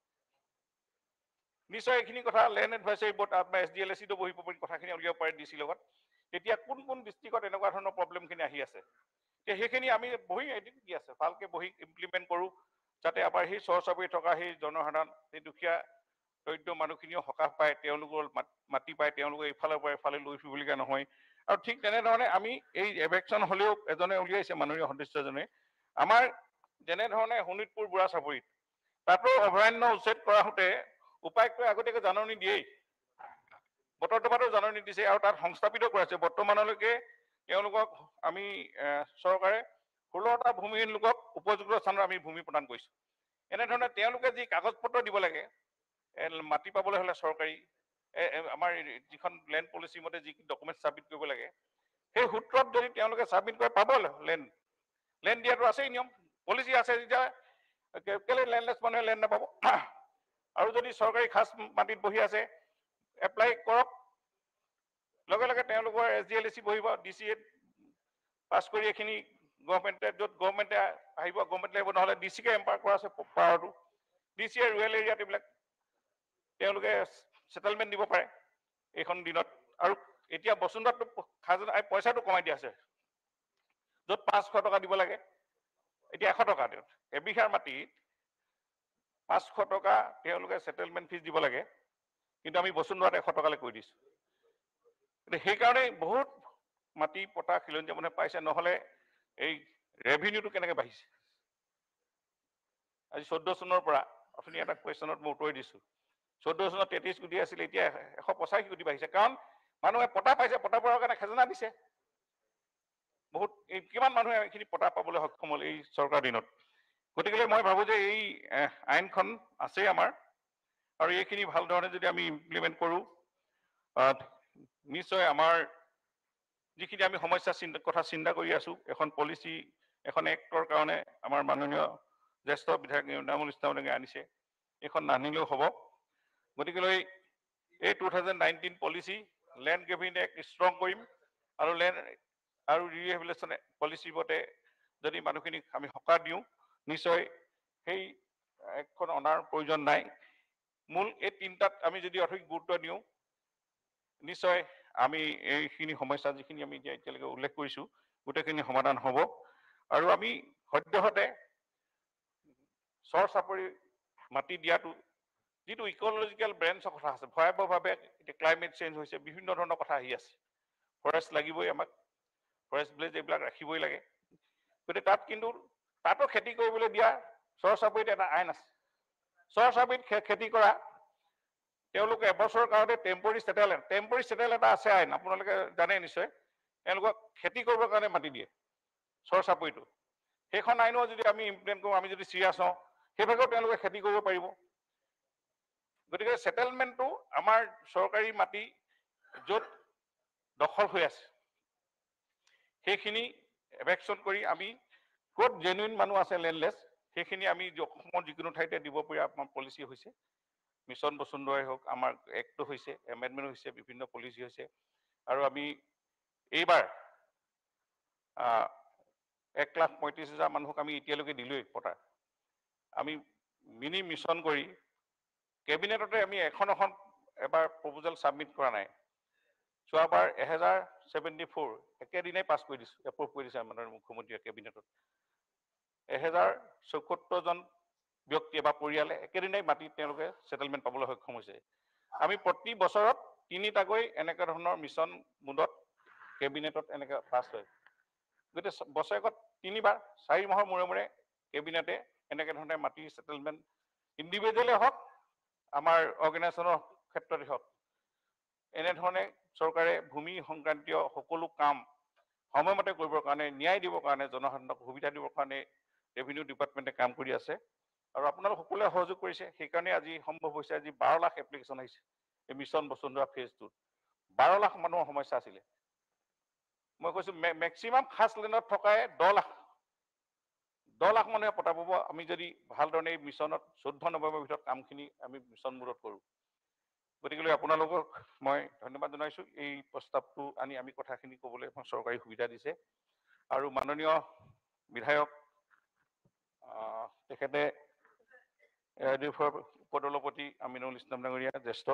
Speaker 11: নিশ্চয় এইখিনি কথা লেণ্ড এডভাইচৰী বৰ্ড আপোনাৰ SDLACটো বহিব পাৰি কথাখিনি উলিয়াব পাৰে ডিচিৰ লগত। তেতিয়া কোন কোন ডিষ্ট্ৰিক্টত এনেকুৱা ধৰণৰ প্ৰব্লেমখিনি আহি আছে সেইখিনি আমি বহি এদিন কি আছে ভালকৈ বহি ইমপ্লিমেণ্ট কৰোঁ, যাতে আমাৰ সেই চৰ চাপৰি থকা সেই জনসাধাৰণ, সেই দুখীয়া দৰিদ্ৰ মানুহখিনিও সকাহ পায়, তেওঁলোকৰ মাটি পায়, তেওঁলোকে ইফালৰ পৰা এফালে লৈ ফুৰিবলগীয়া নহয়। আৰু ঠিক তেনেধৰণে আমি এই এভেকশ্যন হ'লেও এজনে উলিয়াইছে মাননীয় সদস্যজনে, আমাৰ যেনেধৰণে শোণিতপুৰ বুঢ়া চাপৰিত তাতো অভয়াৰণ্য উচ্ছেদ কৰা হওঁতে উপায়ুক্তই আগতীয়াকৈ জাননী দিয়েই, বতৰ দবাতো জাননী দিছে আৰু তাত সংস্থাপিত কৰাইছে। বৰ্তমানলৈকে তেওঁলোকক আমি চৰকাৰে 16টা ভূমিহীন লোকক উপযুক্ত স্থানত আমি ভূমি প্ৰদান কৰিছোঁ। এনেধৰণে তেওঁলোকে যি কাগজ পত্ৰ দিব লাগে মাটি পাবলৈ হ'লে চৰকাৰী আমাৰ যিখন লেণ্ড পলিচি মতে যি ডকুমেণ্ট ছাবমিট কৰিব লাগে সেই সূত্ৰত যদি তেওঁলোকে ছাবমিট কৰে পাব লেণ্ড দিয়াটো আছেই নিয়ম, পলিচি আছে। যেতিয়া কেলৈ লেণ্ডলেছ মানুহে লেণ্ড নাপাব? আৰু যদি চৰকাৰী খাস মাটিত বহি আছে এপ্লাই কৰক, লগে লগে তেওঁলোকৰ SDLC বহিব, DCA পাছ কৰি এইখিনি গভৰ্ণমেণ্টে য'ত গভৰ্ণমেণ্টে আহিব, গভৰ্ণমেণ্টে আহিব, নহ'লে DCকে এম্পাৱাৰ কৰা আছে পাৱাৰটো, DCA ৰুৰেল এৰিয়াত এইবিলাক তেওঁলোকে সেটেলমেণ্ট দিব পাৰে এইখন দিনত। আৰু এতিয়া বসুন্ধৰাটো খাজনা পইচাটো কমাই দিয়া আছে, য'ত 500 টকা দিব লাগে এতিয়া 100 টকা দিওঁ। এবিঘাৰ মাটিত 500 টকা তেওঁলোকে সেটেলমেণ্ট ফিজ দিব লাগে, কিন্তু আমি বসুন্ধৰাত 100 টকালৈ কৰি দিছোঁ। সেইকাৰণে বহুত মাটি পটা খিলঞ্জীয়া মানুহে পাইছে, নহ'লে এই ৰেভিনিউটো কেনেকৈ বাঢ়িছে। আজি 14 চনৰ পৰা আপুনি এটা কুৱেশ্যনত মই উত্তৰ দিছোঁ, 14 চনত 33 কোটি আছিলে, এতিয়া 185 কোটি বাঢ়িছে, কাৰণ মানুহে পটা পাইছে, পটা পোৱাৰ কাৰণে খাজনা দিছে। বহুত কিমান মানুহে এইখিনি পটা পাবলৈ সক্ষম হ'ল এই চৰকাৰ দিনত। গতিকে মই ভাবোঁ যে এই আইনখন আছেই আমাৰ, আৰু এইখিনি ভাল ধৰণে যদি আমি ইমপ্লিমেণ্ট কৰোঁ, নিশ্চয় আমাৰ যিখিনি আমি সমস্যা কথা চিন্তা কৰি আছোঁ, এখন পলিচি এখন এক্টৰ কাৰণে আমাৰ মাননীয় জ্যেষ্ঠ বিধায়ক ইনামুল ইছলাম ডাঙৰীয়াই আনিছে, এইখন নানিলেও হ'ব। গতিকেলৈ এই 2019 policy land grabbing act strong কৰিম, আৰু লেণ্ড আৰু ৰিহেবিলিটেশ্যন পলিচি মতে যদি মানুহখিনিক আমি সকাহ দিওঁ, নিশ্চয় সেই এক্টখন অনাৰ প্ৰয়োজন নাই। মূল এই তিনিটাত আমি যদি অধিক গুৰুত্ব দিওঁ, নিশ্চয় আমি এইখিনি সমস্যা যিখিনি আমি এতিয়ালৈকে উল্লেখ কৰিছোঁ গোটেইখিনি সমাধান হ'ব। আৰু আমি সদ্যহতে চৰ চাপৰি মাটি দিয়াটো যিটো ইক'লজিকেল বেলেঞ্চৰ কথা আছে, ভয়াৱহভাৱে এতিয়া ক্লাইমেট চেঞ্জ হৈছে, বিভিন্ন ধৰণৰ কথা আহি আছে, ফৰেষ্ট লাগিবই আমাক, ফৰেষ্ট ভিলেজ এইবিলাক ৰাখিবই লাগে। গতিকে তাত কিন্তু তাতো খেতি কৰিবলৈ দিয়া চৰ চাপৰিত এটা আইন আছে, চৰ চাপৰিত খেতি কৰা তেওঁলোকে এবছৰৰ কাৰণে টেম্পৰী চেটেল এটা আছে আইন, আপোনালোকে জানে নিশ্চয়, তেওঁলোকক খেতি কৰিবৰ কাৰণে মাতি দিয়ে চৰ চাপৰিটো। সেইখন আইনো যদি আমি ইমপ্লিমেণ্ট কৰোঁ, আমি যদি চিৰিয়াছ হওঁ, সেইভাগেও তেওঁলোকে খেতি কৰিব পাৰিব। গতিকে সেটেলমেণ্টটো আমাৰ চৰকাৰী মাটি য'ত দখল হৈ আছে সেইখিনি এভেকশ্যন কৰি আমি ক'ত জেনুইন মানুহ আছে লেণ্ডলেছ, সেইখিনি আমি অসমৰ যিকোনো ঠাইতে দিব পৰা আমাৰ পলিচি হৈছে। মিছন বসুন্ধৰাই হওক, আমাৰ এক্টটো হৈছে, এমেণ্ডমেণ্ট হৈছে, বিভিন্ন পলিচি হৈছে। আৰু আমি এইবাৰ 1,35,000 মানুহক আমি এতিয়ালৈকে দিলোৱেই পটা। আমি মিনি মিছন কৰি কেবিনেটতে আমি এখন এবাৰ প্ৰপ'জেল ছাবমিট কৰা নাই, যোৱাবাৰ 1074 একেদিনাই পাছ কৰি দিছোঁ, এপ্ৰুভ কৰি দিছে আমাৰ মুখ্যমন্ত্ৰীয়ে কেবিনেটত। 1074 জন ব্যক্তি বা পৰিয়ালে একেদিনাই মাটি তেওঁলোকে সেটেলমেণ্ট পাবলৈ সক্ষম হৈছে। আমি প্ৰতি বছৰত 3টাকৈ এনেকুৱা ধৰণৰ মিছন মুডত কেবিনেটত এনেকৈ পাছ হয়। গতিকে বছৰেকত 3বাৰ 4 মাহৰ মূৰে মূৰে কেবিনেটে এনেকৈ ধৰণে মাটি সেটেলমেণ্ট ইণ্ডিভিজুৱেলে হওক, আমাৰ অৰ্গেনাইজেশ্যনৰ ক্ষেত্ৰতে হওক, এনেধৰণে চৰকাৰে ভূমি সংক্ৰান্তীয় সকলো কাম সময়মতে কৰিবৰ কাৰণে, ন্যায় দিবৰ কাৰণে, জনসাধাৰণক সুবিধা দিবৰ কাৰণে ৰেভিনিউ ডিপাৰ্টমেণ্টে কাম কৰি আছে। আৰু আপোনালোক সকলোৱে সহযোগ কৰিছে, সেইকাৰণে আজি সম্ভৱ হৈছে। আজি 12 লাখ এপ্লিকেশ্যন আহিছে এই মিছন বসুন্ধৰা ফেজ 2। 12 লাখ মানুহৰ সমস্যা আছিলে। মই কৈছোঁ মেক্সিমাম ফাৰ্ষ্ট লেণ্ডত থকাই 10 লাখ মানুহে পতা পাব, আমি যদি ভালধৰণে এই মিছনত 14 নৱেম্বৰৰ ভিতৰত কামখিনি আমি মিছন মূৰত কৰোঁ। গতিকে আপোনালোকক মই ধন্যবাদ জনাইছোঁ, এই প্ৰস্তাৱটো আনি আমি কথাখিনি ক'বলৈ চৰকাৰী সুবিধা দিছে। আৰু মাননীয় বিধায়ক তেখেতে উপদলপতি আমিনুল ইছলাম ডাঙৰীয়া জ্যেষ্ঠ,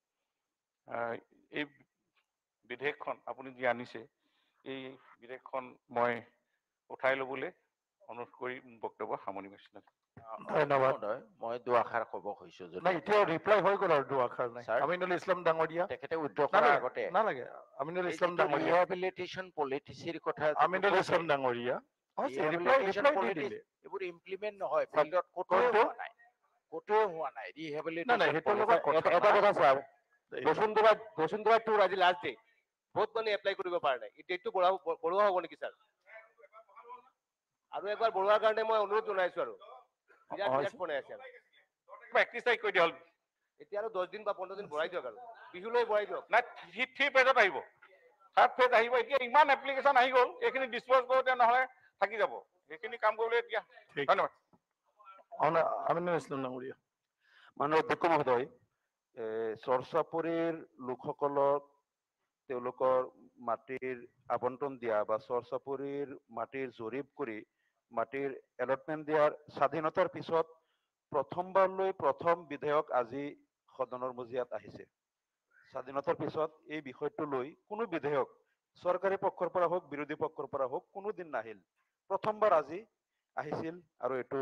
Speaker 11: এই বিধেয়কখন আপুনি যি আনিছে, এই বিধেয়কখন মই উঠাই ল'বলৈ অনুৰোধ কৰি বক্তব্য সামৰণি মাৰিছোঁ।
Speaker 12: ধন্যবাদ। মই দুআষাৰ ক'ব খুজিছোঁ যদি
Speaker 3: এতিয়া ৰিপ্লাই হৈ গ'ল আৰু দুআষাৰ নাই।
Speaker 12: ছাৰ,
Speaker 3: আমিনুল ইছলাম ডাঙৰীয়া
Speaker 12: তেখেতে উদ্যোগ কৰাৰ আগতে
Speaker 3: নালাগে, আমিনুল ইছলাম ডাঙৰীয়া,
Speaker 12: ৰিহেবিলিটেশ্যন পলিচিৰ কথা
Speaker 3: আমিনুল ইছলাম ডাঙৰীয়া
Speaker 12: এইবোৰ ইমপ্লিমেণ্ট নহয়, ফিল্ডত ক'তোৱে হোৱা নাই,
Speaker 7: এটা কথা ছাৰ, বসুন্ধৰা টুৰ আজি লাষ্ট ডে, বহুত মানুহে এপ্লাই কৰিব পৰা নাই, এই ডেটটো বঢ়োৱা হ'ব নেকি ছাৰ? আৰু একবাৰ বঢ়োৱাৰ কাৰণে মই অনুৰোধ জনাইছো। আৰু বিৰাট বনাই আছে,
Speaker 11: 31 তাৰিখ কৰি দিয়া হ'ল।
Speaker 7: এতিয়া আৰু 10 দিন বা 15 দিন বঢ়াই দিয়ক, আৰু বিহুলৈ বঢ়াই দিয়ক।
Speaker 11: নাই, 3 ফেজত আহিব, 3rd ফেজ আহিব। এতিয়া ইমান এপ্লিকেশ্যন আহি গ'ল, এইখিনি ডিছপ'জ কৰোঁতে নহ'লে থাকি যাব, সেইখিনি কাম কৰিবলৈ এতিয়া। ধন্যবাদ।
Speaker 3: আমিনুল ইছলাম ডাঙৰীয়া।
Speaker 5: মাননীয় অধ্যক্ষ মহোদয়, চৰ-চাপৰিৰ লোকসকলক তেওঁলোকৰ মাটিৰ আবণ্টন দিয়া বা চৰ-চাপৰিৰ মাটিৰ জৰীপ কৰি মাটিৰ এলটমেণ্ট দিয়াৰ স্বাধীনতাৰ পিছত প্ৰথমবাৰলৈ প্ৰথম বিধেয়ক আজি সদনৰ মজিয়াত আহিছে। স্বাধীনতাৰ পিছত এই বিষয়টো লৈ কোনো বিধেয়ক চৰকাৰী পক্ষৰ পৰা হওক বিৰোধী পক্ষৰ পৰা হওক কোনোদিন নাহিল। প্ৰথমবাৰ আজি আহিছিল আৰু এইটো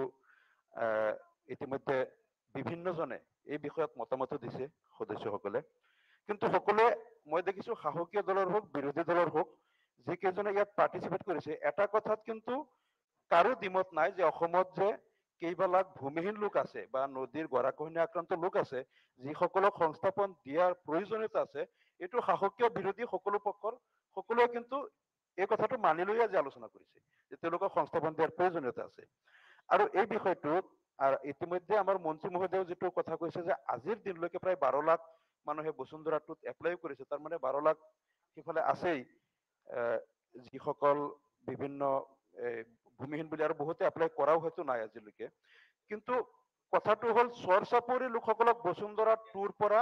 Speaker 5: ইতিমধ্যে বিভিন্নজনে এই বিষয়ত মতামতো দিছে সদস্যসকলে। কিন্তু সকলোৱে মই দেখিছো শাসকীয় দলৰ হওক বিৰোধী দলৰ হওক যিকেইজনে ইয়াত পাৰ্টিচিপেট কৰিছে এটা কথাত কিন্তু কাৰো দ্বিমত নাই যে অসমত যে কেইবা লাখ ভূমিহীন লোক আছে বা নদীৰ গৰাখহনীয়া আক্ৰান্ত লোক আছে যিসকলক সংস্থাপন দিয়াৰ প্ৰয়োজনীয়তা আছে এইটো শাসকীয় বিৰোধী সকলো পক্ষৰ সকলোৱে কিন্তু এই কথাটো মানি লৈ আজি আলোচনা কৰিছে যে তেওঁলোকক সংস্থাপন দিয়াৰ প্ৰয়োজনীয়তা আছে। আৰু এই বিষয়টোত ইতিমধ্যে আমাৰ মন্ত্ৰী মহোদয়ে যিটো কথা কৈছে যে আজিৰ দিনলৈকে প্ৰায় 12 লাখ মানুহে বসুন্ধৰাটোত এপ্লাই কৰিছে, তাৰ মানে 12 লাখ সিফালে আছেই যিসকল বিভিন্ন ভূমিহীন বুলি আৰু বহুতে এপ্লাই কৰাও হয়তো নাই আজিলৈকে। কিন্তু কথাটো হ'ল চৰ-চাপৰি লোকসকলক বসুন্ধৰা 2ৰ পৰা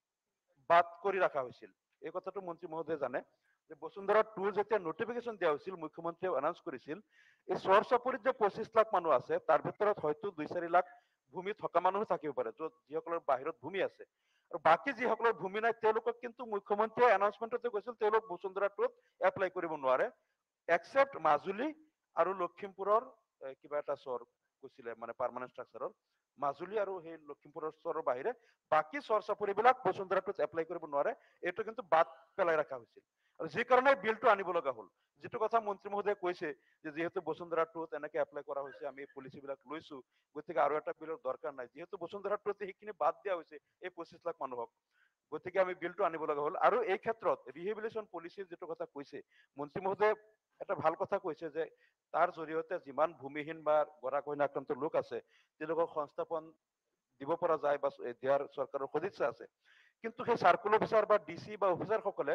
Speaker 5: বাদ কৰি ৰখা হৈছিল। এই কথাটো মন্ত্ৰী মহোদয়ে জানে যে বসুন্ধৰা 2 যেতিয়া নোটিফিকেশ্যন দিয়া হৈছিল মুখ্যমন্ত্ৰীয়ে এনাউন্স কৰিছিল এই চৰ-চাপৰিত যে 25 লাখ মানুহ আছে তাৰ ভিতৰত হয়তো 2-4 লাখ ভূমি থকা মানুহ থাকিব পাৰে য'ত যিসকলৰ বাহিৰত ভূমি আছে আৰু বাকী যিসকলৰ ভূমি নাই তেওঁলোকক কিন্তু মুখ্যমন্ত্ৰীয়ে এনাউন্সমেন্টতে কৈছিল তেওঁলোক বসুন্ধৰা 2ত এপ্লাই কৰিব নোৱাৰে এক্সেপ্ট মাজুলী আৰু লখিমপুৰৰ কিবা এটা চৰ কৈছিলে মানে পাৰ্মানেন্ট ষ্ট্ৰাকচাৰৰ মাজুলী আৰু সেই লখিমপুৰৰ চৰৰ বাহিৰে বাকী চৰ-চাপৰিবিলাক বসুন্ধৰা 2ত এপ্লাই কৰিব নোৱাৰে এইটো কিন্তু বাদ পেলাই ৰখা হৈছিল। আৰু যি কাৰণে বিলটো আনিব লগা হ'ল যিটো কথা মন্ত্ৰী মহোদয়ে কৈছে যে যিহেতু বসুন্ধৰা 2ত এনেকে এপ্লাই কৰা হৈছে আমি পলিচিবিলাক লৈছো গতিকে আৰু এটা বিলৰ দৰকাৰ নাই যিহেতু বসুন্ধৰা 2ত সেইখিনি বাদ দিয়া হৈছে এই 25 লাখ মানুহক গতিকে আমি বিলটো আনিব লগা হ'ল। আৰু এই ক্ষেত্ৰত ৰিহেবিলিটেশ্যন পলিচিৰ যিটো কথা কৈছে মন্ত্ৰী মহোদয়ে এটা ভাল কথা কৈছে যে তাৰ জৰিয়তে যিমান ভূমিহীন বা গৰাখহনীয়া আক্ৰান্ত লোক আছে তেওঁলোকক সংস্থাপন দিব পৰা যায় বা দিয়াৰ চৰকাৰৰ সদিচ্ছা আছে। কিন্তু সেই চাৰ্কুল অফিচাৰ বা ডিচি বা অফিচাৰসকলে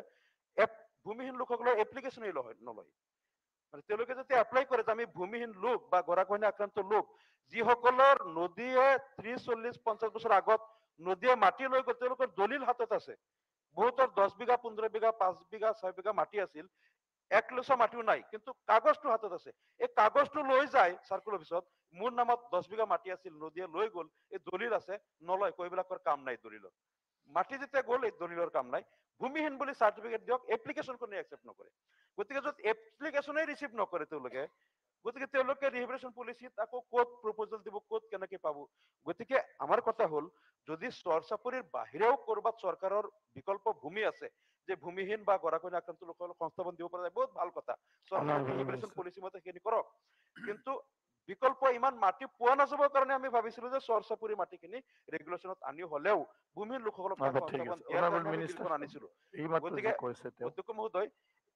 Speaker 5: ভূমিহীন লোকসকলৰ এপ্লিকেশ্যনেই নলয়। মানে তেওঁলোকে যেতিয়া এপ্লাই কৰে যে আমি ভূমিহীন লোক বা গৰাখহনীয়া আক্ৰান্ত লোক যিসকলৰ নদীয়ে 30-40-50 বছৰ আগত নদীয়ে মাটি লৈ গ'ল তেওঁলোকৰ দলিল হাতত আছে। বহুতৰ 10 বিঘা 15 বিঘা 5 বিঘা 6 বিঘা মাটি আছিল 1 লচা মাটিও নাই কিন্তু কাগজটো হাতত আছে এই কাগজটো লৈ যায় চাৰ্কুল অফিচত মোৰ নামত 10 বিঘা মাটি আছিল নদীয়ে লৈ গ'ল এই দলিল আছে নলয় কৈবিলাকৰ কাম নাই দলিলৰ মাটি যেতিয়া গ'ল এই দলিলৰ কাম নাই ভূমিহীন বুলি চাৰ্টিফিকেট দিয়ক এপ্লিকেশ্যন কোনে একচেপ্ট নকৰে গতিকে য'ত এপ্লিকেশ্যনেই ৰিচিভ নকৰে তেওঁলোকে গতিকে তেওঁলোকে ৰিহেবিলিটেশ্যন পলিচিত আকৌ ক'ত প্ৰপ'জেল দিব ক'ত কেনেকে পাব গতিকে আমাৰ কথা হ'ল যদি চৰ-চাপৰিৰ বাহিৰেও ক'ৰবাত চৰকাৰৰ বিকল্প ভূমি আছে যে ভূমিহীন বা গৰাখহনীয়া আক্ৰান্ত লোকসকলক সংস্থাপন দিব পৰা যায় বহুত ভাল কথা চৰকাৰৰ ৰিহেবিলিটেশ্যন পলিচি মতে সেইখিনি কৰক কিন্তু বিকল্প ইমান মাটি পোৱা নাযাবৰ কাৰণে আমি ভাবিছিলো যে চৰ-চাপৰি মাটিখিনি ৰেগুলেশ্যনত আনি হলেও ভূমিহীন লোকসকলক সংস্থাপন দিয়াৰ কাৰণে আমি বিলখন আনিছিলো গতিকে অধ্যক্ষ মহোদয়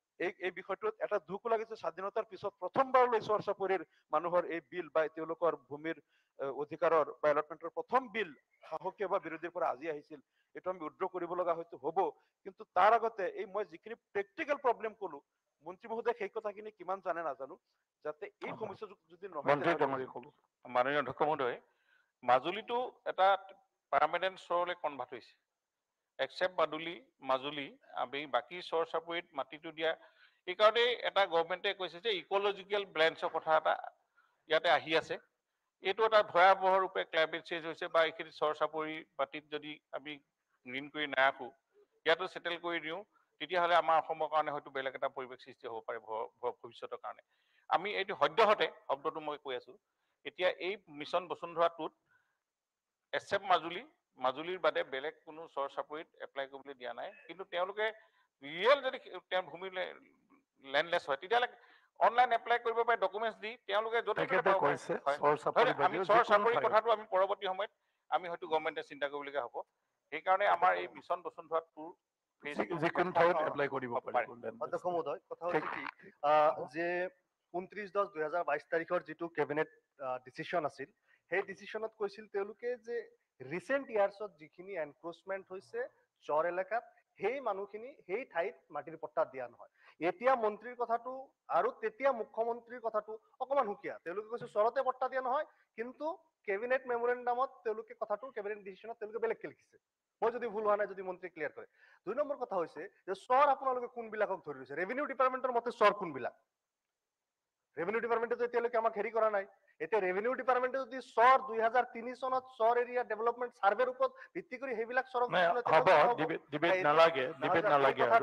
Speaker 5: এই বিষয়টোত এটা দুখো লাগিছে স্বাধীনতাৰ পিছত প্ৰথমবাৰলৈ চৰ-চাপৰিৰ মানুহৰ এই বিল বা তেওঁলোকৰ ভূমিৰ অধিকাৰৰ বা এলটমেণ্টৰ প্ৰথম বিল শাসকীয় বা বিৰোধীৰ পৰা আজি আহিছিল এইটো আমি উদ্ৰ কৰিব লগা হয়তো হ'ব কিন্তু তাৰ আগতে এই মই যিখিনি প্ৰেক্টিকেল প্ৰব্লেম কলো মন্ত্ৰী মহোদয়ে সেই কথাখিনি কিমান জানে নাজানো যাতে এই সমস্যা যদি নহয়
Speaker 11: মাননীয় অধ্যক্ষ মহোদয় মাজুলীটো এটা পাৰ্মানেণ্ট চৰলৈ কনভাৰ্ট হৈছে এক্সেপ্ট মাজুলী আমি বাকী চৰ-চাপৰিত মাটিটো দিয়া এইকাৰণে এটা গভৰ্ণমেণ্টে কৈছে যে ইক'লজিকেল বেলেঞ্চৰ কথা এটা ইয়াতে আহি আছে এইটো এটা ভয়াৱহ ৰূপে ক্লাইমেট চেঞ্জ হৈছে বা এইখিনি চৰ-চাপৰি মাটিত যদি আমি গ্ৰীণ কৰি নাৰাখো ইয়াতো চেটেল কৰি দিওঁ তেতিয়াহ'লে আমাৰ অসমৰ কাৰণে হয়তো বেলেগ এটা পৰিৱেশ সৃষ্টি হ'ব পাৰে ভৱিষ্যতৰ কাৰণে আমি এইটো সদ্যহতে শব্দটো মই কৈ আছো এতিয়া এই মিছন বসুন্ধৰা 2ত এক্সেপ্ট মাজুলীৰ বাদে বেলেগ কোনো চৰ-চাপৰিত এপ্লাই কৰিবলৈ দিয়া নাই কিন্তু তেওঁলোকে ৰিয়েল যদি তেওঁৰ ভূমি লেণ্ডলেছ হয় তেতিয়াহ'লে অনলাইন এপ্লাই কৰিব পাৰে ডকুমেণ্টছ দি তেওঁলোকে য'তে ত'তে আমি চৰ-চাপৰি কথাটো আমি পৰৱৰ্তী সময়ত আমি হয়তো গভৰ্ণমেণ্টে চিন্তা কৰিবলগীয়া হ'ব সেইকাৰণে আমাৰ এই মিছন বসুন্ধৰা 2
Speaker 2: যিকোনো ঠাইত এপ্লাই কৰিব পাৰিব
Speaker 8: অধ্যক্ষ মহোদয় কথা হৈছে কি যে 29/10/2022 তাৰিখৰ যিটো কেবিনেট ডিচিশ্যন আছিল সেই ডিচিশ্যনত কৈছিল তেওঁলোকে যে ৰিচেণ্ট ইয়াৰ্ছত যিখিনি এনক্ৰোচমেণ্ট হৈছে চৰ এলেকাত সেই মানুহখিনি সেই ঠাইত মাটিৰ পট্টা দিয়া নহয়। এতিয়া মন্ত্ৰীৰ কথাটো আৰু তেতিয়া মুখ্যমন্ত্ৰীৰ কথাটো অকমান সুকীয়া। তেওঁলোকে কৈছে চৰতে পট্টা দিয়া নহয়, কিন্তু কেবিনেট মেমৰেণ্ডামত তেওঁলোকে কথাটো কেবিনেট ডিচিশ্যনত তেওঁলোকে বেলেগকে লিখিছে। মই যদি ভুল হোৱা নাই যদি মন্ত্ৰী ক্লিয়াৰ কৰে। 2 নম্বৰ কথা হৈছে যে চৰ আপোনালোকে কোনবিলাকক ধৰি লৈছে? ৰেভিনিউ ডিপাৰ্টমেণ্টৰ মতে চৰ কোনবিলাক? ৰেভিনিউ ডিপাৰ্টমেণ্টে এতিয়ালৈকে আমাক হেৰি কৰা নাই। এতিয়া ৰেভিনিউ ডিপাৰ্টমেণ্টে যদি চৰ 2003 চনত চৰ এৰিয়া ডেভেলপমেণ্ট চাৰ্ভেৰ ওপৰত ভিত্তি কৰি সেইবিলাক চৰক
Speaker 2: ডিবেট নালাগে আৰু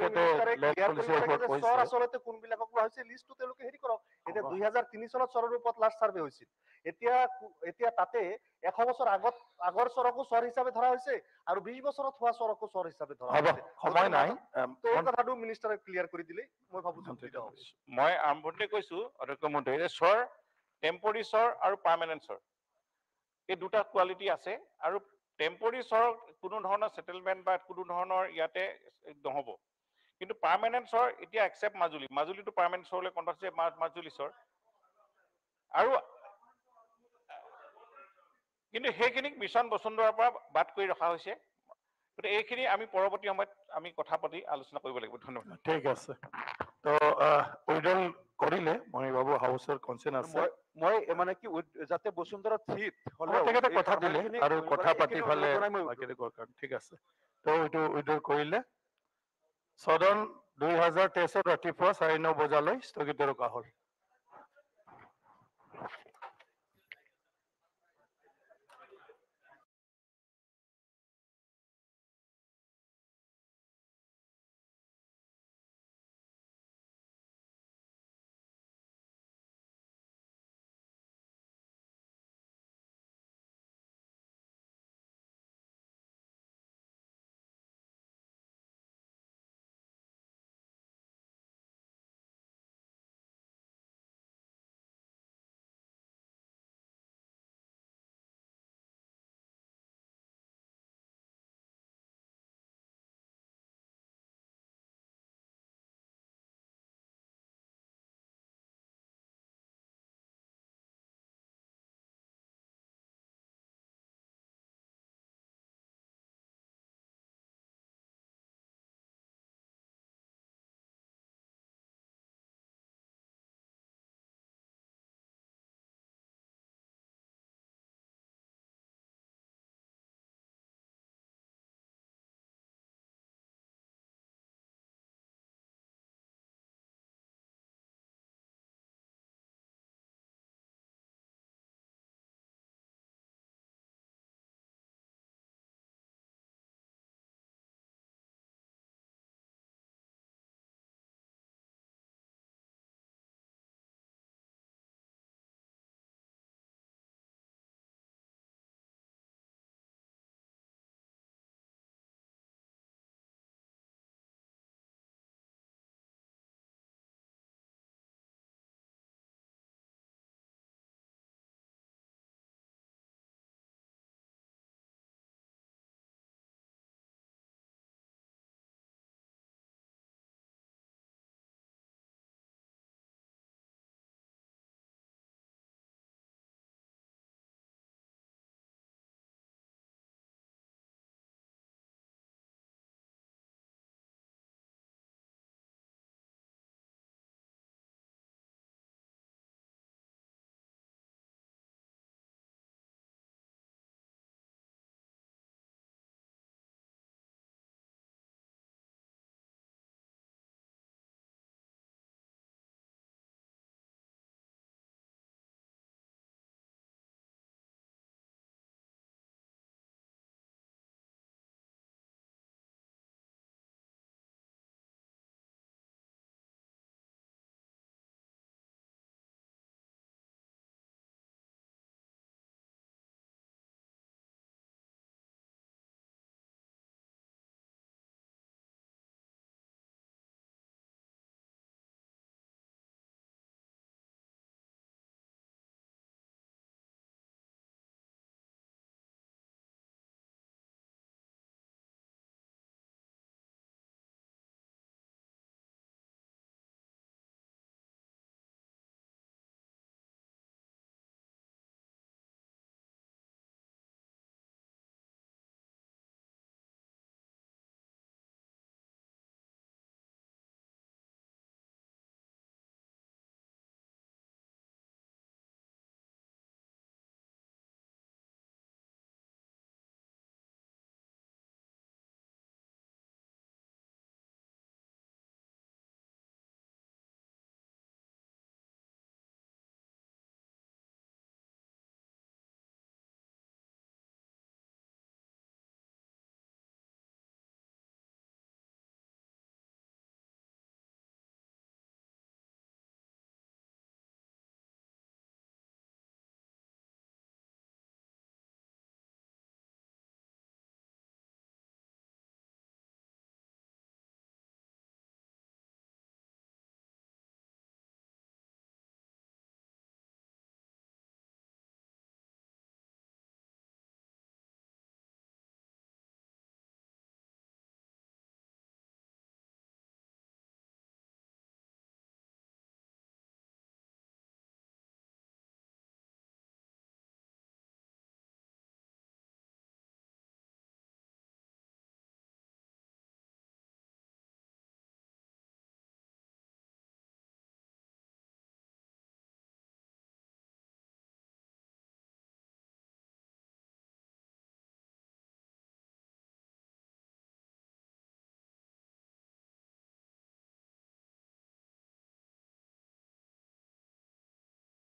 Speaker 8: চৰ আচলতে কোনবিলাকক লোৱা হৈছে লিষ্টটো তেওঁলোকে হেৰি কৰক। এতিয়া 2003 চনত চৰৰ ওপৰত লাষ্ট চাৰ্ভে হৈছিল। এতিয়া তাতে 100 বছৰ আগৰ চৰকো চৰ হিচাপে ধৰা হৈছে আৰু 20 বছৰত হোৱা চৰকো চৰ হিচাপে ধৰা হৈছে।
Speaker 2: সময় নাই,
Speaker 8: এই কথাটো মিনিষ্টাৰে ক্লিয়াৰ কৰি দিলে মই ভাবো
Speaker 11: মই আৰম্ভণিতে কৈছো অধ্যক্ষ মহোদয় যে চৰ টেম্পৰাৰী চৰ আৰু পাৰ্মানেণ্ট চৰ এই দুটা কোৱালিটি আছে আৰু টেম্পৰাৰী চৰ কোনো ধৰণৰ সেটেলমেন্ট বা কোনো ধৰণৰ ইয়াতে নহব কিন্তু পাৰ্মানেণ্ট চৰ এতিয়া একসেপ্ট মাজুলীটো পাৰ্মানেণ্ট চৰলৈ কনভাৰ্ট হৈছে মাজুলী চৰ আৰু কিন্তু সেইখিনিক মিছন বসুন্ধৰাৰ পৰা বাদ কৰি ৰখা হৈছে গতিকে এইখিনি আমি পৰৱৰ্তী সময়ত আমি কথা পাতি আলোচনা কৰিব লাগিব ধন্যবাদ
Speaker 2: ঠিক আছে তো উইডল কৰিলে মই ভাবো হাউসৰ কনসেন্ট আছে
Speaker 5: মই মানে কি যাতে বসুন্ধৰা থিত
Speaker 2: হলে তেখেতে কথা দিলে আৰু কথা পাতি ফালে ঠিক আছে তো এইটো উইডল কৰিলে সদন 2023 ৰাতিপুৱা 9:30 বজালৈ স্থগিত ৰখা হ'ল